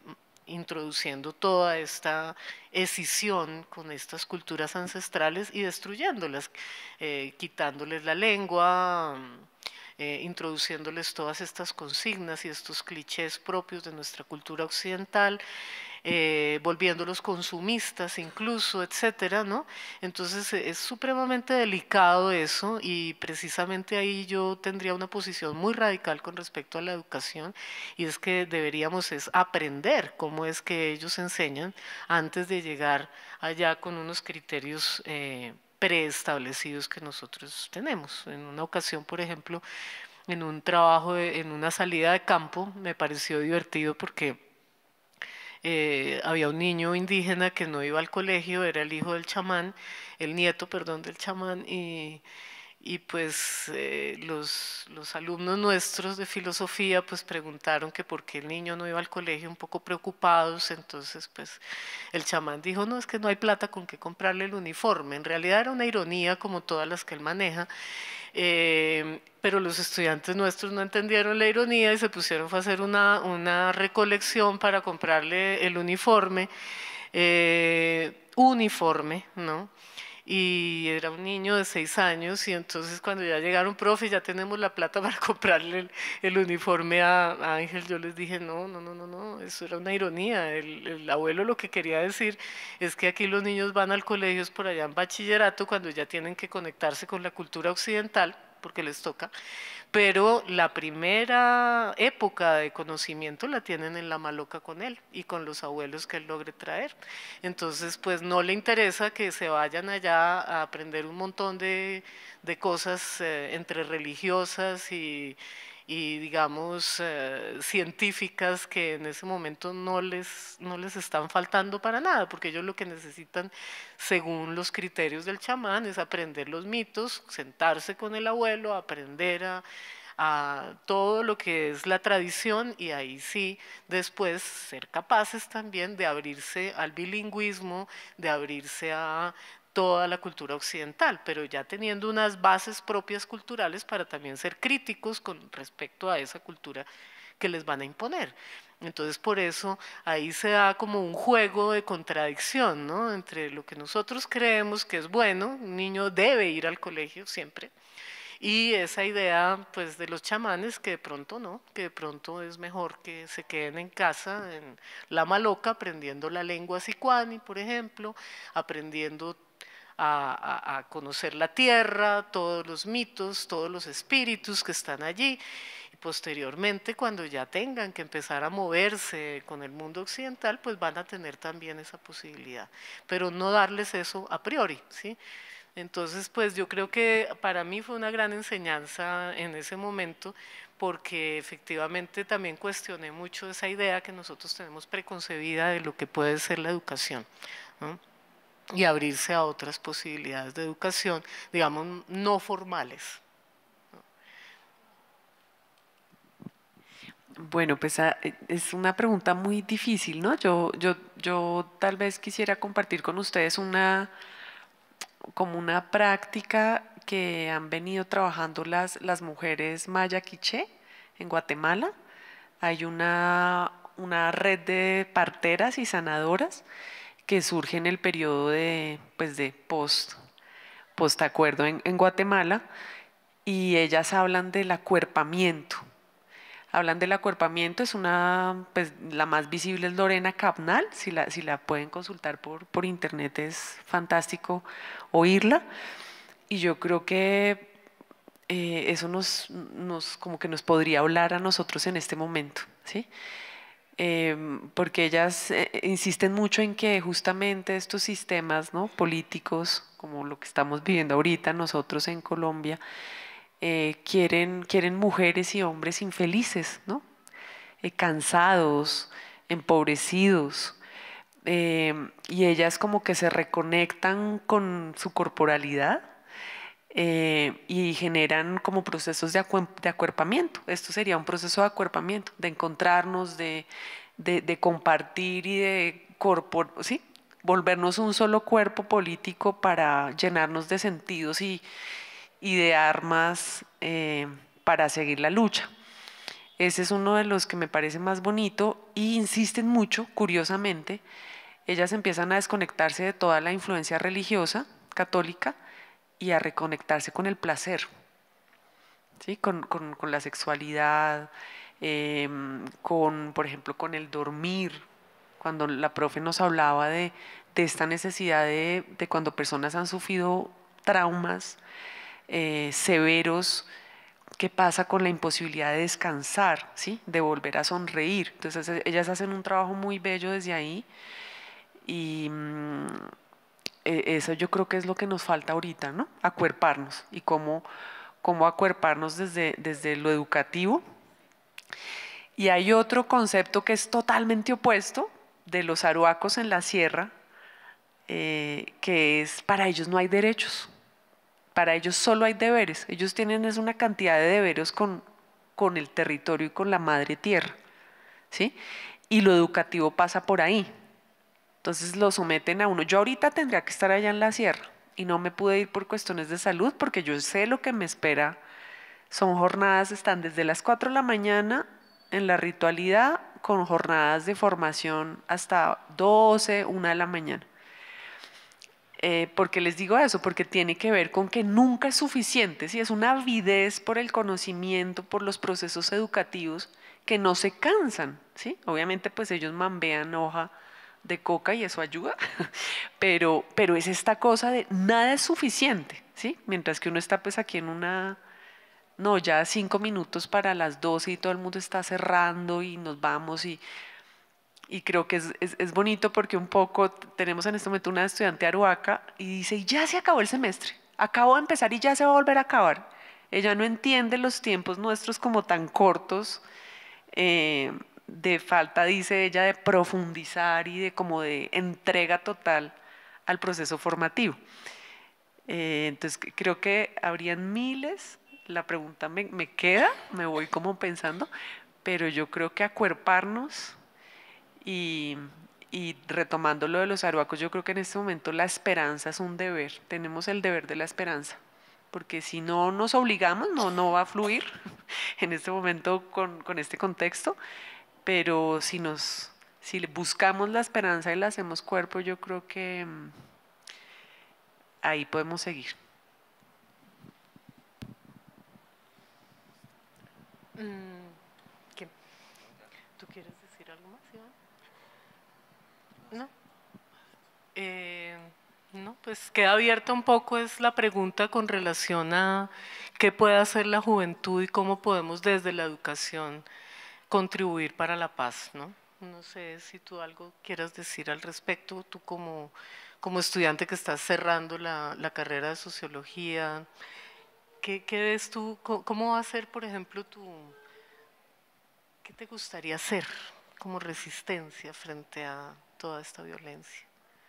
introduciendo toda esta escisión con estas culturas ancestrales y destruyéndolas, eh, quitándoles la lengua, eh, introduciéndoles todas estas consignas y estos clichés propios de nuestra cultura occidental, eh, volviéndolos consumistas incluso, etcétera, ¿no? Entonces es supremamente delicado eso, y precisamente ahí yo tendría una posición muy radical con respecto a la educación, y es que deberíamos es aprender cómo es que ellos enseñan antes de llegar allá con unos criterios eh, preestablecidos que nosotros tenemos. En una ocasión, por ejemplo, en un trabajo, de, en una salida de campo, me pareció divertido porque Eh, había un niño indígena que no iba al colegio, era el hijo del chamán, el nieto, perdón, del chamán, y, y pues eh, los, los alumnos nuestros de filosofía pues preguntaron que por qué el niño no iba al colegio, un poco preocupados. Entonces pues el chamán dijo, no, es que no hay plata con qué comprarle el uniforme. En realidad era una ironía como todas las que él maneja, eh, pero los estudiantes nuestros no entendieron la ironía y se pusieron a hacer una, una recolección para comprarle el uniforme, eh, uniforme, ¿no? Y era un niño de seis años, y entonces cuando ya llegaron, profe, ya tenemos la plata para comprarle el, el uniforme a, a Ángel, yo les dije, no, no, no, no, no, eso era una ironía. El, el abuelo lo que quería decir es que aquí los niños van al colegio es por allá en bachillerato, cuando ya tienen que conectarse con la cultura occidental, porque les toca, pero la primera época de conocimiento la tienen en la maloca con él y con los abuelos que él logre traer. Entonces, pues no le interesa que se vayan allá a aprender un montón de, de cosas eh, entre religiosas y, y digamos, eh, científicas que en ese momento no les, no les están faltando para nada, porque ellos lo que necesitan, según los criterios del chamán, es aprender los mitos, sentarse con el abuelo, aprender a, a todo lo que es la tradición, y ahí sí, después ser capaces también de abrirse al bilingüismo, de abrirse a toda la cultura occidental, pero ya teniendo unas bases propias culturales para también ser críticos con respecto a esa cultura que les van a imponer. Entonces, por eso ahí se da como un juego de contradicción, ¿no?, entre lo que nosotros creemos que es bueno, un niño debe ir al colegio siempre, y esa idea pues de los chamanes que de pronto no, que de pronto es mejor que se queden en casa, en la maloca, aprendiendo la lengua sicuani, por ejemplo, aprendiendo A, a, a conocer la tierra, todos los mitos, todos los espíritus que están allí, y posteriormente cuando ya tengan que empezar a moverse con el mundo occidental, pues van a tener también esa posibilidad, pero no darles eso a priori, ¿sí? Entonces, pues yo creo que para mí fue una gran enseñanza en ese momento, porque efectivamente también cuestioné mucho esa idea que nosotros tenemos preconcebida de lo que puede ser la educación, ¿no?, y abrirse a otras posibilidades de educación, digamos, no formales. Bueno, pues es una pregunta muy difícil, ¿no? Yo, yo, yo tal vez quisiera compartir con ustedes una, como una práctica que han venido trabajando las, las mujeres maya quiché en Guatemala. Hay una, una red de parteras y sanadoras que surge en el periodo de, pues de post, post acuerdo en, en Guatemala, y ellas hablan del acuerpamiento. Hablan del acuerpamiento, es una, pues la más visible es Lorena Cabnal, si la, si la pueden consultar por, por internet es fantástico oírla, y yo creo que eh, eso nos, nos, como que nos podría hablar a nosotros en este momento, ¿sí? Eh, porque ellas eh, insisten mucho en que justamente estos sistemas, ¿no?, políticos, como lo que estamos viviendo ahorita nosotros en Colombia, eh, quieren, quieren mujeres y hombres infelices, ¿no?, eh, cansados, empobrecidos, eh, y ellas como que se reconectan con su corporalidad, Eh, y generan como procesos de, acu de acuerpamiento. Esto sería un proceso de acuerpamiento, de encontrarnos, de, de, de compartir y de corpor ¿sí? volvernos un solo cuerpo político para llenarnos de sentidos y, y de armas eh, para seguir la lucha. Ese es uno de los que me parece más bonito y insisten mucho, curiosamente, ellas empiezan a desconectarse de toda la influencia religiosa católica y a reconectarse con el placer, ¿sí? con, con, con la sexualidad, eh, con, por ejemplo, con el dormir. Cuando la profe nos hablaba de, de esta necesidad de, de cuando personas han sufrido traumas eh, severos, ¿qué pasa con la imposibilidad de descansar, ¿sí? De volver a sonreír? Entonces ellas hacen un trabajo muy bello desde ahí y mmm, eso yo creo que es lo que nos falta ahorita, ¿no? Acuerparnos y cómo, cómo acuerparnos desde, desde lo educativo. Y hay otro concepto que es totalmente opuesto de los aruacos en la sierra, eh, que es para ellos no hay derechos. Para ellos solo hay deberes. Ellos tienen es una cantidad de deberes con, con el territorio y con la madre tierra, ¿sí? Y lo educativo pasa por ahí. Entonces lo someten a uno. Yo ahorita tendría que estar allá en la sierra y no me pude ir por cuestiones de salud porque yo sé lo que me espera. Son jornadas, están desde las cuatro de la mañana en la ritualidad con jornadas de formación hasta doce, una de la mañana. Eh, ¿Por qué les digo eso? Porque tiene que ver con que nunca es suficiente, ¿sí? Es una avidez por el conocimiento, por los procesos educativos que no se cansan, ¿sí? Obviamente pues ellos mambean hoja de coca y eso ayuda, pero, pero es esta cosa de nada es suficiente, ¿sí? Mientras que uno está pues aquí en una, no, ya cinco minutos para las doce y todo el mundo está cerrando y nos vamos y... Y creo que es, es, es bonito porque un poco tenemos en este momento una estudiante aruaca y dice, ya se acabó el semestre, acabo de empezar y ya se va a volver a acabar. Ella no entiende los tiempos nuestros como tan cortos, eh, de falta, dice ella, de profundizar y de como de entrega total al proceso formativo. Eh, entonces creo que habrían miles, la pregunta me, me queda, me voy como pensando, pero yo creo que acuerparnos... Y, y retomando lo de los aruacos, yo creo que en este momento la esperanza es un deber, tenemos el deber de la esperanza, porque si no nos obligamos, no, no va a fluir en este momento con, con este contexto, pero si, nos, si buscamos la esperanza y la hacemos cuerpo, yo creo que mmm, ahí podemos seguir. ¿Qué? ¿Tú quieres decir algo más, Iván? No. Eh, no, pues queda abierta un poco es la pregunta con relación a qué puede hacer la juventud y cómo podemos desde la educación contribuir para la paz, ¿no? No sé si tú algo quieras decir al respecto, tú como, como estudiante que estás cerrando la, la carrera de sociología, ¿qué, qué ves tú? ¿Cómo va a ser, por ejemplo, tu, qué te gustaría hacer como resistencia frente a toda esta violencia?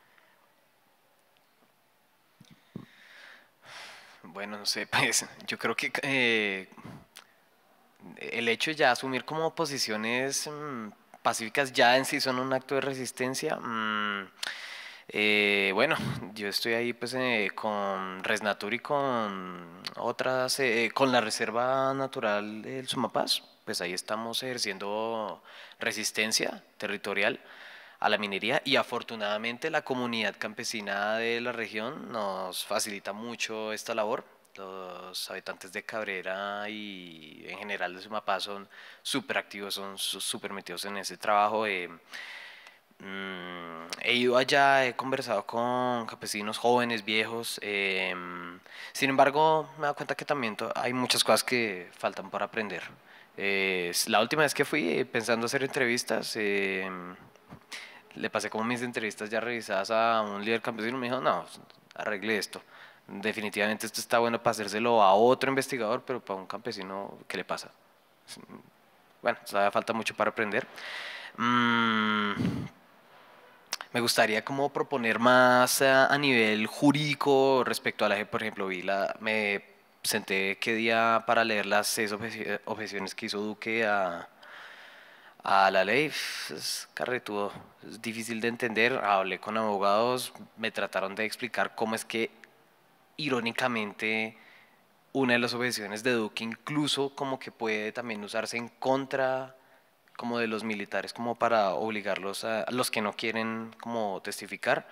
Bueno, no sé, pues yo creo que eh, el hecho de ya asumir como posiciones mmm, pacíficas ya en sí son un acto de resistencia. Mmm, eh, bueno, yo estoy ahí pues eh, con Resnatur y con otras, eh, con la Reserva Natural del Sumapaz, pues ahí estamos ejerciendo resistencia territorial a la minería y afortunadamente la comunidad campesina de la región nos facilita mucho esta labor. Los habitantes de Cabrera y en general de Sumapaz son súper activos, son súper metidos en ese trabajo. Eh, mm, he ido allá, he conversado con campesinos jóvenes, viejos. Eh, sin embargo, me he dado cuenta que también hay muchas cosas que faltan por aprender. Eh, la última vez que fui, pensando hacer entrevistas, eh, le pasé como mis entrevistas ya revisadas a un líder campesino y me dijo, no, arregle esto. Definitivamente esto está bueno para hacérselo a otro investigador, pero para un campesino, ¿qué le pasa? Bueno, todavía falta mucho para aprender. Mm, me gustaría como proponer más a, a nivel jurídico respecto a la, por ejemplo, vi la, me senté qué día para leer las seis objeciones que hizo Duque a a la ley. Es carretudo, es difícil de entender. Hablé con abogados, me trataron de explicar cómo es que irónicamente una de las objeciones de Duque incluso como que puede también usarse en contra como de los militares, como para obligarlos a, a los que no quieren como testificar.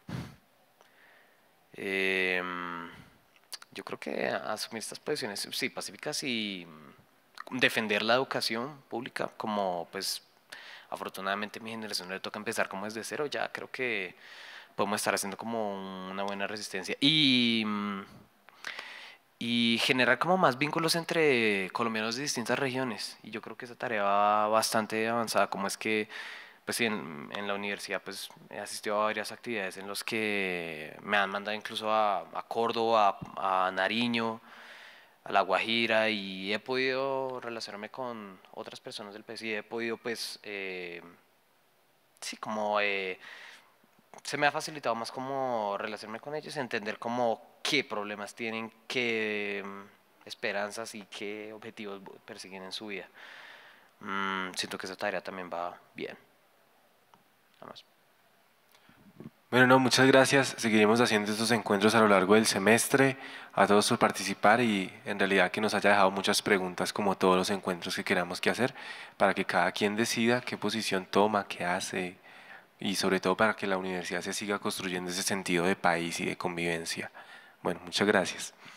Eh, yo creo que asumir estas posiciones, sí, pacíficas y defender la educación pública, como pues afortunadamente a mi generación le toca empezar como desde cero, ya creo que podemos estar haciendo como una buena resistencia y, y generar como más vínculos entre colombianos de distintas regiones, y yo creo que esa tarea va bastante avanzada, como es que pues sí, en, en la universidad pues he asistido a varias actividades en las que me han mandado incluso a, a Córdoba, a, a Nariño, a La Guajira, y he podido relacionarme con otras personas del país y he podido pues eh, sí como eh, se me ha facilitado más como relacionarme con ellos, entender como qué problemas tienen, qué mm, esperanzas y qué objetivos persiguen en su vida. Mm, siento que esa tarea también va bien. Nada más. Bueno, no, muchas gracias. Seguiremos haciendo estos encuentros a lo largo del semestre. A todos por participar y en realidad que nos haya dejado muchas preguntas como todos los encuentros que queramos que hacer para que cada quien decida qué posición toma, qué hace y sobre todo para que la universidad se siga construyendo ese sentido de país y de convivencia. Bueno, muchas gracias.